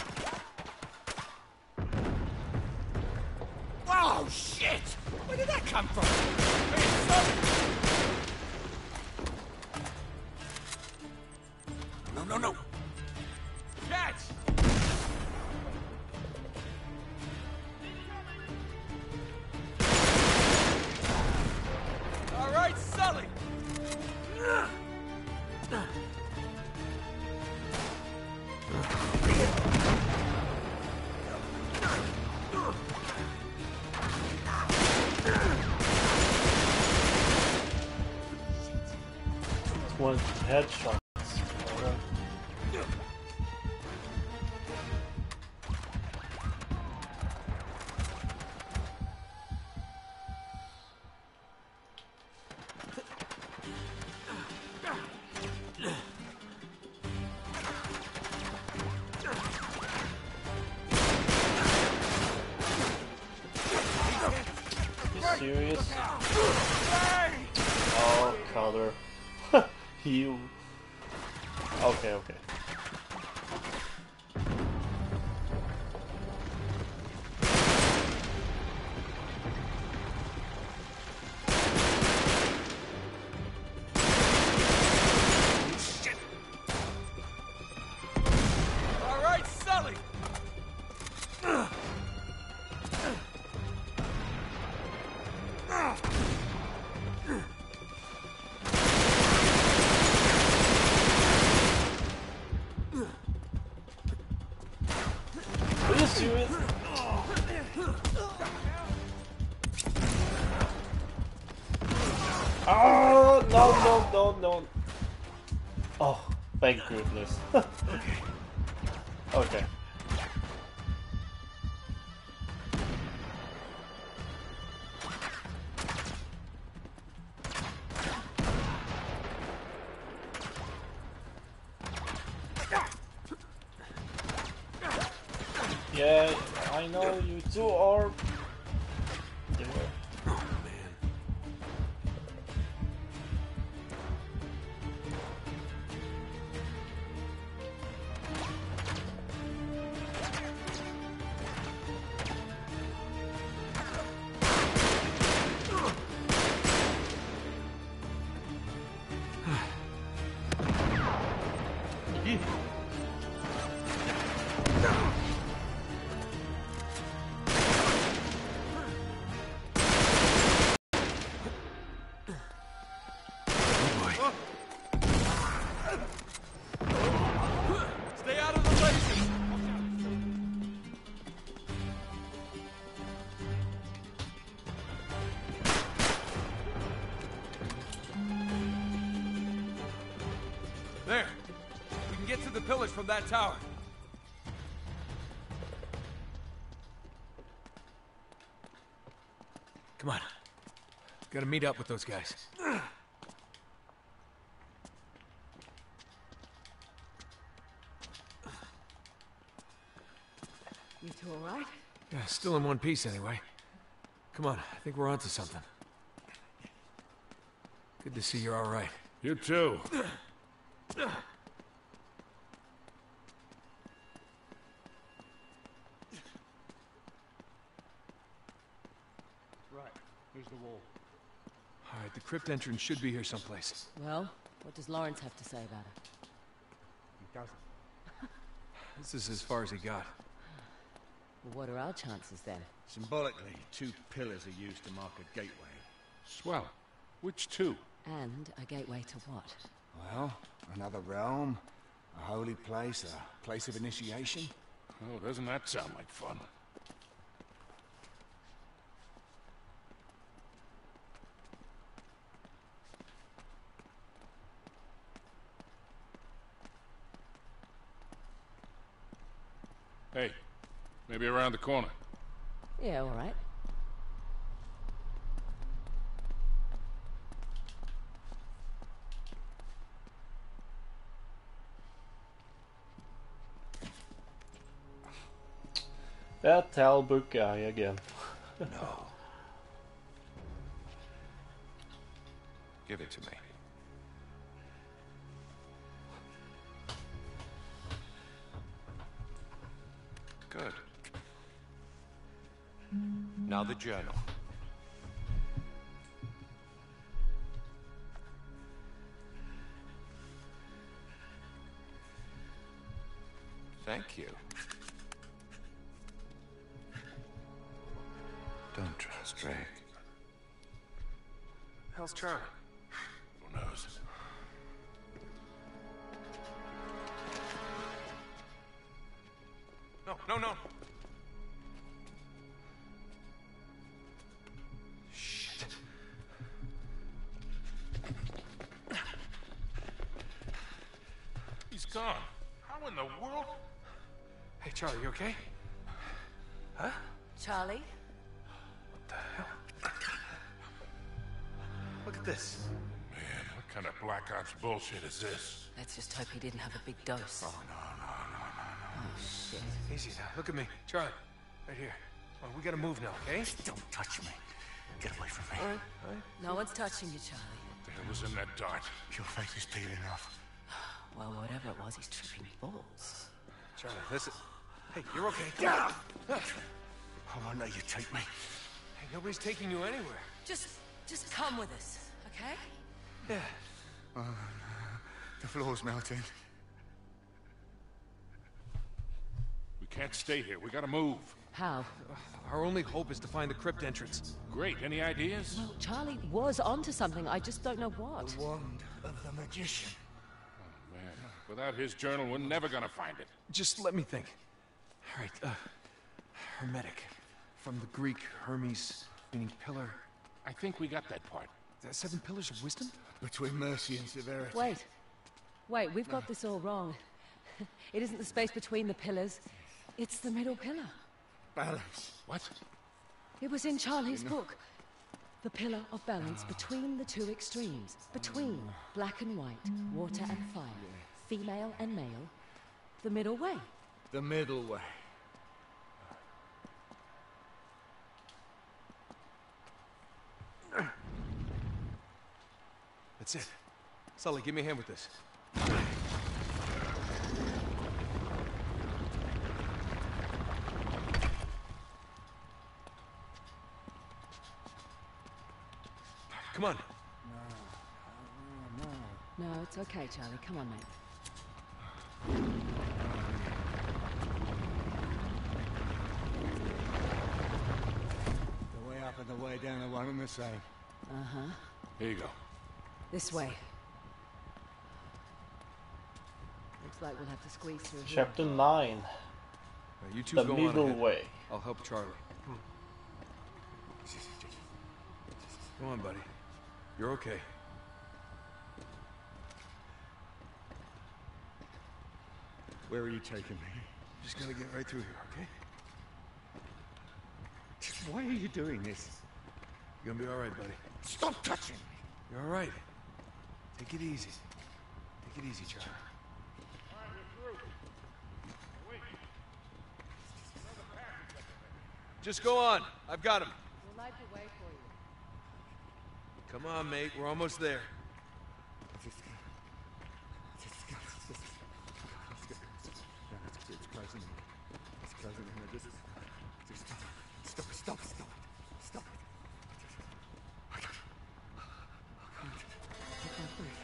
Oh, shit! Where did that come from? Hey, Sully! No, no, no! Catch! All right, Sully! One headshot. You serious? Oh, color. You. Okay, okay. All right, Sully! Are you serious? Oh, no, no, no, no. Oh, thank goodness. Okay. Okay. Yeah, I know you two are there. Oh, man. Stay out of the lasers! There! We can get to the pillars from that tower. Come on. Gotta meet up with those guys. You two all right? Yeah, still in one piece anyway. Come on, I think we're onto something. Good to see you're all right. You too. Right, here's the wall. All right, the crypt entrance should be here someplace. Well, what does Lawrence have to say about it? He doesn't. This is as far as he got. Well, what are our chances then? Symbolically, two pillars are used to mark a gateway. Swell. Which two? And a gateway to what? Well, another realm, a holy place, a place of initiation. Oh, doesn't that sound like fun? Maybe around the corner. Yeah, all right. That Talbot guy again. No. Give it to me. Good. Now the journal. Thank you. Don't trust Ray. How's Charlie? Who knows? No, no, no. Shit. He's gone. How in the world? Hey, Charlie, you okay? Huh? Charlie? What the hell? Look at this. Man, what kind of Black Ops bullshit is this? Let's just hope he didn't have a big dose. Oh, no, no, no, no, no. Oh, shit. Easy now. Look at me. Charlie, right here. Oh, we gotta move now, okay? Don't touch me. Get away from me. All right, all right. No one's touching you, Charlie. What the hell was in that dart? Your face is peeling off. Well, whatever it was, he's tripping balls. Charlie, listen. Hey, you're okay. Get up! I won't let you take me. Hey, nobody's taking you anywhere. Just, just come with us, okay? Yeah. Oh, no. The floor's melting. We can't stay here. We gotta move. How? Our only hope is to find the crypt entrance. Great. Any ideas? Well, Charlie was onto something. I just don't know what. The wand of the magician. Oh, man. Without his journal, we're never gonna find it. Just let me think. All right, uh, hermetic. From the Greek, Hermes, meaning pillar. I think we got that part. The seven pillars of wisdom? Between mercy and severity. Wait. Wait, we've got this all wrong. It isn't the space between the pillars. It's the middle pillar. Balance. What? It was in Charlie's book. The pillar of balance between the two extremes. Between black and white, water and fire, female and male. The middle way. The middle way. That's it. Sully, give me a hand with this. Come on. No, it's okay, Charlie. Come on, mate. The way up and the way down are one and the same. Uh-huh. Here you go. This way. Looks like we'll have to squeeze through here. Chapter nine. Right, you two The go on middle ahead. way. I'll help Charlie. Come on, buddy. You're okay. Where are you taking me? Just gotta get right through here, okay? Why are you doing this? You're gonna be all right, buddy. Stop touching me! You're all right. Take it easy. Take it easy, Charlie. Just go on. I've got him. We'll light the way for you. Come on, mate. We're almost there. Just, just, just, just, no, it's, it's closing in. It's closing in. Just, just stop, stop, stop, stop, stop. I can't, I can't, I can't breathe.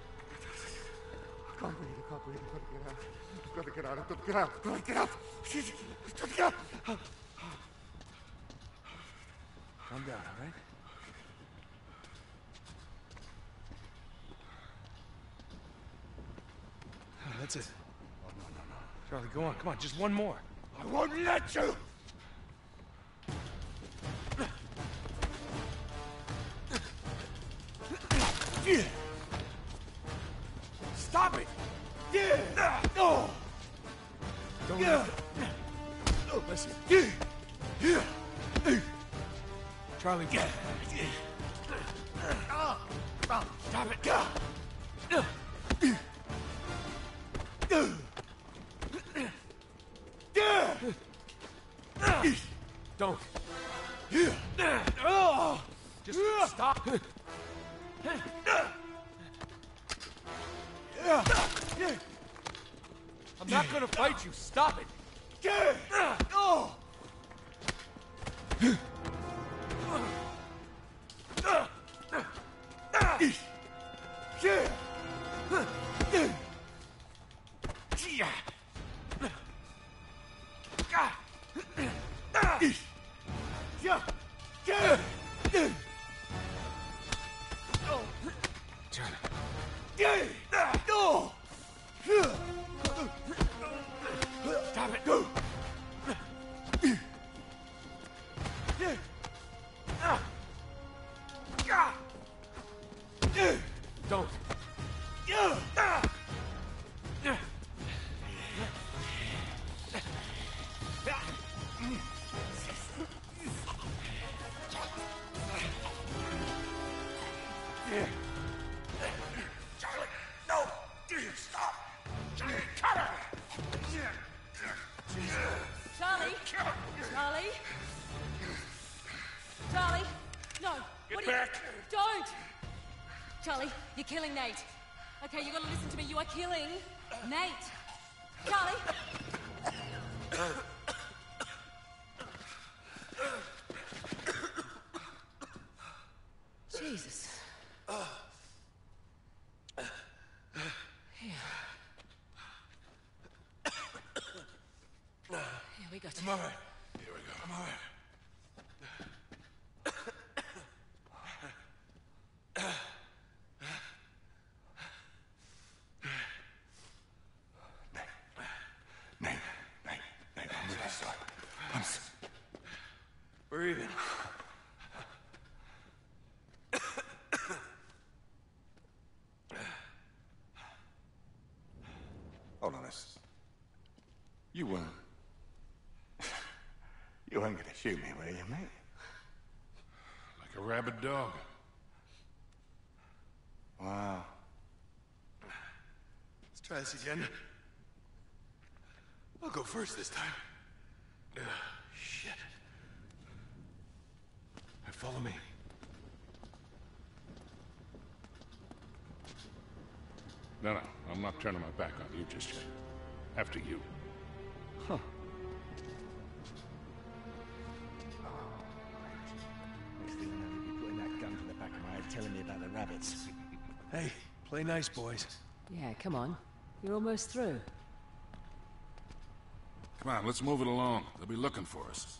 I can't breathe. I can't breathe. I've got to get out. I've got to get out. I've got to get out. I've got to get out. I've got to get out. Calm down, all right? Oh, that's it. Oh, no, no, no. Charlie, go on. Come on. Just one more. I won't let you! Stop it! Yeah! Oh! Don't let it. Oh, listen. Charlie. Stop it! Don't. Just stop. I'm not gonna fight you. Stop it. Don't. Charlie, no! Stop! Charlie, cut her! Charlie! Charlie! Charlie! No! Get what back! You... Don't! Charlie, you're killing Nate. Okay, you gotta listen to me. You are killing Nate. Charlie! Jesus. Here. Here we go. I'm all right. Here we go. I'm all right. Nate, Nate, Nate, I'm really sorry. I'm s We're even. Hold on a s- You weren't... You weren't gonna shoot me, were you, mate? Like a rabid dog. Wow. Let's try this again. I'll go first this time. Ugh, shit. Hey, follow me. No, no, I'm not turning my back on you just yet. After you. Huh. Next thing you know, you'll be putting that gun to the back of my head telling me about the rabbits. Hey, play nice, boys. Yeah, come on. You're almost through. Come on, let's move it along. They'll be looking for us.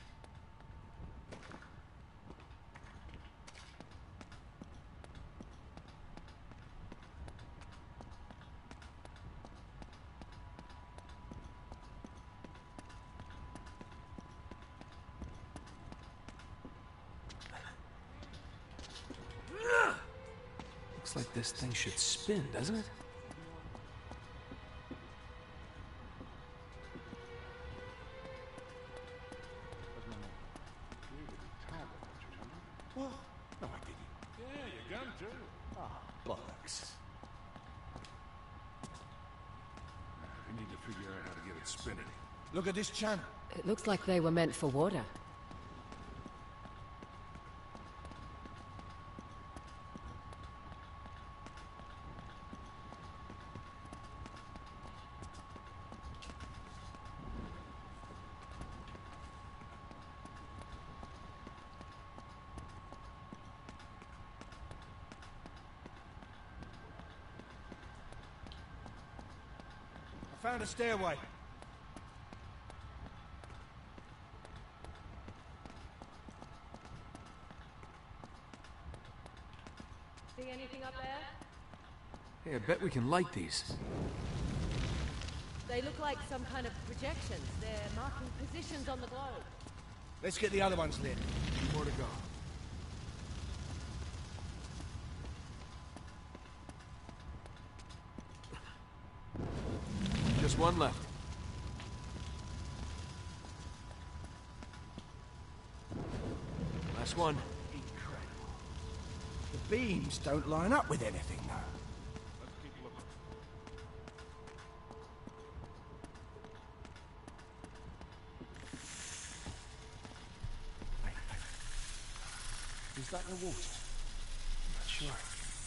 Looks like this thing should spin, doesn't it? What? No, I didn't. Yeah, your gun too. Ah, bollocks. We need to figure out how to get it spinning. Look at this channel. It looks like they were meant for water. I found a stairway. See anything up there? Hey, I bet we can light these. They look like some kind of projections. They're marking positions on the globe. Let's get the other ones lit. Two more to go. Just one left. Last one. Incredible. The beams don't line up with anything, though. Let's keep looking. Wait, wait. Is that the water? I'm not sure.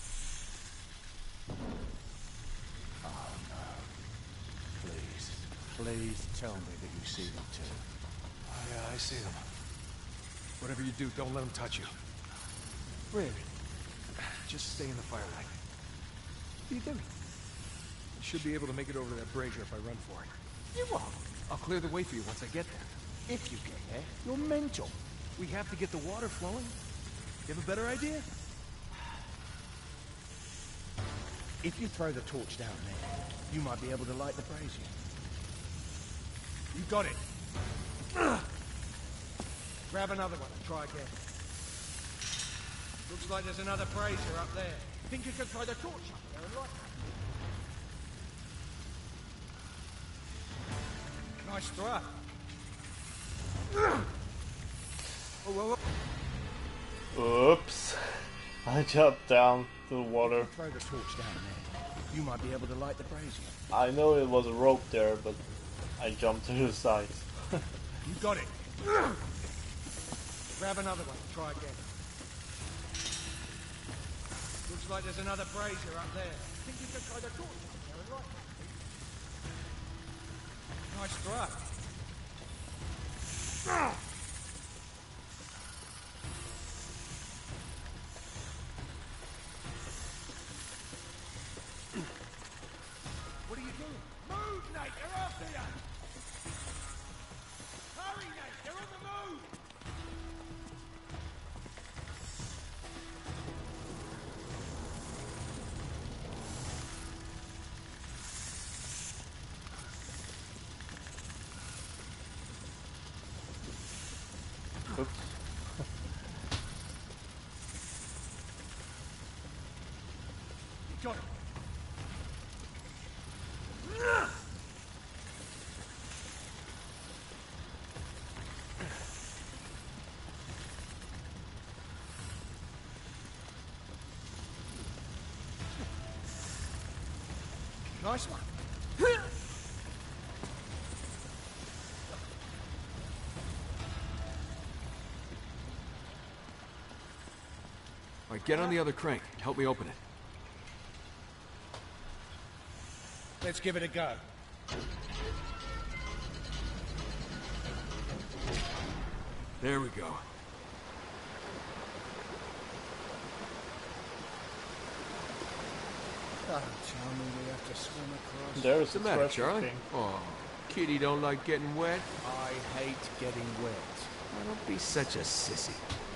Oh, no. Please, please tell me that you see them too. Oh, yeah, I see them. Whatever you do, don't let them touch you. Really? Just stay in the firelight. What are you doing? You should be able to make it over to that brazier if I run for it. You won't. I'll clear the way for you once I get there. If you get there, you're mental. We have to get the water flowing. You have a better idea? If you throw the torch down there, you might be able to light the brazier. You got it. Grab another one and try again. Looks like there's another brazier up there. Think you can throw the torch up there and light it? Nice throw. Oh, whoa, whoa. Oops. I jumped down to the water. If you throw the torch down there, you might be able to light the brazier. I know it was a rope there, but I jumped to the side. You got it. Grab another one and try again. Looks like there's another brazier up there. Think you can throw the torch up there and light it? Nice throw. What are you doing? Move, Nate! They're after you! Hurry, Nate! They're on the move! Oops. You got it. Nice one. All right, get on the other crank. Help me open it. Let's give it a go. There we go. Oh, tell me we have to swim across. There's What's the matter, Charlie? Oh, Kitty don't like getting wet? I hate getting wet. Oh, don't be such a sissy.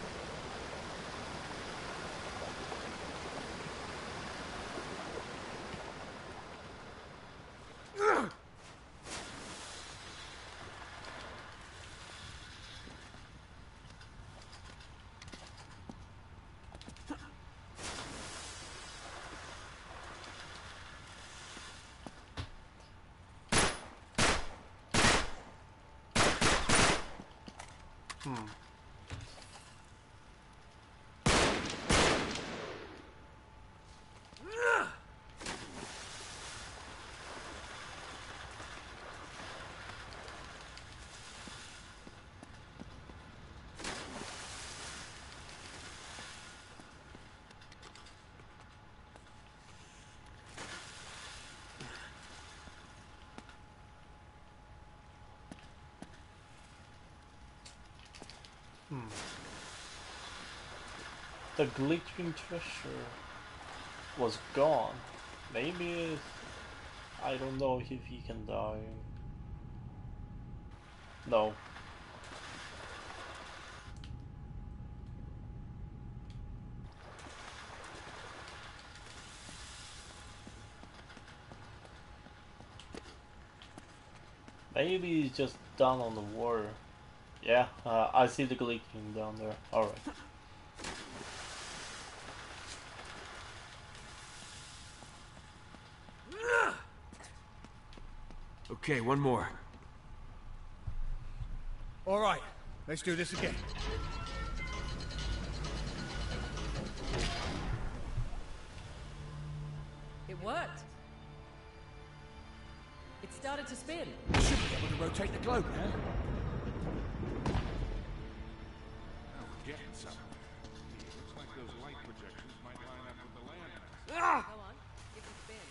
Hmm. Hmm. The glittering treasure was gone. Maybe it's, I don't know if he can die. No. Maybe he's just down on the water. Yeah, uh, I see the glittering down there. Alright. Okay, one more. All right, let's do this again. worked. It started to spin. We should be able to rotate the globe now. Now we're getting somewhere. Looks like those light projections might line up with the landmass. Ah! Go on, give it a spin.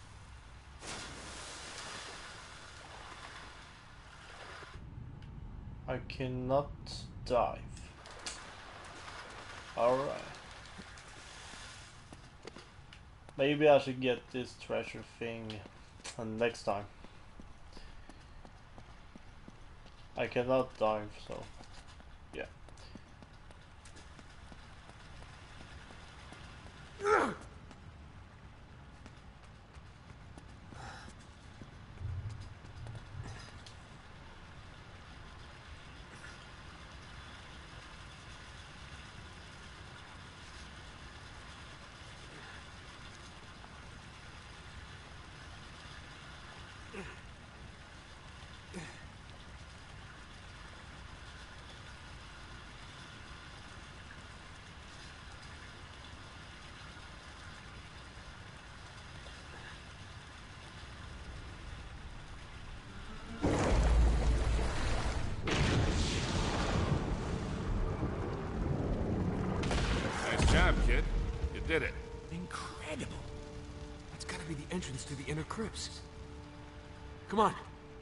I cannot dive. Alright. Maybe I should get this treasure thing uh, next time. I cannot dive, so yeah. Nice job, kid. You did it. Incredible. That's gotta be the entrance to the inner crypts. Come on.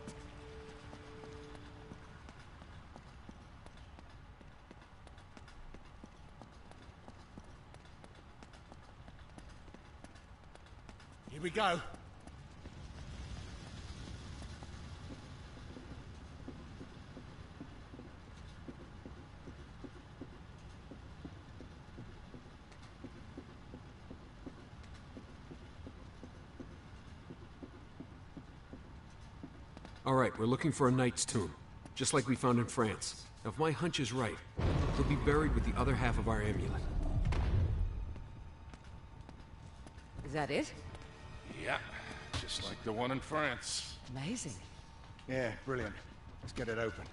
Here we go. All right, we're looking for a knight's tomb, just like we found in France. Now, if my hunch is right, he'll be buried with the other half of our amulet. Is that it? Yeah, just like the one in France. Amazing. Yeah, brilliant. Let's get it open.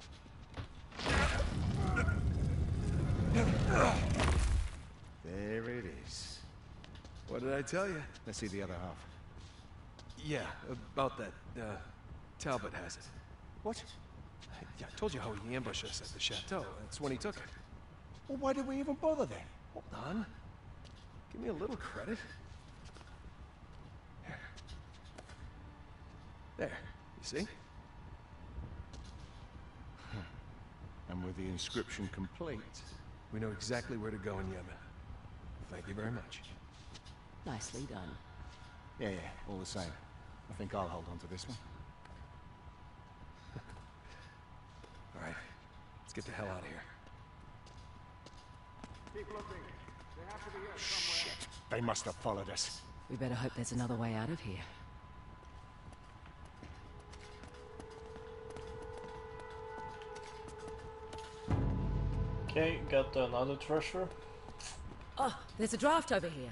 There it is. What did I tell you? Let's see the other half. Yeah, about that, uh, Talbot has it. What? Yeah, I told you how he ambushed us at the chateau. That's when he took it. Well, why did we even bother then? Hold on. Give me a little credit. Here. There, you see? And with the inscription complete, we know exactly where to go in Yemen. Thank you very much. Nicely done. Yeah, yeah, all the same. I think I'll hold on to this one. All right, let's get the hell out of here. Keep looking. They have to be here somewhere. Shit, they must have followed us. We better hope there's another way out of here. Okay, got another treasure. Oh, there's a draft over here.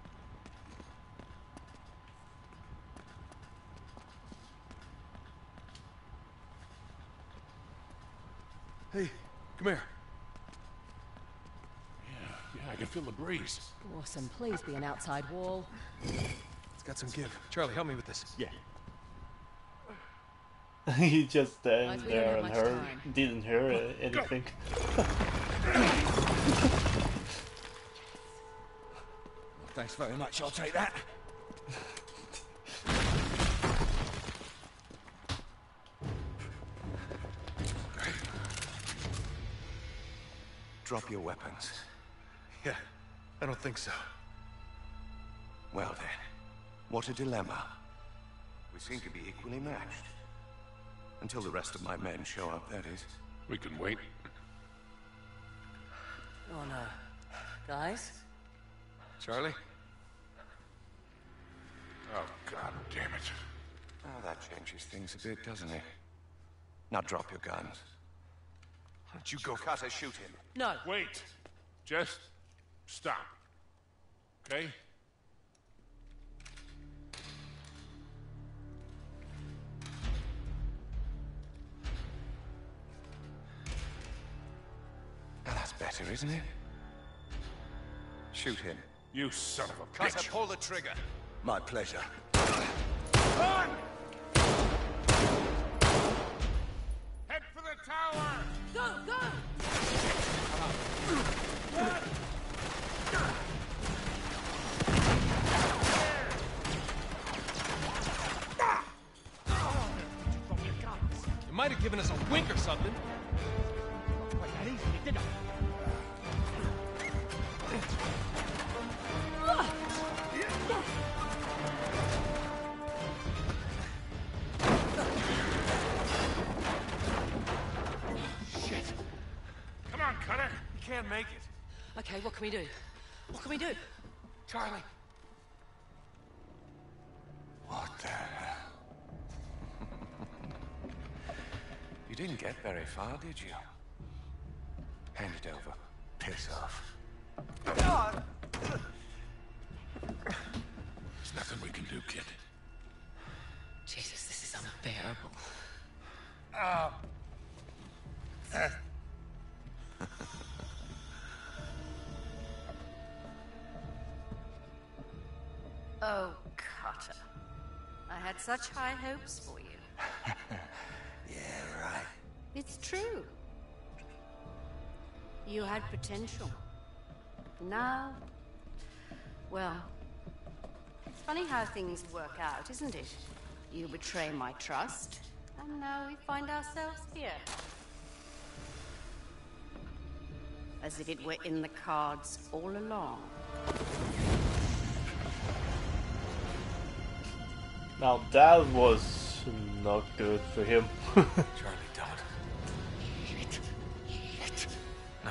Hey, come here. Yeah, yeah, I can feel the breeze. Awesome. Please be an outside wall. It's got some give. Charlie, help me with this. Yeah. He just stands Right, we don't there have and much heard, time. didn't hear uh, anything. Thanks very much, I'll take that. Drop your weapons. Yeah, I don't think so. Well then, what a dilemma. We seem to be equally matched. Until the rest of my men show up, that is. We can wait. Oh no. Guys? Charlie? Oh, god damn it. Oh, that changes things a bit, doesn't it? Now drop your guns. Why don't you go? Carter, shoot him. No. Wait. Just stop. Okay? Now that's better, isn't it? Shoot him. You son of a Carter, bitch. pull the trigger. My pleasure. Run! Head for the tower! Go, go! You might have given us a wink or something. Shit! Come on, Cutter! You can't make it. Okay, what can we do? What can we do? Charlie! What the hell? You didn't get very far, did you? Hand it over. Piss off. There's nothing we can do, kid. Jesus, this is unbearable. Uh, uh. Oh, Carter. I had such high hopes for you. Yeah, right. It's true. You had potential. Now, well, it's funny how things work out, isn't it? You betray my trust, and now we find ourselves here. As if it were in the cards all along. Now that was not good for him. Charlie, don't. Shit. Shit. No.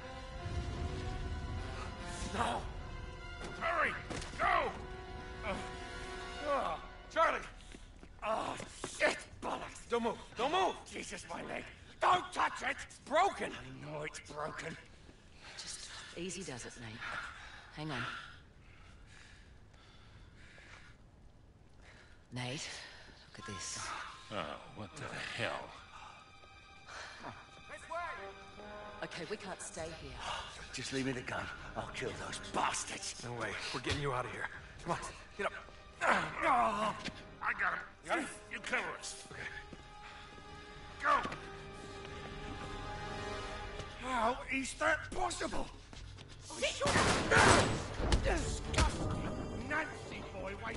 No! Hurry! Go! Uh, uh, Charlie! Oh, shit! Bollocks! Don't move. Don't move. Jesus, my leg! Don't touch it! It's broken. I know it's broken. Just easy does it, Nate. Hang on. Nate, look at this. Oh, what the hell? Okay, we can't stay here. Just leave me the gun. I'll kill those bastards. No way. We're getting you out of here. Come on. Get up. I got him. You got him? You cover us. Okay. Go! How is that possible? Disgusting! Nancy boy, wait!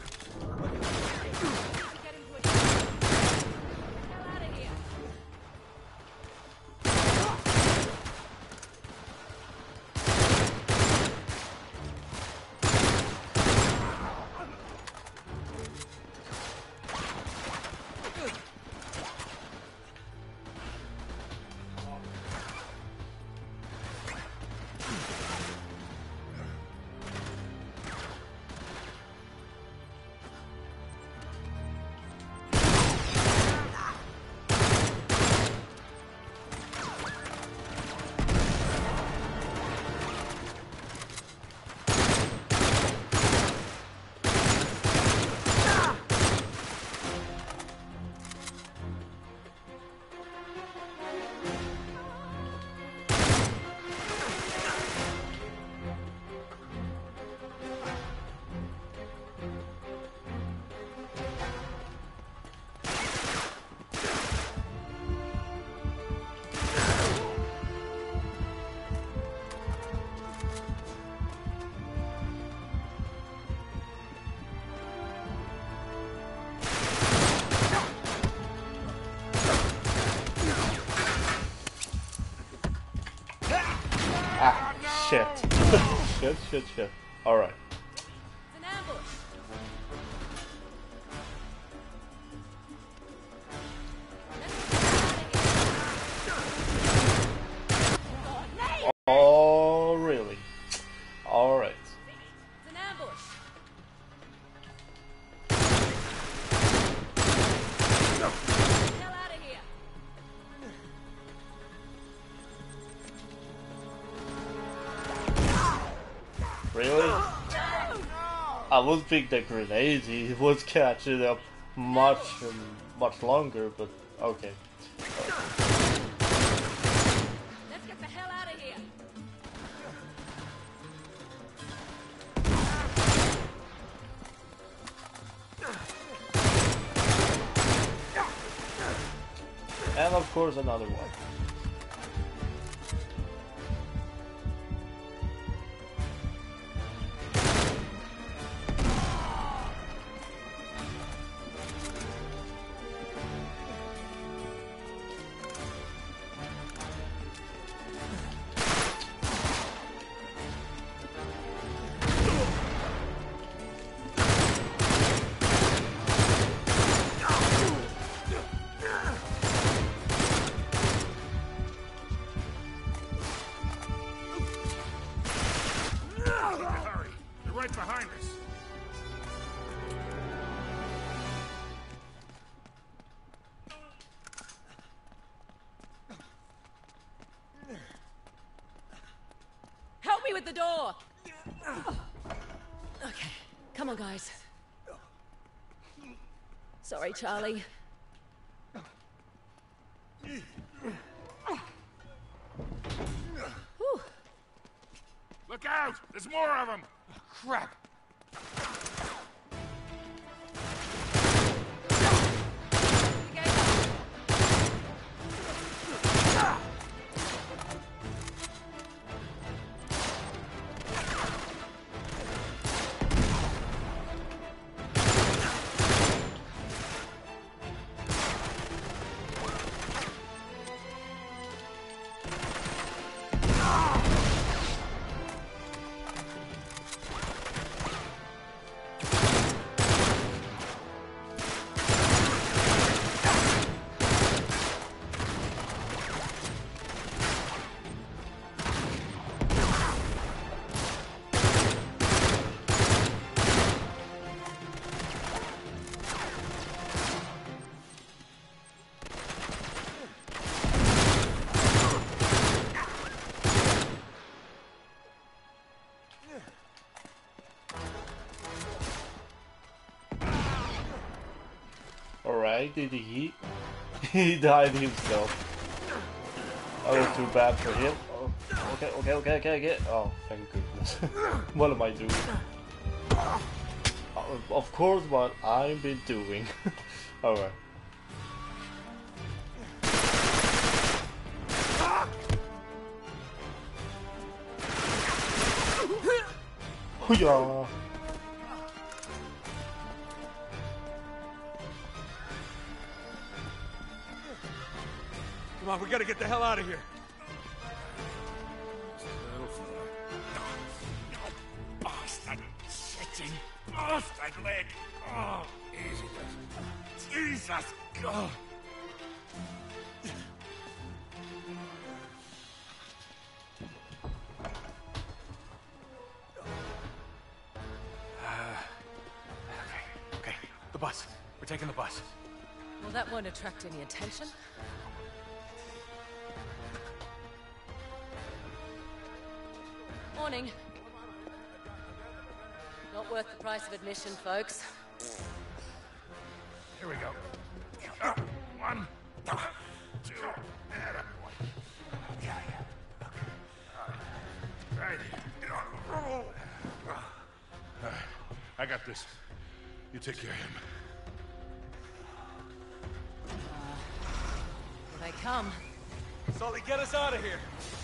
Shit. shit, shit, shit. Alright. It's an ambush. Oh, really? Alright. It's an ambush. Get the hell out of here. Really? I would think the grenades he was catching up much, um, much longer, but okay. Let's get the hell out of here. And of course another one. Behind us. Help me with the door. Okay, come on, guys. Sorry, Charlie. Whew. Look out! There's more of them. Crap! Alright, did he? He died himself. That was too bad for him. Oh, okay, okay, okay, okay, okay. Oh, thank goodness. What am I doing? Uh, of course, what I've been doing. Alright. Oh, yeah. Come on, we gotta get the hell out of here. Bastard! Shitting bastard leg! Oh, easy does it. Jesus God! Okay, okay. The bus. We're taking the bus. Well, that won't attract any attention. Morning. Not worth the price of admission, folks. Here we go. Uh, one, uh, two, and a point. Yeah, yeah. Okay. Right here. Uh, I got this. You take care of him. Here they come. Sully, get us out of here.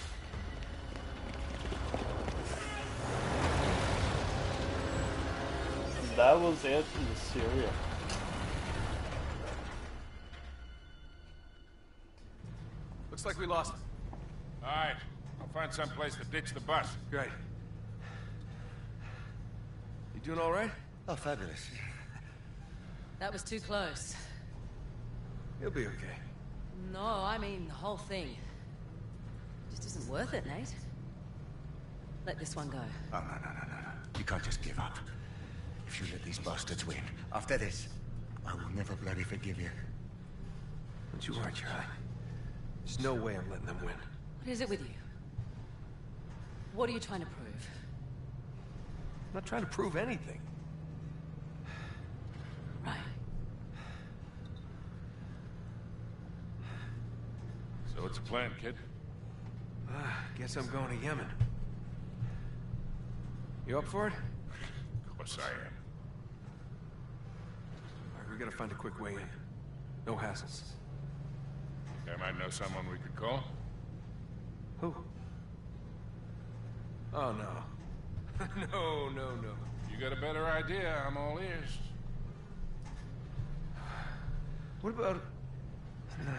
That was it in Syria. Looks like we lost him. All right. I'll find some place to ditch the bus. Great. You doing all right? Oh, fabulous. That was too close. You'll be okay. No, I mean the whole thing. Just isn't worth it, Nate. Let this one go. Oh, no, no, no, no, no. You can't just give up. If you let these bastards win, after this, I will never bloody forgive you. Don't you worry, Charlie. There's no way I'm letting them win. What is it with you? What are you trying to prove? I'm not trying to prove anything. Right. So what's the plan, kid? Uh, guess I'm going to Yemen. You up for it? Of course I am. All right, we gotta find a quick way in. No hassles. I might know someone we could call. Who? Oh, no. no, no, no. You got a better idea, I'm all ears. What about... No.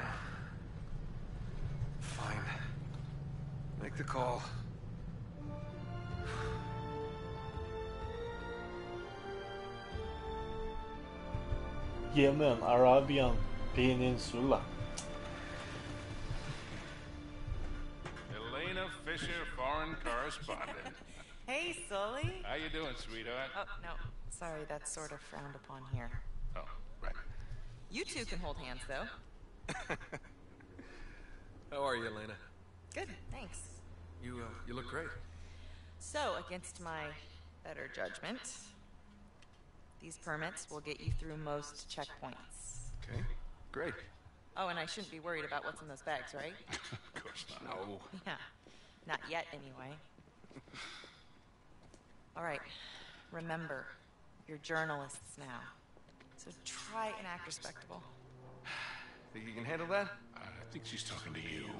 Fine. Make the call. Yemen, Arabian Peninsula. Elena Fisher, foreign correspondent. Hey, Sully. How you doing, sweetheart? Oh, no. Sorry, that's sort of frowned upon here. Oh, right. You two can hold hands, though. How are you, Elena? Good, thanks. You, uh, you look great. So, against my better judgment, these permits will get you through most checkpoints. Okay, great. Oh, and I shouldn't be worried about what's in those bags, right? Of course not. No. Yeah, not yet, anyway. All right, remember, you're journalists now, so try and act respectable. Think you can handle that? I think she's talking to you.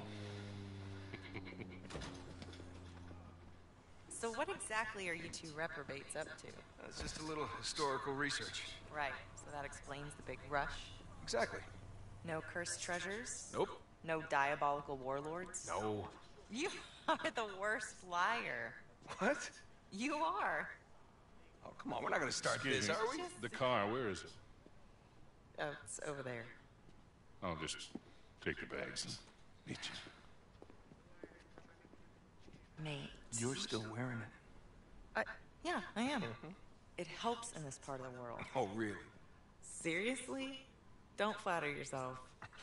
So what exactly are you two reprobates up to? Uh, it's just a little historical research. Right, so that explains the big rush. Exactly. No cursed treasures? Nope. No diabolical warlords? No. You are the worst liar. What? You are. Oh, come on, we're not gonna start Excuse this, me. are we? The car, where is it? Oh, it's over there. I'll just take the bags and meet you. Nate. You're still wearing it. I, yeah, I am. Mm-hmm. It helps in this part of the world. Oh, really? Seriously? Don't flatter yourself.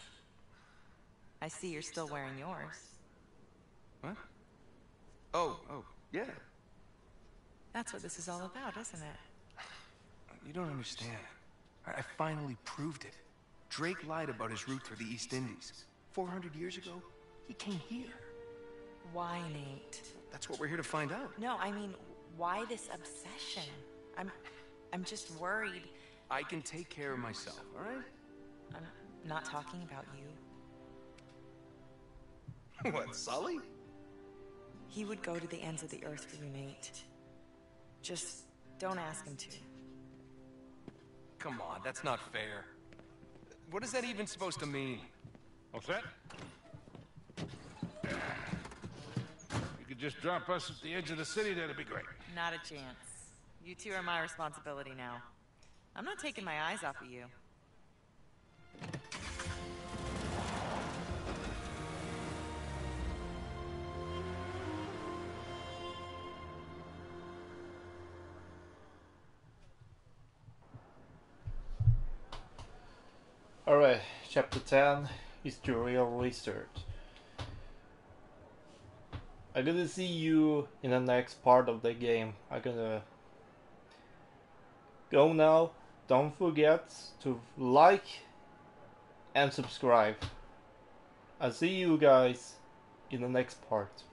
I see you're still wearing yours. What? Oh, oh, yeah. That's what this is all about, isn't it? You don't understand. I, I finally proved it. Drake lied about his route for the East Indies. four hundred years ago, he came here. Why, Nate? That's what we're here to find out. No, I mean, why this obsession? I'm... I'm just worried. I can take care of myself, all right? I'm not talking about you. What, Sully? He would go to the ends of the earth for you, Nate. Just don't ask him to. Come on, that's not fair. What is that even supposed to mean? What's that? You could just drop us at the edge of the city, that'd be great. Not a chance. You two are my responsibility now. I'm not taking my eyes off of you. Alright, chapter ten is the real wizard. I'm gonna see you in the next part of the game. I'm gonna go now. Don't forget to like and subscribe. I'll see you guys in the next part.